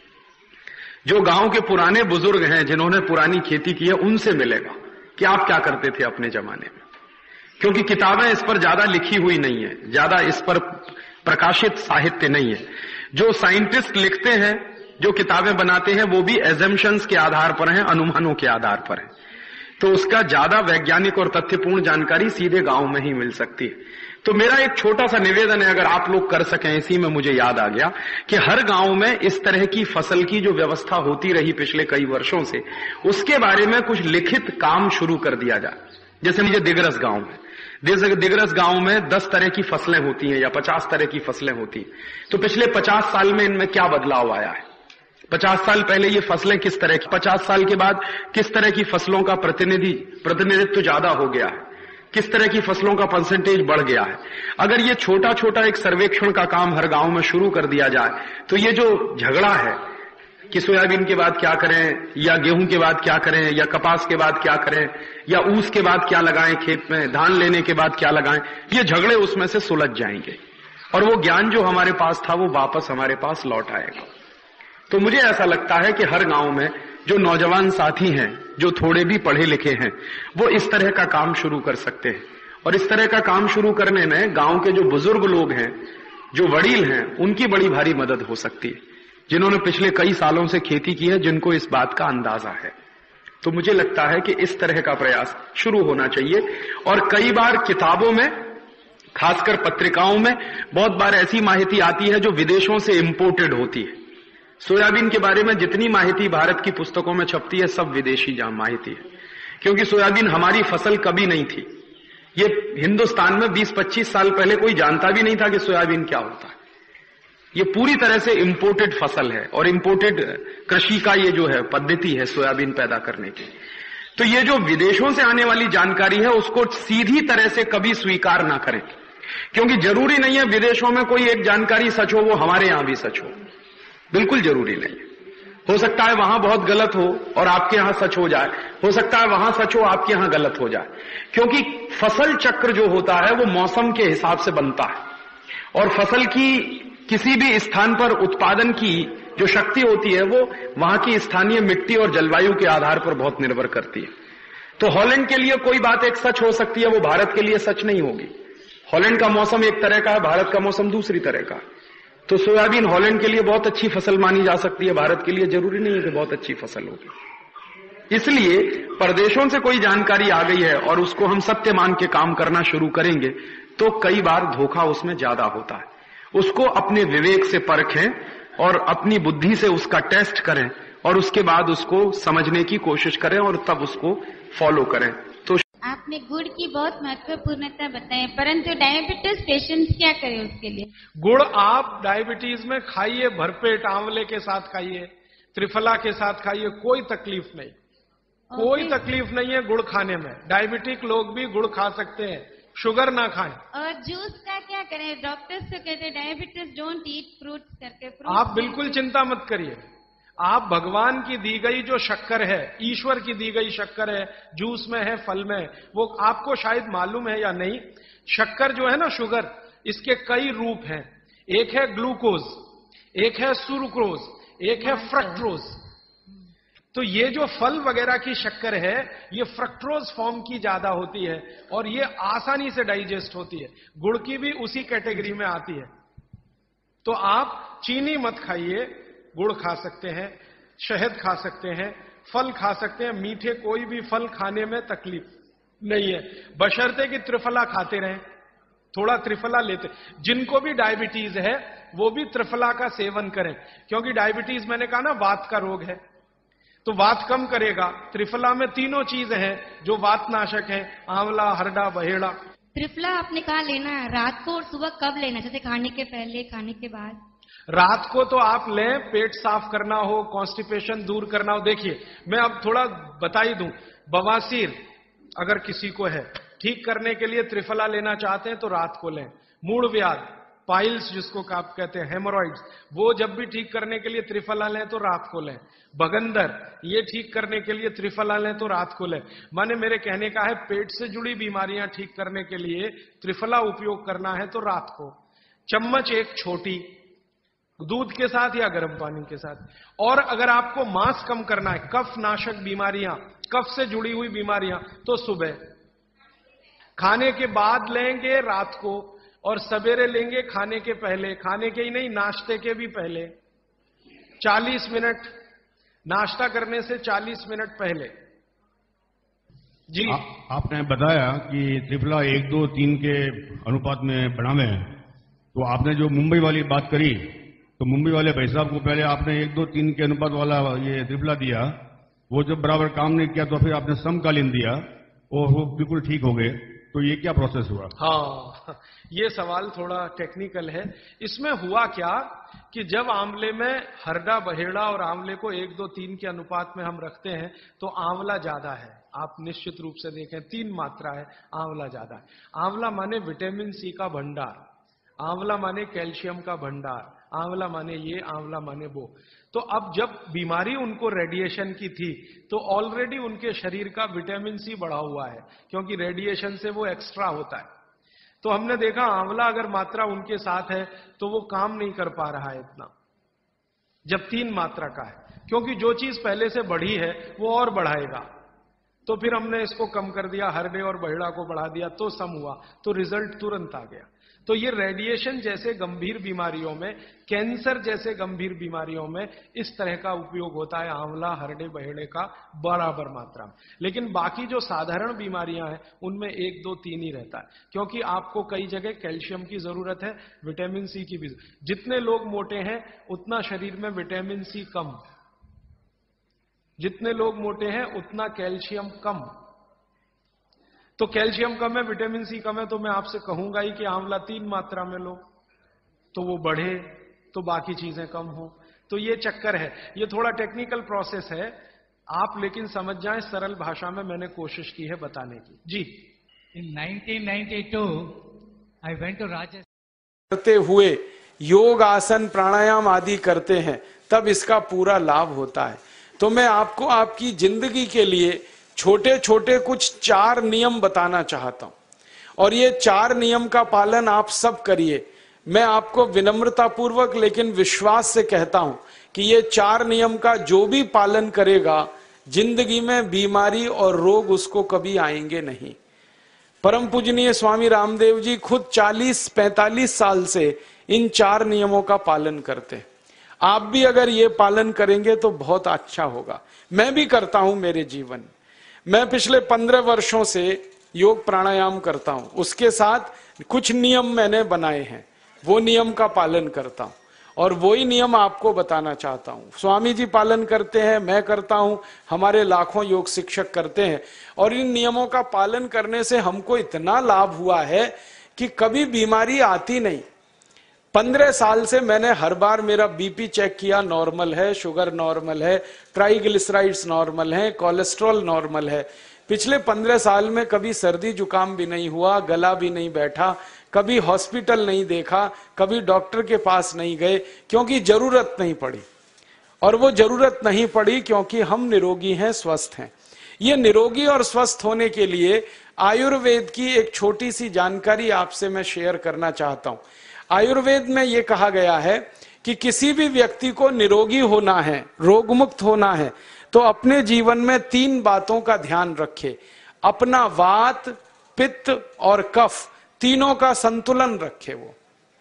जो गांव के पुराने बुजुर्ग हैं जिन्होंने पुरानी खेती की है, उनसे मिलेगा कि आप क्या करते थे अपने जमाने में, क्योंकि किताबें इस पर ज्यादा लिखी हुई नहीं है, ज्यादा इस पर प्रकाशित साहित्य नहीं है। जो साइंटिस्ट लिखते हैं, जो किताबें बनाते हैं, वो भी एजम्पशंस के आधार पर हैं, अनुमानों के आधार पर है। तो उसका ज्यादा वैज्ञानिक और तथ्यपूर्ण जानकारी सीधे गांव में ही मिल सकती है। तो मेरा एक छोटा सा निवेदन है, अगर आप लोग कर सकें, इसी में मुझे याद आ गया कि हर गांव में इस तरह की फसल की जो व्यवस्था होती रही पिछले कई वर्षों से, उसके बारे में कुछ लिखित काम शुरू कर दिया जाए। जैसे मुझे दिगरस गांव में, दिगरस गांव में 10 तरह की फसलें होती हैं या 50 तरह की फसलें होती हैं। तो पिछले 50 साल में इनमें क्या बदलाव आया है? 50 साल पहले ये फसलें किस तरह की, 50 साल के बाद किस तरह की फसलों का प्रतिनिधित्व ज्यादा हो गया है, किस तरह की फसलों का परसेंटेज बढ़ गया है। अगर ये छोटा छोटा एक सर्वेक्षण का काम हर गांव में शुरू कर दिया जाए, तो ये जो झगड़ा है कि सोयाबीन के बाद क्या करें, या गेहूं के बाद क्या करें, या कपास के बाद क्या करें, या ऊस के बाद क्या लगाएं खेत में, धान लेने के बाद क्या लगाएं, ये झगड़े उसमें से सुलझ जाएंगे और वो ज्ञान जो हमारे पास था वो वापस हमारे पास लौट आएगा। तो मुझे ऐसा लगता है कि हर गांव में जो नौजवान साथी हैं, जो थोड़े भी पढ़े लिखे हैं, वो इस तरह का काम शुरू कर सकते हैं। और इस तरह का काम शुरू करने में गांव के जो बुजुर्ग लोग हैं, जो वडील हैं, उनकी बड़ी भारी मदद हो सकती है, जिन्होंने पिछले कई सालों से खेती की है, जिनको इस बात का अंदाजा है। तो मुझे लगता है कि इस तरह का प्रयास शुरू होना चाहिए। और कई बार किताबों में, खासकर पत्रिकाओं में, बहुत बार ऐसी माहिती आती है जो विदेशों से इंपोर्टेड होती है। सोयाबीन के बारे में जितनी माहिती भारत की पुस्तकों में छपती है, सब विदेशी माहिती है, क्योंकि सोयाबीन हमारी फसल कभी नहीं थी। ये हिंदुस्तान में 20-25 साल पहले कोई जानता भी नहीं था कि सोयाबीन क्या होता है। ये पूरी तरह से इंपोर्टेड फसल है और इंपोर्टेड कृषि का ये जो है पद्धति है सोयाबीन पैदा करने की। तो ये जो विदेशों से आने वाली जानकारी है, उसको सीधी तरह से कभी स्वीकार ना करें, क्योंकि जरूरी नहीं है विदेशों में कोई एक जानकारी सच हो वो हमारे यहां भी सच हो, बिल्कुल जरूरी नहीं है। हो सकता है वहां बहुत गलत हो और आपके यहां सच हो जाए, हो सकता है वहां सच हो आपके यहां गलत हो जाए, क्योंकि फसल चक्र जो होता है वो मौसम के हिसाब से बनता है और फसल की किसी भी स्थान पर उत्पादन की जो शक्ति होती है वो वहां की स्थानीय मिट्टी और जलवायु के आधार पर बहुत निर्भर करती है। तो हॉलैंड के लिए कोई बात एक सच हो सकती है, वो भारत के लिए सच नहीं होगी। हॉलैंड का मौसम एक तरह का है, भारत का मौसम दूसरी तरह का। तो सोयाबीन हॉलैंड के लिए बहुत अच्छी फसल मानी जा सकती है, भारत के लिए जरूरी नहीं है कि बहुत अच्छी फसल होगी। इसलिए परदेशों से कोई जानकारी आ गई है और उसको हम सत्य मान के काम करना शुरू करेंगे तो कई बार धोखा उसमें ज्यादा होता है। उसको अपने विवेक से परखें और अपनी बुद्धि से उसका टेस्ट करें और उसके बाद उसको समझने की कोशिश करें और तब उसको फॉलो करें। तो आपने गुड़ की बहुत महत्वपूर्णता बताई, परंतु डायबिटीज पेशेंट्स क्या करें उसके लिए? गुड़ आप डायबिटीज में खाइए, भरपेट आंवले के साथ खाइए, त्रिफला के साथ खाइए, कोई तकलीफ नहीं, कोई तकलीफ नहीं है गुड़ खाने में। डायबिटिक लोग भी गुड़ खा सकते हैं, शुगर ना खाएं। और जूस का क्या करें? डॉक्टर्स तो कहते हैं डायबिटीज डोंट ईट फ्रूट्स करके। आप बिल्कुल चिंता मत करिए, आप भगवान की दी गई जो शक्कर है, ईश्वर की दी गई शक्कर है, जूस में है, फल में, वो आपको शायद मालूम है या नहीं। शक्कर जो है ना, शुगर, इसके कई रूप हैं। एक है ग्लूकोज, एक है सुक्रोज, एक है फ्रक्टोज। तो ये जो फल वगैरह की शक्कर है, ये फ्रक्टोज फॉर्म की ज्यादा होती है और ये आसानी से डाइजेस्ट होती है। गुड़ की भी उसी कैटेगरी में आती है। तो आप चीनी मत खाइए, गुड़ खा सकते हैं, शहद खा सकते हैं, फल खा सकते हैं। मीठे कोई भी फल खाने में तकलीफ नहीं है, बशर्ते कि त्रिफला खाते रहें, थोड़ा त्रिफला लेते। जिनको भी डायबिटीज है वो भी त्रिफला का सेवन करें, क्योंकि डायबिटीज मैंने कहा ना वात का रोग है, तो वात कम करेगा। त्रिफला में तीनों चीज हैं जो वात नाशक है, आंवला, हरडा, बहेड़ा। त्रिफला आपने कहा लेना है, रात को और सुबह कब लेना, जैसे खाने के पहले, खाने के बाद? रात को तो आप लें, पेट साफ करना हो, कॉन्स्टिपेशन दूर करना हो। देखिए मैं अब थोड़ा बता ही दूं, बवासीर अगर किसी को है, ठीक करने के लिए त्रिफला लेना चाहते हैं तो रात को लें। मूड व्याध, पाइल्स जिसको आप कहते हैं, हेमोरॉइड्स, वो जब भी ठीक करने के लिए त्रिफला लें तो रात को लें। बगंदर, ये ठीक करने के लिए त्रिफला लें तो रात को लें। माने मेरे कहने का है, पेट से जुड़ी बीमारियां ठीक करने के लिए त्रिफला उपयोग करना है तो रात को। चम्मच एक छोटी, दूध के साथ या गर्म पानी के साथ। और अगर आपको मांस कम करना है, कफ नाशक बीमारियां, कफ से जुड़ी हुई बीमारियां, तो सुबह खाने के बाद लेंगे रात को, और सवेरे लेंगे खाने के पहले। खाने के ही नहीं, नाश्ते के भी पहले 40 मिनट, नाश्ता करने से 40 मिनट पहले। जी आपने बताया कि त्रिफला 1, 2, 3 के अनुपात में बनावे हैं, तो आपने जो मुंबई वाली बात करी, तो मुंबई वाले भाई साहब को पहले आपने 1, 2, 3 के अनुपात वाला ये त्रिफला दिया, वो जब बराबर काम नहीं किया तो फिर आपने समकालीन दिया और वो बिल्कुल ठीक हो गए। तो ये क्या प्रोसेस हुआ? हाँ, ये सवाल थोड़ा टेक्निकल है। इसमें हुआ क्या कि जब आंवले में हरडा, बहेड़ा और आंवले को 1, 2, 3 के अनुपात में हम रखते हैं तो आंवला ज्यादा है। आप निश्चित रूप से देखें, 3 मात्रा है, आंवला ज्यादा है। आंवला माने विटामिन सी का भंडार, आंवला माने कैल्शियम का भंडार, आंवला माने ये, आंवला माने वो। तो अब जब बीमारी उनको रेडिएशन की थी तो ऑलरेडी उनके शरीर का विटामिन सी बढ़ा हुआ है, क्योंकि रेडिएशन से वो एक्स्ट्रा होता है। तो हमने देखा आंवला अगर मात्रा उनके साथ है तो वो काम नहीं कर पा रहा है इतना, जब 3 मात्रा का है, क्योंकि जो चीज पहले से बढ़ी है वो और बढ़ाएगा। तो फिर हमने इसको कम कर दिया, हरडे और बहेड़ा को बढ़ा दिया, तो सम हुआ, तो रिजल्ट तुरंत आ गया। तो ये रेडिएशन जैसे गंभीर बीमारियों में, कैंसर जैसे गंभीर बीमारियों में इस तरह का उपयोग होता है आंवला, हरडे, बहेड़े का बराबर मात्रा में। लेकिन बाकी जो साधारण बीमारियां हैं उनमें 1, 2, 3 ही रहता है, क्योंकि आपको कई जगह कैल्शियम की जरूरत है, विटामिन सी की भी। जितने लोग मोटे हैं उतना शरीर में विटामिन सी कम, जितने लोग मोटे हैं उतना कैल्शियम कम। तो कैल्शियम कम है, विटामिन सी कम है, तो मैं आपसे कहूंगा ही कि आंवला 3 मात्रा में लो, तो वो बढ़े तो बाकी चीजें कम हो। तो ये चक्कर है, ये थोड़ा टेक्निकल प्रोसेस है, आप लेकिन समझ जाएं, सरल भाषा में मैंने कोशिश की है बताने की। जी, in 1992 I went to Rajasthan. करते हुए योग, आसन, प्राणायाम आदि करते हैं तब इसका पूरा लाभ होता है। तो मैं आपको आपकी जिंदगी के लिए छोटे छोटे कुछ 4 नियम बताना चाहता हूं, और ये 4 नियम का पालन आप सब करिए। मैं आपको विनम्रतापूर्वक लेकिन विश्वास से कहता हूं कि ये 4 नियम का जो भी पालन करेगा, जिंदगी में बीमारी और रोग उसको कभी आएंगे नहीं। परम पूजनीय स्वामी रामदेव जी खुद 40-45 साल से इन 4 नियमों का पालन करते हैं। आप भी अगर ये पालन करेंगे तो बहुत अच्छा होगा। मैं भी करता हूं मेरे जीवन में। मैं पिछले 15 वर्षों से योग प्राणायाम करता हूं, उसके साथ कुछ नियम मैंने बनाए हैं, वो नियम का पालन करता हूं और वही नियम आपको बताना चाहता हूं। स्वामी जी पालन करते हैं, मैं करता हूं, हमारे लाखों योग शिक्षक करते हैं, और इन नियमों का पालन करने से हमको इतना लाभ हुआ है कि कभी बीमारी आती नहीं। 15 साल से मैंने हर बार मेरा बीपी चेक किया, नॉर्मल है, शुगर नॉर्मल है, ट्राइग्लिसराइड्स नॉर्मल है, कोलेस्ट्रॉल नॉर्मल है। पिछले 15 साल में कभी सर्दी जुकाम भी नहीं हुआ, गला भी नहीं बैठा, कभी हॉस्पिटल नहीं देखा, कभी डॉक्टर के पास नहीं गए, क्योंकि जरूरत नहीं पड़ी। और वो जरूरत नहीं पड़ी क्योंकि हम निरोगी हैं, स्वस्थ हैं। ये निरोगी और स्वस्थ होने के लिए आयुर्वेद की एक छोटी सी जानकारी आपसे मैं शेयर करना चाहता हूं। आयुर्वेद में यह कहा गया है कि किसी भी व्यक्ति को निरोगी होना है, रोग मुक्त होना है, तो अपने जीवन में 3 बातों का ध्यान रखे। अपना वात, पित्त और कफ तीनों का संतुलन रखे। वो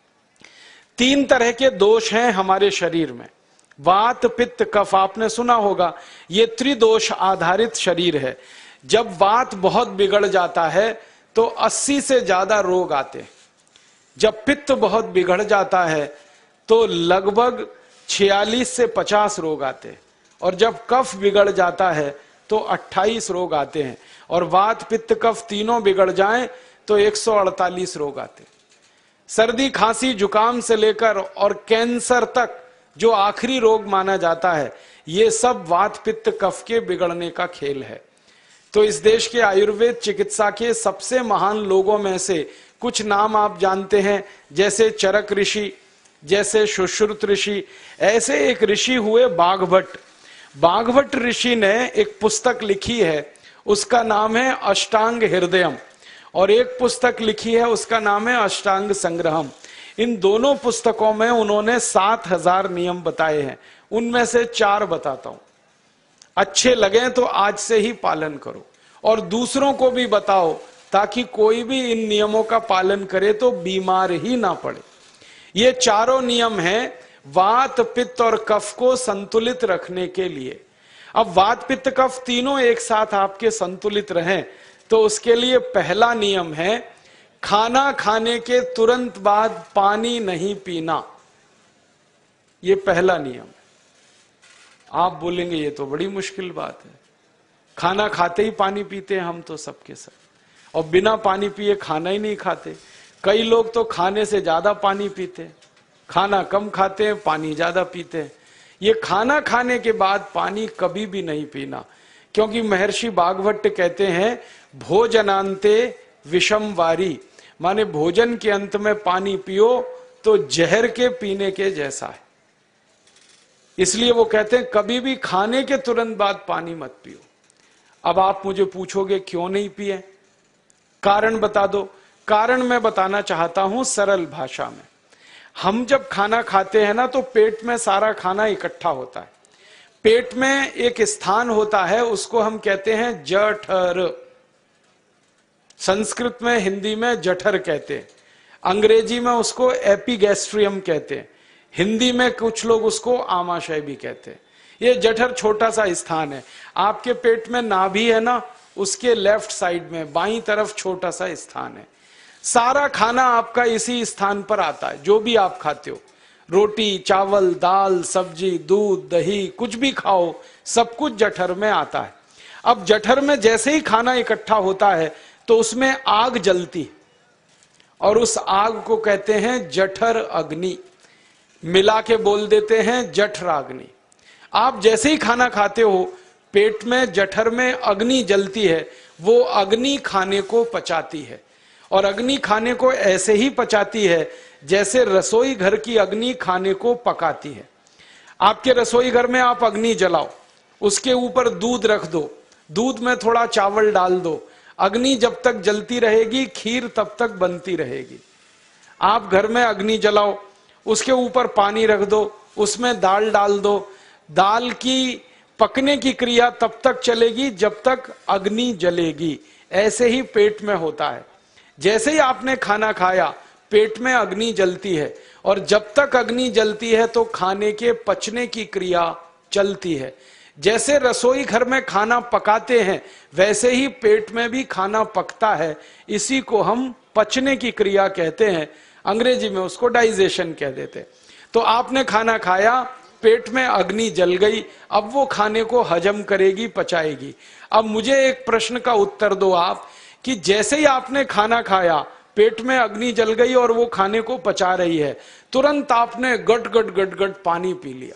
3 तरह के दोष हैं हमारे शरीर में, वात, पित्त, कफ। आपने सुना होगा ये त्रिदोष आधारित शरीर है। जब वात बहुत बिगड़ जाता है तो 80 से ज्यादा रोग आते हैं। जब पित्त बहुत बिगड़ जाता है तो लगभग 46 से 50 रोग आते हैं। और जब कफ बिगड़ जाता है तो 28 रोग आते हैं। और वात, पित्त, कफ तीनों बिगड़ जाएं तो 148 रोग आते हैं। सर्दी, खांसी, जुकाम से लेकर और कैंसर तक जो आखिरी रोग माना जाता है, ये सब वात, पित्त, कफ के बिगड़ने का खेल है। तो इस देश के आयुर्वेद चिकित्सा के सबसे महान लोगों में से कुछ नाम आप जानते हैं, जैसे चरक ऋषि, जैसे सुश्रुत ऋषि। ऐसे एक ऋषि हुए बाघभट्ट। बाघभट्ट ऋषि ने एक पुस्तक लिखी है, उसका नाम है अष्टांग हृदयम, और एक पुस्तक लिखी है उसका नाम है अष्टांग संग्रहम। इन दोनों पुस्तकों में उन्होंने 7000 नियम बताए हैं। उनमें से 4 बताता हूं, अच्छे लगे तो आज से ही पालन करो और दूसरों को भी बताओ, ताकि कोई भी इन नियमों का पालन करे तो बीमार ही ना पड़े। ये चारों नियम हैं वात, पित्त और कफ को संतुलित रखने के लिए। अब वात, पित्त, कफ तीनों एक साथ आपके संतुलित रहें तो उसके लिए पहला नियम है खाना खाने के तुरंत बाद पानी नहीं पीना। ये पहला नियम है। आप बोलेंगे ये तो बड़ी मुश्किल बात है, खाना खाते ही पानी पीते हैं हम तो सबके सब, और बिना पानी पिए खाना ही नहीं खाते। कई लोग तो खाने से ज्यादा पानी पीते हैं, खाना कम खाते हैं, पानी ज्यादा पीते हैं। ये खाना खाने के बाद पानी कभी भी नहीं पीना, क्योंकि महर्षि बाघभट्ट कहते हैं भोजनांते विषम वारी, माने भोजन के अंत में पानी पियो तो जहर के पीने के जैसा है। इसलिए वो कहते हैं कभी भी खाने के तुरंत बाद पानी मत पियो। अब आप मुझे पूछोगे क्यों नहीं पिए, कारण बता दो। कारण मैं बताना चाहता हूं सरल भाषा में। हम जब खाना खाते हैं ना तो पेट में सारा खाना इकट्ठा होता है। पेट में एक स्थान होता है, उसको हम कहते हैं जठर। संस्कृत में, हिंदी में जठर कहते हैं, अंग्रेजी में उसको एपिगैस्ट्रियम कहते हैं, हिंदी में कुछ लोग उसको आमाशय भी कहते हैं। ये जठर छोटा सा स्थान है। आपके पेट में नाभि है ना, उसके लेफ्ट साइड में बाईं तरफ छोटा सा स्थान है। सारा खाना आपका इसी स्थान पर आता है। जो भी आप खाते हो, रोटी, चावल, दाल, सब्जी, दूध, दही, कुछ भी खाओ, सब कुछ जठर में आता है। अब जठर में जैसे ही खाना इकट्ठा होता है तो उसमें आग जलती है, और उस आग को कहते हैं जठर अग्नि। मिला के बोल देते हैं जठराग्नि। आप जैसे ही खाना खाते हो, पेट में जठर में अग्नि जलती है। वो अग्नि खाने को पचाती है, और अग्नि खाने को ऐसे ही पचाती है जैसे रसोई घर की अग्नि खाने को पकाती है। आपके रसोई घर में आप अग्नि जलाओ, उसके ऊपर दूध रख दो, दूध में थोड़ा चावल डाल दो, अग्नि जब तक जलती रहेगी खीर तब तक बनती रहेगी। आप घर में अग्नि जलाओ, उसके ऊपर पानी रख दो, उसमें दाल डाल दो, दाल की पकने की क्रिया तब तक चलेगी जब तक अग्नि जलेगी। ऐसे ही पेट में होता है। जैसे ही आपने खाना खाया, पेट में अग्नि जलती है, और जब तक अग्नि जलती है तो खाने के पचने की क्रिया चलती है। जैसे रसोई घर में खाना पकाते हैं, वैसे ही पेट में भी खाना पकता है। इसी को हम पचने की क्रिया कहते हैं, अंग्रेजी में उसको डाइजेशन कह देते हैं। तो आपने खाना खाया, पेट में अग्नि जल गई, अब वो खाने को हजम करेगी, पचाएगी। अब मुझे एक प्रश्न का उत्तर दो आप, कि जैसे ही आपने खाना खाया, पेट में अग्नि जल गई और वो खाने को पचा रही है, तुरंत आपने गट गट गट गट पानी पी लिया,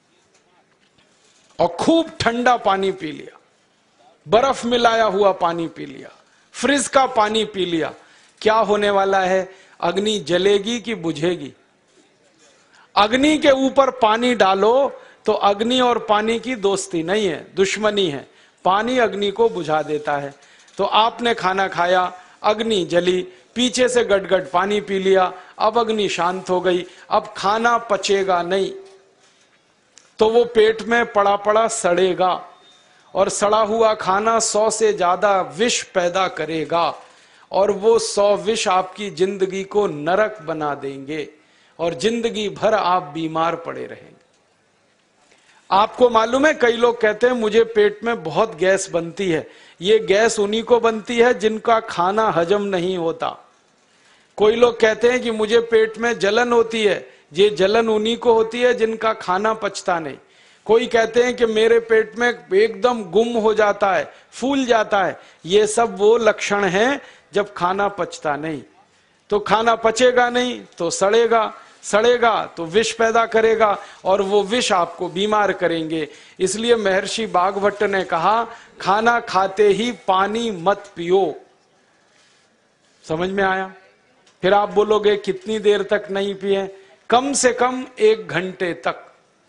और खूब ठंडा पानी पी लिया, बर्फ मिलाया हुआ पानी पी लिया, फ्रिज का पानी पी लिया। क्या होने वाला है? अग्नि जलेगी कि बुझेगी? अग्नि के ऊपर पानी डालो तो अग्नि और पानी की दोस्ती नहीं है, दुश्मनी है। पानी अग्नि को बुझा देता है। तो आपने खाना खाया, अग्नि जली, पीछे से गटगट पानी पी लिया, अब अग्नि शांत हो गई, अब खाना पचेगा नहीं, तो वो पेट में पड़ा पड़ा सड़ेगा। और सड़ा हुआ खाना 100 से ज्यादा विष पैदा करेगा, और वो 100 विष आपकी जिंदगी को नरक बना देंगे और जिंदगी भर आप बीमार पड़े रहेंगे। आपको मालूम है, कई लोग कहते हैं मुझे पेट में बहुत गैस बनती है। ये गैस उन्हीं को बनती है जिनका खाना हजम नहीं होता। कोई लोग कहते हैं कि मुझे पेट में जलन होती है, ये जलन उन्हीं को होती है जिनका खाना पचता नहीं। कोई कहते हैं कि मेरे पेट में एकदम गुम हो जाता है, फूल जाता है, ये सब वो लक्षण हैं जब खाना पचता नहीं। तो खाना पचेगा नहीं तो सड़ेगा, सड़ेगा तो विष पैदा करेगा और वो विष आपको बीमार करेंगे। इसलिए महर्षि भागवत ने कहा, खाना खाते ही पानी मत पियो। समझ में आया? फिर आप बोलोगे कितनी देर तक नहीं पिए? कम से कम 1 घंटे तक।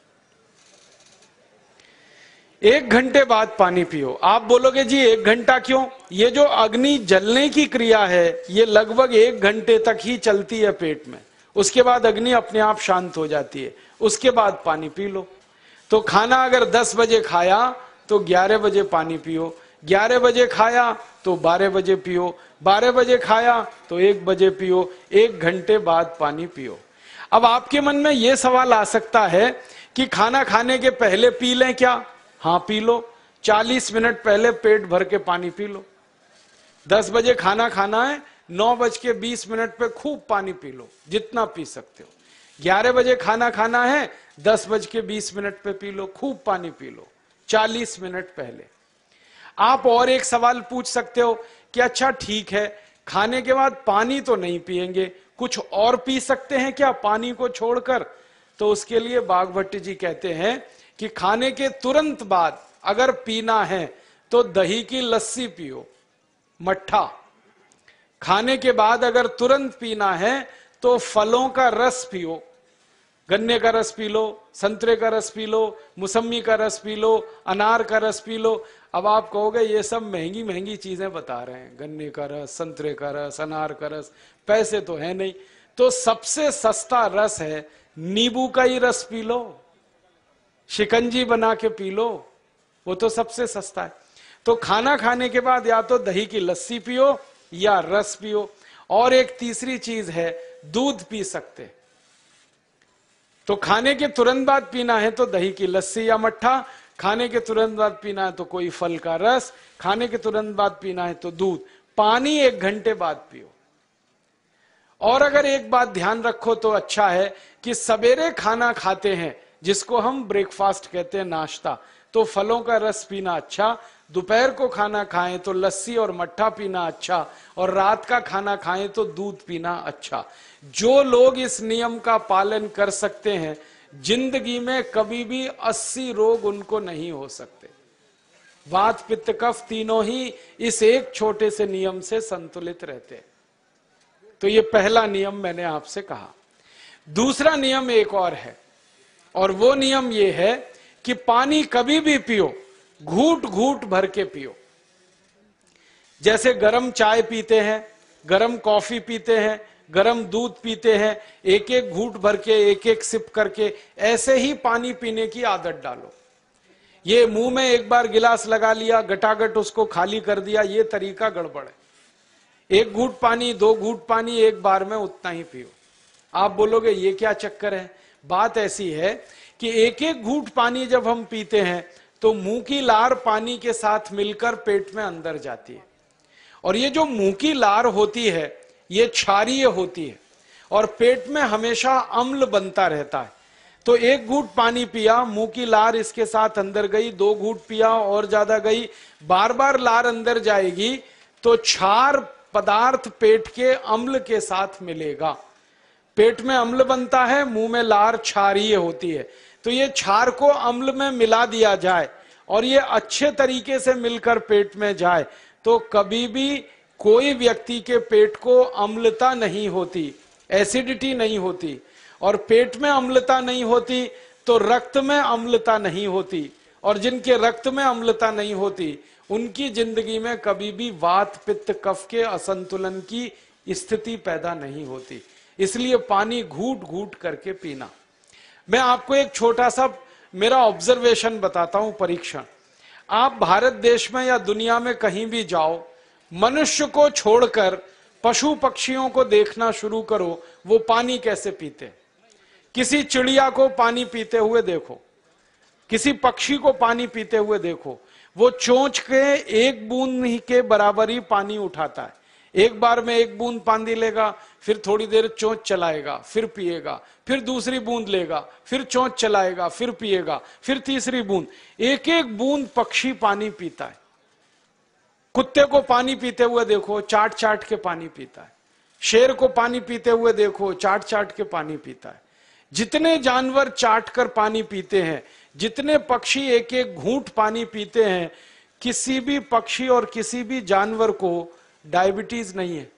1 घंटे बाद पानी पियो। आप बोलोगे जी 1 घंटा क्यों? ये जो अग्नि जलने की क्रिया है ये लगभग 1 घंटे तक ही चलती है पेट में, उसके बाद अग्नि अपने आप शांत हो जाती है, उसके बाद पानी पी लो। तो खाना अगर 10 बजे खाया तो 11 बजे पानी पियो, 11 बजे खाया तो 12 बजे पियो, 12 बजे खाया तो 1 बजे पियो, 1 घंटे बाद पानी पियो। अब आपके मन में यह सवाल आ सकता है कि खाना खाने के पहले पी लें क्या? हाँ पी लो, 40 मिनट पहले पेट भर के पानी पी लो। 10 बजे खाना खाना है, 9:20 पे खूब पानी पी लो, जितना पी सकते हो। 11 बजे खाना खाना है, 10:20 पे पी लो, खूब पानी पी लो, 40 मिनट पहले। आप और एक सवाल पूछ सकते हो कि अच्छा ठीक है, खाने के बाद पानी तो नहीं पिएंगे, कुछ और पी सकते हैं क्या पानी को छोड़कर? तो उसके लिए भागवत जी कहते हैं कि खाने के तुरंत बाद अगर पीना है तो दही की लस्सी पियो, मट्ठा। खाने के बाद अगर तुरंत पीना है तो फलों का रस पियो, गन्ने का रस पी लो, संतरे का रस पी लो, मौसमी का रस पी लो, अनार का रस पी लो। अब आप कहोगे ये सब महंगी महंगी चीजें बता रहे हैं, गन्ने का रस, संतरे का रस, अनार का रस, पैसे तो है नहीं। तो सबसे सस्ता रस है नींबू का ही रस पी लो, शिकंजी बना के पी लो, वो तो सबसे सस्ता है। तो खाना खाने के बाद या तो दही की लस्सी पियो या रस पियो। और एक तीसरी चीज है, दूध पी सकते। तो खाने के तुरंत बाद पीना है तो दही की लस्सी या मट्ठा, खाने के तुरंत बाद पीना है तो कोई फल का रस, खाने के तुरंत बाद पीना है तो दूध। पानी 1 घंटे बाद पियो। और अगर एक बात ध्यान रखो तो अच्छा है कि सवेरे खाना खाते हैं जिसको हम ब्रेकफास्ट कहते हैं, नाश्ता, तो फलों का रस पीना अच्छा। दोपहर को खाना खाएं तो लस्सी और मट्ठा पीना अच्छा, और रात का खाना खाएं तो दूध पीना अच्छा। जो लोग इस नियम का पालन कर सकते हैं जिंदगी में कभी भी 80 रोग उनको नहीं हो सकते। वात पित्त कफ तीनों ही इस एक छोटे से नियम से संतुलित रहते हैं। तो ये पहला नियम मैंने आपसे कहा। दूसरा नियम एक और है, और वो नियम ये है कि पानी कभी भी पियो, घूट घूट भर के पियो। जैसे गरम चाय पीते हैं, गरम कॉफी पीते हैं, गरम दूध पीते हैं, एक एक घूट भर के, एक एक सिप करके, ऐसे ही पानी पीने की आदत डालो। ये मुंह में एक बार गिलास लगा लिया, गटागट उसको खाली कर दिया, ये तरीका गड़बड़ है। 1 घूट पानी, 2 घूट पानी एक बार में उतना ही पियो। आप बोलोगे ये क्या चक्कर है? बात ऐसी है कि एक एक घूट पानी जब हम पीते हैं तो मुंह की लार पानी के साथ मिलकर पेट में अंदर जाती है, और ये जो मुंह की लार होती है ये क्षारीय होती है और पेट में हमेशा अम्ल बनता रहता है। तो 1 घूट पानी पिया, मुंह की लार इसके साथ अंदर गई, 2 घूट पिया और ज्यादा गई, बार बार लार अंदर जाएगी तो क्षार पदार्थ पेट के अम्ल के साथ मिलेगा। पेट में अम्ल बनता है, मुंह में लार क्षारीय होती है। तो ये क्षार को अम्ल में मिला दिया जाए और ये अच्छे तरीके से मिलकर पेट में जाए तो कभी भी कोई व्यक्ति के पेट को अम्लता नहीं होती, एसिडिटी नहीं होती। और पेट में अम्लता नहीं होती तो रक्त में अम्लता नहीं होती, और जिनके रक्त में अम्लता नहीं होती उनकी जिंदगी में कभी भी वात पित्त कफ के असंतुलन की स्थिति पैदा नहीं होती। इसलिए पानी घूट घूट करके पीना। मैं आपको एक छोटा सा मेरा ऑब्जर्वेशन बताता हूं, परीक्षण। आप भारत देश में या दुनिया में कहीं भी जाओ, मनुष्य को छोड़कर पशु पक्षियों को देखना शुरू करो, वो पानी कैसे पीते। किसी चिड़िया को पानी पीते हुए देखो, किसी पक्षी को पानी पीते हुए देखो, वो चोंच के एक बूंद ही के बराबर ही पानी उठाता है। एक बार में एक बूंद पानी लेगा, फिर थोड़ी देर चोंच चलाएगा, फिर पिएगा, फिर दूसरी बूंद लेगा, फिर चोंच चलाएगा, फिर पिएगा, फिर तीसरी बूंद। एक एक बूंद पक्षी पानी पीता है। कुत्ते को पानी पीते हुए देखो, चाट चाट के पानी पीता है। शेर को पानी पीते हुए देखो, चाट चाट के पानी पीता है। जितने जानवर चाट कर पानी पीते हैं, जितने पक्षी एक एक घूंट पानी पीते हैं, किसी भी पक्षी और किसी भी जानवर को डायबिटीज नहीं है,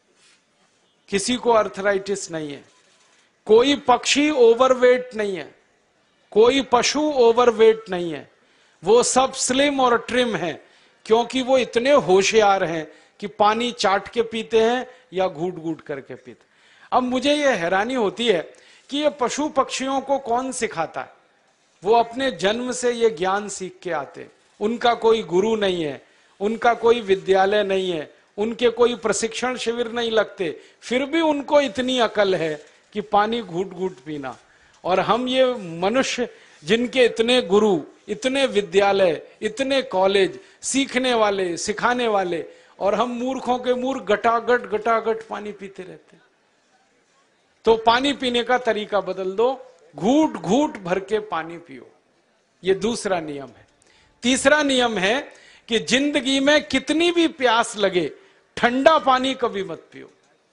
किसी को अर्थराइटिस नहीं है, कोई पक्षी ओवरवेट नहीं है, कोई पशु ओवरवेट नहीं है। वो सब स्लिम और ट्रिम हैं, क्योंकि वो इतने होशियार हैं कि पानी चाट के पीते हैं या घूट घूट करके पीते। अब मुझे ये हैरानी होती है कि ये पशु पक्षियों को कौन सिखाता है। वो अपने जन्म से ये ज्ञान सीख के आते, उनका कोई गुरु नहीं है, उनका कोई विद्यालय नहीं है, उनके कोई प्रशिक्षण शिविर नहीं लगते, फिर भी उनको इतनी अकल है कि पानी घूट घूट पीना। और हम ये मनुष्य जिनके इतने गुरु, इतने विद्यालय, इतने कॉलेज, सीखने वाले, सिखाने वाले, और हम मूर्खों के मूर्ख गटागट गटागट पानी पीते रहते। तो पानी पीने का तरीका बदल दो, घूट घूट भर के पानी पियो। ये दूसरा नियम है। तीसरा नियम है कि जिंदगी में कितनी भी प्यास लगे, ठंडा पानी कभी मत पियो।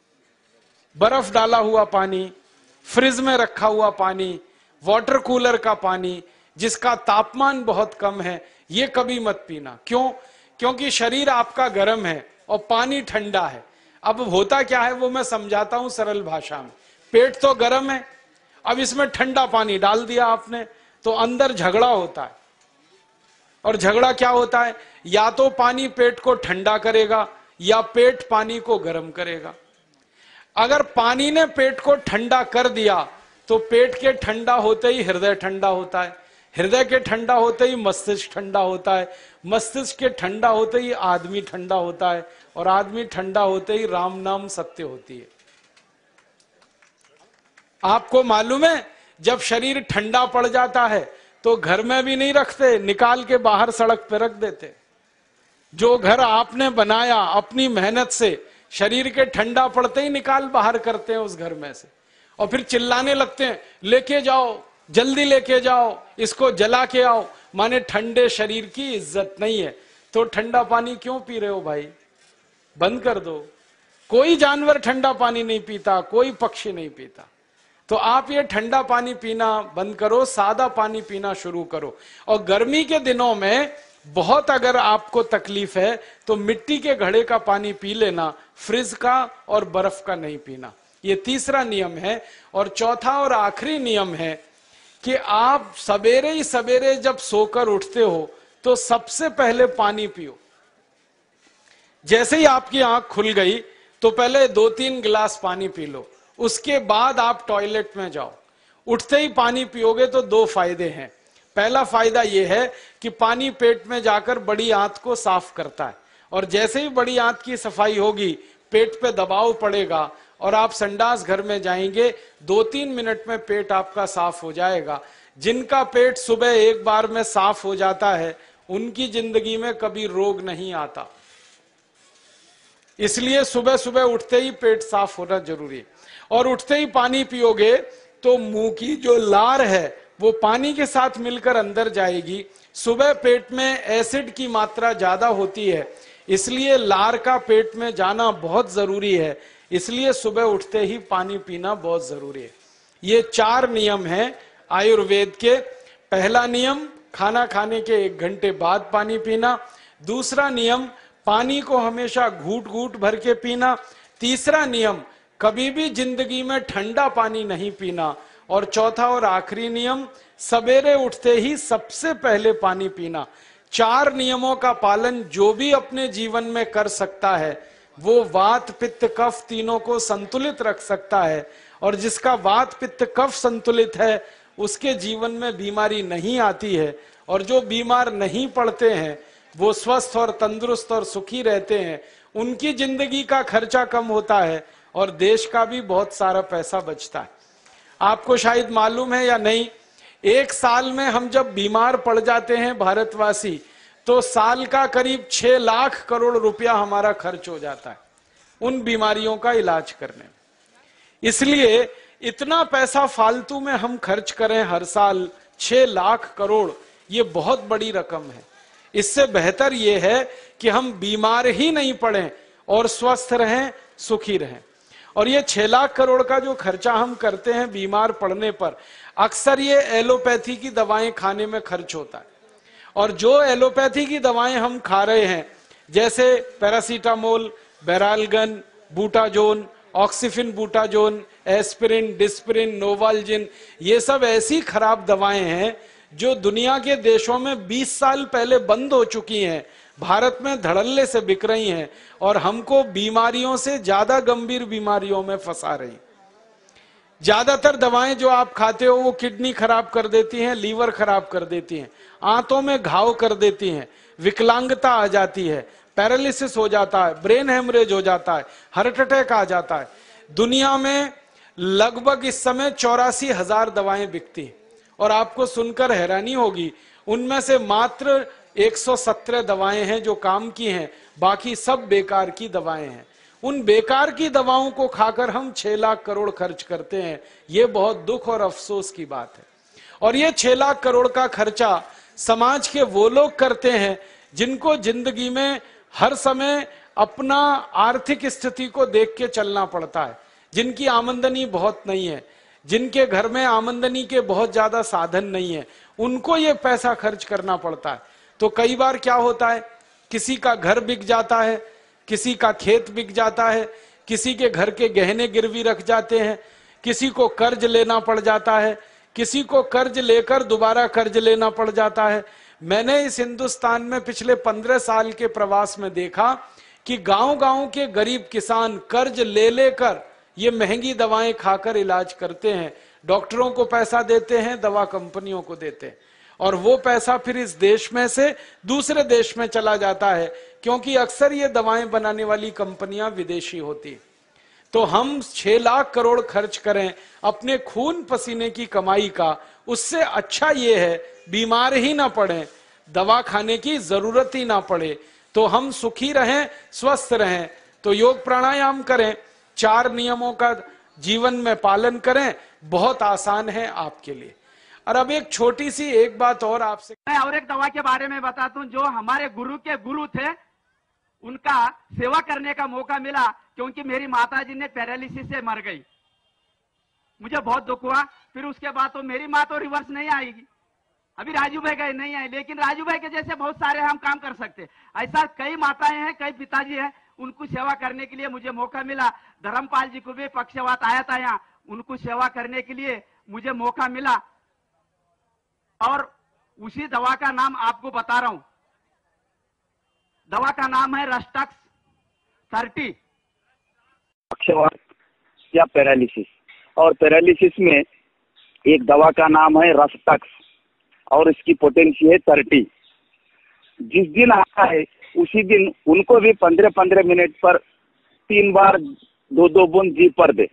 बर्फ डाला हुआ पानी, फ्रिज में रखा हुआ पानी, वाटर कूलर का पानी जिसका तापमान बहुत कम है, ये कभी मत पीना। क्यों? क्योंकि शरीर आपका गर्म है और पानी ठंडा है। अब होता क्या है वो मैं समझाता हूं सरल भाषा में। पेट तो गर्म है, अब इसमें ठंडा पानी डाल दिया आपने, तो अंदर झगड़ा होता है। और झगड़ा क्या होता है? या तो पानी पेट को ठंडा करेगा या पेट पानी को गर्म करेगा। अगर पानी ने पेट को ठंडा कर दिया तो पेट के ठंडा होते ही हृदय ठंडा होता है, हृदय के ठंडा होते ही मस्तिष्क ठंडा होता है, मस्तिष्क के ठंडा होते ही आदमी ठंडा होता है, और आदमी ठंडा होते ही राम नाम सत्य होती है। आपको मालूम है, जब शरीर ठंडा पड़ जाता है तो घर में भी नहीं रखते, निकाल के बाहर सड़क पे रख देते। जो घर आपने बनाया अपनी मेहनत से, शरीर के ठंडा पड़ते ही निकाल बाहर करते हैं उस घर में से, और फिर चिल्लाने लगते हैं, लेके जाओ, जल्दी लेके जाओ, इसको जला के आओ। माने ठंडे शरीर की इज्जत नहीं है। तो ठंडा पानी क्यों पी रहे हो भाई? बंद कर दो। कोई जानवर ठंडा पानी नहीं पीता, कोई पक्षी नहीं पीता। तो आप ये ठंडा पानी पीना बंद करो, सादा पानी पीना शुरू करो। और गर्मी के दिनों में बहुत अगर आपको तकलीफ है तो मिट्टी के घड़े का पानी पी लेना, फ्रिज का और बर्फ का नहीं पीना। ये तीसरा नियम है। और चौथा और आखिरी नियम है कि आप सवेरे ही सवेरे जब सोकर उठते हो तो सबसे पहले पानी पियो। जैसे ही आपकी आंख खुल गई तो पहले 2-3 गिलास पानी पी लो, उसके बाद आप टॉयलेट में जाओ। उठते ही पानी पियोगे तो 2 फायदे हैं। पहला फायदा यह है कि पानी पेट में जाकर बड़ी आंत को साफ करता है, और जैसे ही बड़ी आंत की सफाई होगी पेट पे दबाव पड़ेगा और आप संडास घर में जाएंगे, 2-3 मिनट में पेट आपका साफ हो जाएगा। जिनका पेट सुबह एक बार में साफ हो जाता है उनकी जिंदगी में कभी रोग नहीं आता। इसलिए सुबह सुबह उठते ही पेट साफ होना जरूरी है। और उठते ही पानी पियोगे तो मुंह की जो लार है वो पानी के साथ मिलकर अंदर जाएगी। सुबह पेट में एसिड की मात्रा ज्यादा होती है, इसलिए लार का पेट में जाना बहुत जरूरी है। इसलिए सुबह उठते ही पानी पीना बहुत जरूरी है। ये 4 नियम हैं आयुर्वेद के। पहला नियम, खाना खाने के 1 घंटे बाद पानी पीना। दूसरा नियम, पानी को हमेशा घूट घूट भर के पीना। तीसरा नियम, कभी भी जिंदगी में ठंडा पानी नहीं पीना। और चौथा और आखिरी नियम, सवेरे उठते ही सबसे पहले पानी पीना। 4 नियमों का पालन जो भी अपने जीवन में कर सकता है वो वात पित्त कफ तीनों को संतुलित रख सकता है। और जिसका वात पित्त कफ संतुलित है उसके जीवन में बीमारी नहीं आती है, और जो बीमार नहीं पड़ते हैं वो स्वस्थ और तंदुरुस्त और सुखी रहते हैं, उनकी जिंदगी का खर्चा कम होता है और देश का भी बहुत सारा पैसा बचता है। आपको शायद मालूम है या नहीं, एक साल में हम जब बीमार पड़ जाते हैं भारतवासी, तो साल का करीब 6 लाख करोड़ रुपया हमारा खर्च हो जाता है उन बीमारियों का इलाज करने में। इसलिए इतना पैसा फालतू में हम खर्च करें हर साल 6 लाख करोड़, ये बहुत बड़ी रकम है। इससे बेहतर ये है कि हम बीमार ही नहीं पड़ें और स्वस्थ रहें, सुखी रहें। और ये 6 लाख करोड़ का जो खर्चा हम करते हैं बीमार पड़ने पर, अक्सर ये एलोपैथी की दवाएं खाने में खर्च होता है। और जो एलोपैथी की दवाएं हम खा रहे हैं, जैसे paracetamol, Baralgan, Butazone, oxyphenbutazone, aspirin, Disprin, Novalgin, ये सब ऐसी खराब दवाएं हैं जो दुनिया के देशों में 20 साल पहले बंद हो चुकी हैं, भारत में धड़ल्ले से बिक रही हैं और हमको बीमारियों से ज्यादा गंभीर बीमारियों में फंसा रही। ज्यादातर दवाएं जो आप खाते हो वो किडनी खराब कर देती हैं, लीवर खराब कर देती हैं, आंतों में घाव कर देती हैं, विकलांगता आ जाती है, पैरालिसिस हो जाता है, ब्रेन हेमरेज हो जाता है, हार्ट अटैक आ जाता है। दुनिया में लगभग इस समय 84,000 दवाएं बिकती हैं और आपको सुनकर हैरानी होगी, उनमें से मात्र 117 दवाएं हैं जो काम की हैं, बाकी सब बेकार की दवाएं हैं। उन बेकार की दवाओं को खाकर हम 6 लाख करोड़ खर्च करते हैं। ये बहुत दुख और अफसोस की बात है। और ये 6 लाख करोड़ का खर्चा समाज के वो लोग करते हैं जिनको जिंदगी में हर समय अपना आर्थिक स्थिति को देख के चलना पड़ता है, जिनकी आमदनी बहुत नहीं है, जिनके घर में आमदनी के बहुत ज्यादा साधन नहीं है, उनको ये पैसा खर्च करना पड़ता है। तो कई बार क्या होता है, किसी का घर बिक जाता है, किसी का खेत बिक जाता है, किसी के घर के गहने गिरवी रख जाते हैं, किसी को कर्ज लेना पड़ जाता है, किसी को कर्ज लेकर दोबारा कर्ज लेना पड़ जाता है। मैंने इस हिंदुस्तान में पिछले 15 साल के प्रवास में देखा कि गांव-गांव के गरीब किसान कर्ज ले लेकर ये महंगी दवाएं खाकर इलाज करते हैं, डॉक्टरों को पैसा देते हैं, दवा कंपनियों को देते हैं, और वो पैसा फिर इस देश में से दूसरे देश में चला जाता है, क्योंकि अक्सर ये दवाएं बनाने वाली कंपनियां विदेशी होती हैं। तो हम 6 लाख करोड़ खर्च करें अपने खून पसीने की कमाई का, उससे अच्छा ये है बीमार ही ना पड़े, दवा खाने की जरूरत ही ना पड़े, तो हम सुखी रहें, स्वस्थ रहें। तो योग प्राणायाम करें, 4 नियमों का जीवन में पालन करें, बहुत आसान है आपके लिए। और अब एक छोटी सी एक बात और आपसे, मैं और एक दवा के बारे में बताता हूं। जो हमारे गुरु के गुरु थे, उनका सेवा करने का मौका मिला, क्योंकि मेरी माताजी ने पैरालिसिस से मर गई। मुझे बहुत दुख हुआ। फिर उसके बाद तो मेरी माँ तो रिवर्स नहीं आएगी, अभी राजू भाई गए नहीं आए, लेकिन राजू भाई के जैसे बहुत सारे हम काम कर सकते। ऐसा कई माताएं हैं, कई पिताजी हैं, उनको सेवा करने के लिए मुझे मौका मिला। धर्मपाल जी को भी पक्षवात आया था यहाँ, उनको सेवा करने के लिए मुझे मौका मिला। और उसी दवा का नाम आपको बता रहा हूं। दवा का नाम है रस्टक्स 30। पक्षवात या पैरालिसिस, और पैरालिसिस में एक दवा का नाम है रस्टक्स और इसकी पोटेंसी है 30। जिस दिन आता है उसी दिन उनको भी 15-15 मिनट पर 3 बार 2-2 बूंद जी पर दे,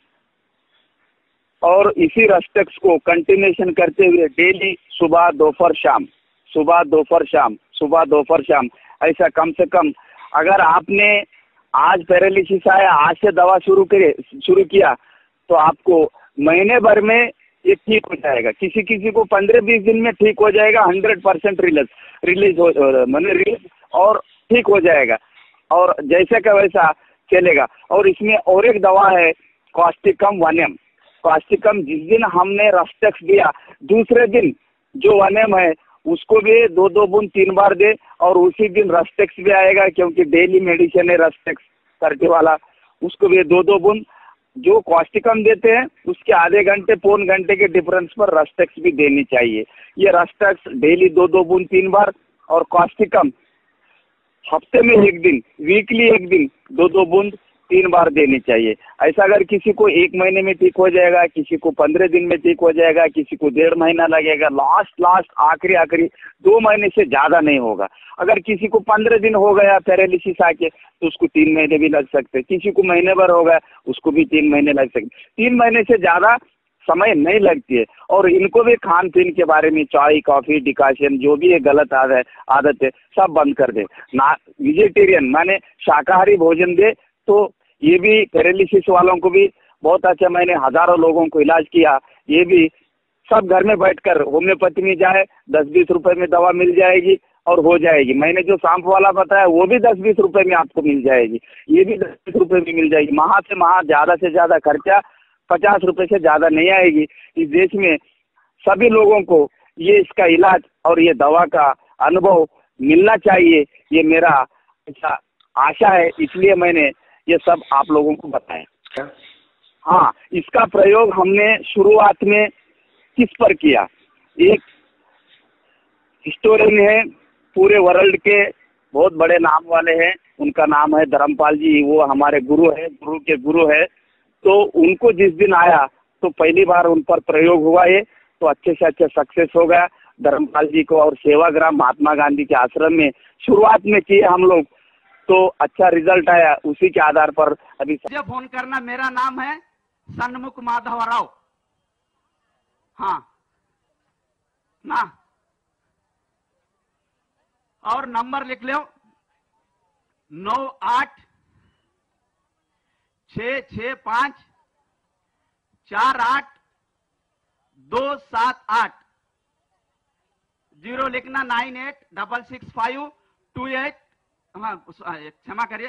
और इसी रस्टक्स को कंटिन्यूएशन करते हुए डेली सुबह दोपहर शाम, सुबह दोपहर शाम, सुबह दोपहर शाम, ऐसा कम से कम, अगर आपने आज पैरालिसिस आया, आज से दवा शुरू किया, तो आपको महीने भर में ये ठीक हो जाएगा। किसी किसी को 15-20 दिन में ठीक हो जाएगा, 100% रिलीज और ठीक हो जाएगा, और जैसे का वैसा चलेगा। और इसमें और एक दवा है कॉस्टिकम वनेम। कॉस्टिकम जिस दिन हमने रस्टक्स दिया, दूसरे दिन जो वनेम है उसको भी 2-2 बूंद 3 बार दे, और उसी दिन रस्टक्स भी आएगा, क्योंकि डेली मेडिसिन है रस्टक्स 30 वाला, उसको भी 2-2 बूंद। जो कॉस्टिकम देते हैं उसके आधे घंटे पौन घंटे के डिफरेंस पर रस्टक्स भी देनी चाहिए। ये रस्टक्स डेली 2-2 बूंद 3 बार, और कॉस्टिकम हफ्ते में 1 दिन, वीकली 1 दिन 2-2 बूंद 3 बार देनी चाहिए। ऐसा अगर किसी को 1 महीने में ठीक हो जाएगा, किसी को 15 दिन में ठीक हो जाएगा, किसी को 1.5 महीना लगेगा, लास्ट आखिरी 2 महीने से ज्यादा नहीं होगा। अगर किसी को 15 दिन हो गया पैरालिसिस आके तो उसको 3 महीने भी लग सकते, किसी को महीने भर हो गया उसको भी 3 महीने लग सकते। 3 महीने से ज्यादा समय नहीं लगती है। और इनको भी खान पीन के बारे में चाय कॉफी डिकाशन जो भी है गलत आदत है सब बंद कर दे ना। वेजिटेरियन माने शाकाहारी भोजन दे। तो ये भी पैरालिसिस वालों को भी बहुत अच्छा, मैंने हजारों लोगों को इलाज किया। ये भी सब घर में बैठकर होम्योपैथी में जाए, 10-20 रुपए में दवा मिल जाएगी और हो जाएगी। मैंने जो सांप वाला बताया वो भी 10-20 रुपए में आपको मिल जाएगी, ये भी 10-20 रुपए में मिल जाएगी। महा से महा ज्यादा से ज्यादा खर्चा 50 रुपए से ज्यादा नहीं आएगी। इस देश में सभी लोगों को ये इसका इलाज और ये दवा का अनुभव मिलना चाहिए, ये मेरा अच्छा आशा है, इसलिए मैंने ये सब आप लोगों को बताया। हाँ, इसका प्रयोग हमने शुरुआत में किस पर किया? एक हिस्टोरियन है, पूरे वर्ल्ड के बहुत बड़े नाम वाले हैं, उनका नाम है धर्मपाल जी। वो हमारे गुरु है, गुरु के गुरु है। तो उनको जिस दिन आया तो पहली बार उन पर प्रयोग हुआ ये, तो अच्छे से अच्छा सक्सेस हो गया धर्मपाल जी को। और सेवाग्राम महात्मा गांधी के आश्रम में शुरुआत में किए हम लोग, तो अच्छा रिजल्ट आया। उसी के आधार पर अभी मुझे फोन करना। मेरा नाम है सन्मुख माधव राव। हाँ ना, और नंबर लिख लो 9866548278। 0 लिखना 98665228, हाँ क्षमा करिए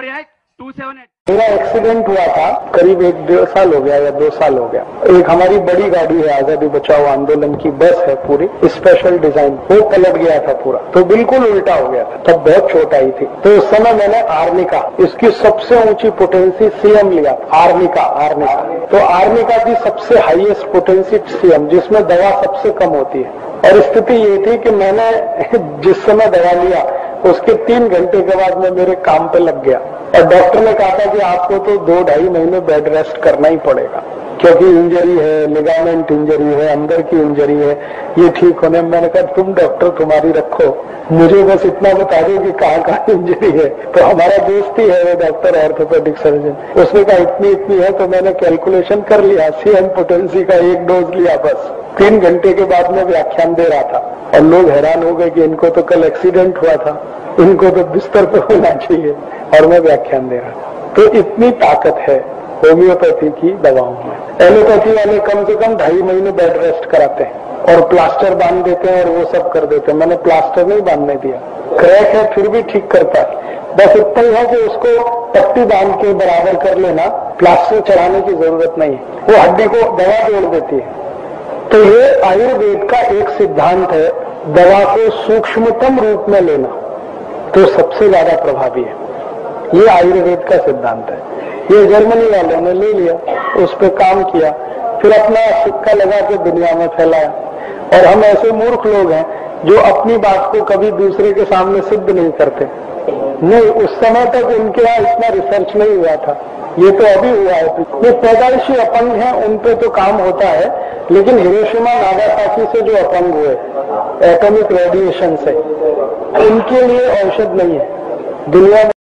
48278। मेरा एक्सीडेंट हुआ था करीब 1-1.5 साल हो गया या 2 साल हो गया। एक हमारी बड़ी गाड़ी है, आजादी बचाओ आंदोलन की बस है, पूरी स्पेशल डिजाइन, वो पलट गया था पूरा, तो बिल्कुल उल्टा हो गया था। तब बहुत चोट आई थी। तो उस समय मैंने आर्निका, इसकी सबसे ऊंची पोटेंसी सीएम लिया, आर्निका। तो आर्निका की सबसे हाईएस्ट पोटेंसी सीएम, जिसमें दवा सबसे कम होती है। और स्थिति ये थी कि मैंने जिस समय दवा लिया उसके 3 घंटे के बाद मैं मेरे काम पे लग गया। और डॉक्टर ने कहा था कि आपको तो 2-2.5 महीने बेड रेस्ट करना ही पड़ेगा, क्योंकि इंजरी है, लिगामेंट इंजरी है, अंदर की इंजरी है, ये ठीक होने। मैंने कहा तुम डॉक्टर तुम्हारी रखो, मुझे बस इतना बता दो कि कहाँ इंजरी है। तो हमारा दोस्त ही है वो डॉक्टर ऑर्थोपेडिक सर्जन, उसने कहा इतनी है। तो मैंने कैलकुलेशन कर लिया, सीएम पोटेंसी का 1 डोज लिया बस। 3 घंटे के बाद में व्याख्यान दे रहा था और लोग हैरान हो गए कि इनको तो कल एक्सीडेंट हुआ था, इनको तो बिस्तर पे होना चाहिए, और मैं व्याख्यान दे रहा था। तो इतनी ताकत है होम्योपैथी की दवाओं में। एलोपैथी वाले कम से कम 2.5 महीने बेड रेस्ट कराते हैं और प्लास्टर बांध देते हैं और वो सब कर देते हैं। मैंने प्लास्टर नहीं बांधने दिया, क्रैक है फिर भी ठीक करता है। बस इतना ही है कि उसको पट्टी बांध के बराबर कर लेना, प्लास्टर चढ़ाने की जरूरत नहीं है, वो हड्डी को दवा जोड़ देती है। तो ये आयुर्वेद का एक सिद्धांत है, दवा को सूक्ष्मतम रूप में लेना तो सबसे ज्यादा प्रभावी है। ये आयुर्वेद का सिद्धांत है। ये जर्मनी वालों ने ले लिया, उस पर काम किया, फिर अपना सिक्का लगा के दुनिया में फैलाया। और हम ऐसे मूर्ख लोग हैं जो अपनी बात को कभी दूसरे के सामने सिद्ध नहीं करते। नहीं, उस समय तक उनके यहाँ इतना रिसर्च नहीं हुआ था, ये तो अभी हुआ है। ये पैदाइशी अपंग हैं, उन पे तो काम होता है, लेकिन हिरोशिमा नागासाकी से जो अपंग हुए एटॉमिक रेडिएशन से, उनके लिए औषध नहीं है दुनिया में।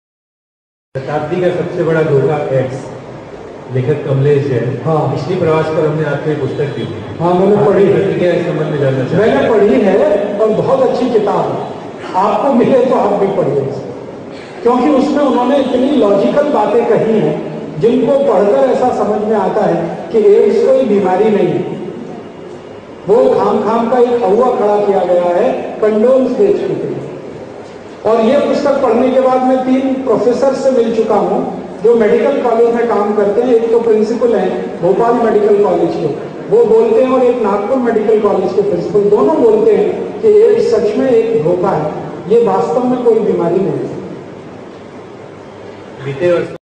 शताब्दी का सबसे बड़ा धोखा एक्स, लेखक कमलेश है। हाँ, पिछली प्रवास पर हमने आपको एक पुस्तक दी थी। हाँ, मैंने पढ़ी है। इस संबंध में जानना चाहिए। मैंने पढ़ी है और बहुत अच्छी किताब है, आपको मिले तो आप भी पढ़िए, क्योंकि उसमें उन्होंने इतनी लॉजिकल बातें कही हैं जिनको पढ़कर ऐसा समझ में आता है कि एड्स कोई बीमारी नहीं है। वो खाम का एक हवा खड़ा किया गया है कंडोम्स बेचने के लिए। और ये पुस्तक पढ़ने के बाद मैं 3 प्रोफेसर से मिल चुका हूँ जो मेडिकल कॉलेज में काम करते हैं। एक तो प्रिंसिपल है भोपाल मेडिकल कॉलेज के, वो बोलते हैं, और एक नागपुर मेडिकल कॉलेज के प्रिंसिपल, दोनों बोलते हैं कि एड्स सच में एक धोखा है, ये वास्तव में कोई बीमारी नहीं है। बीते वर्ष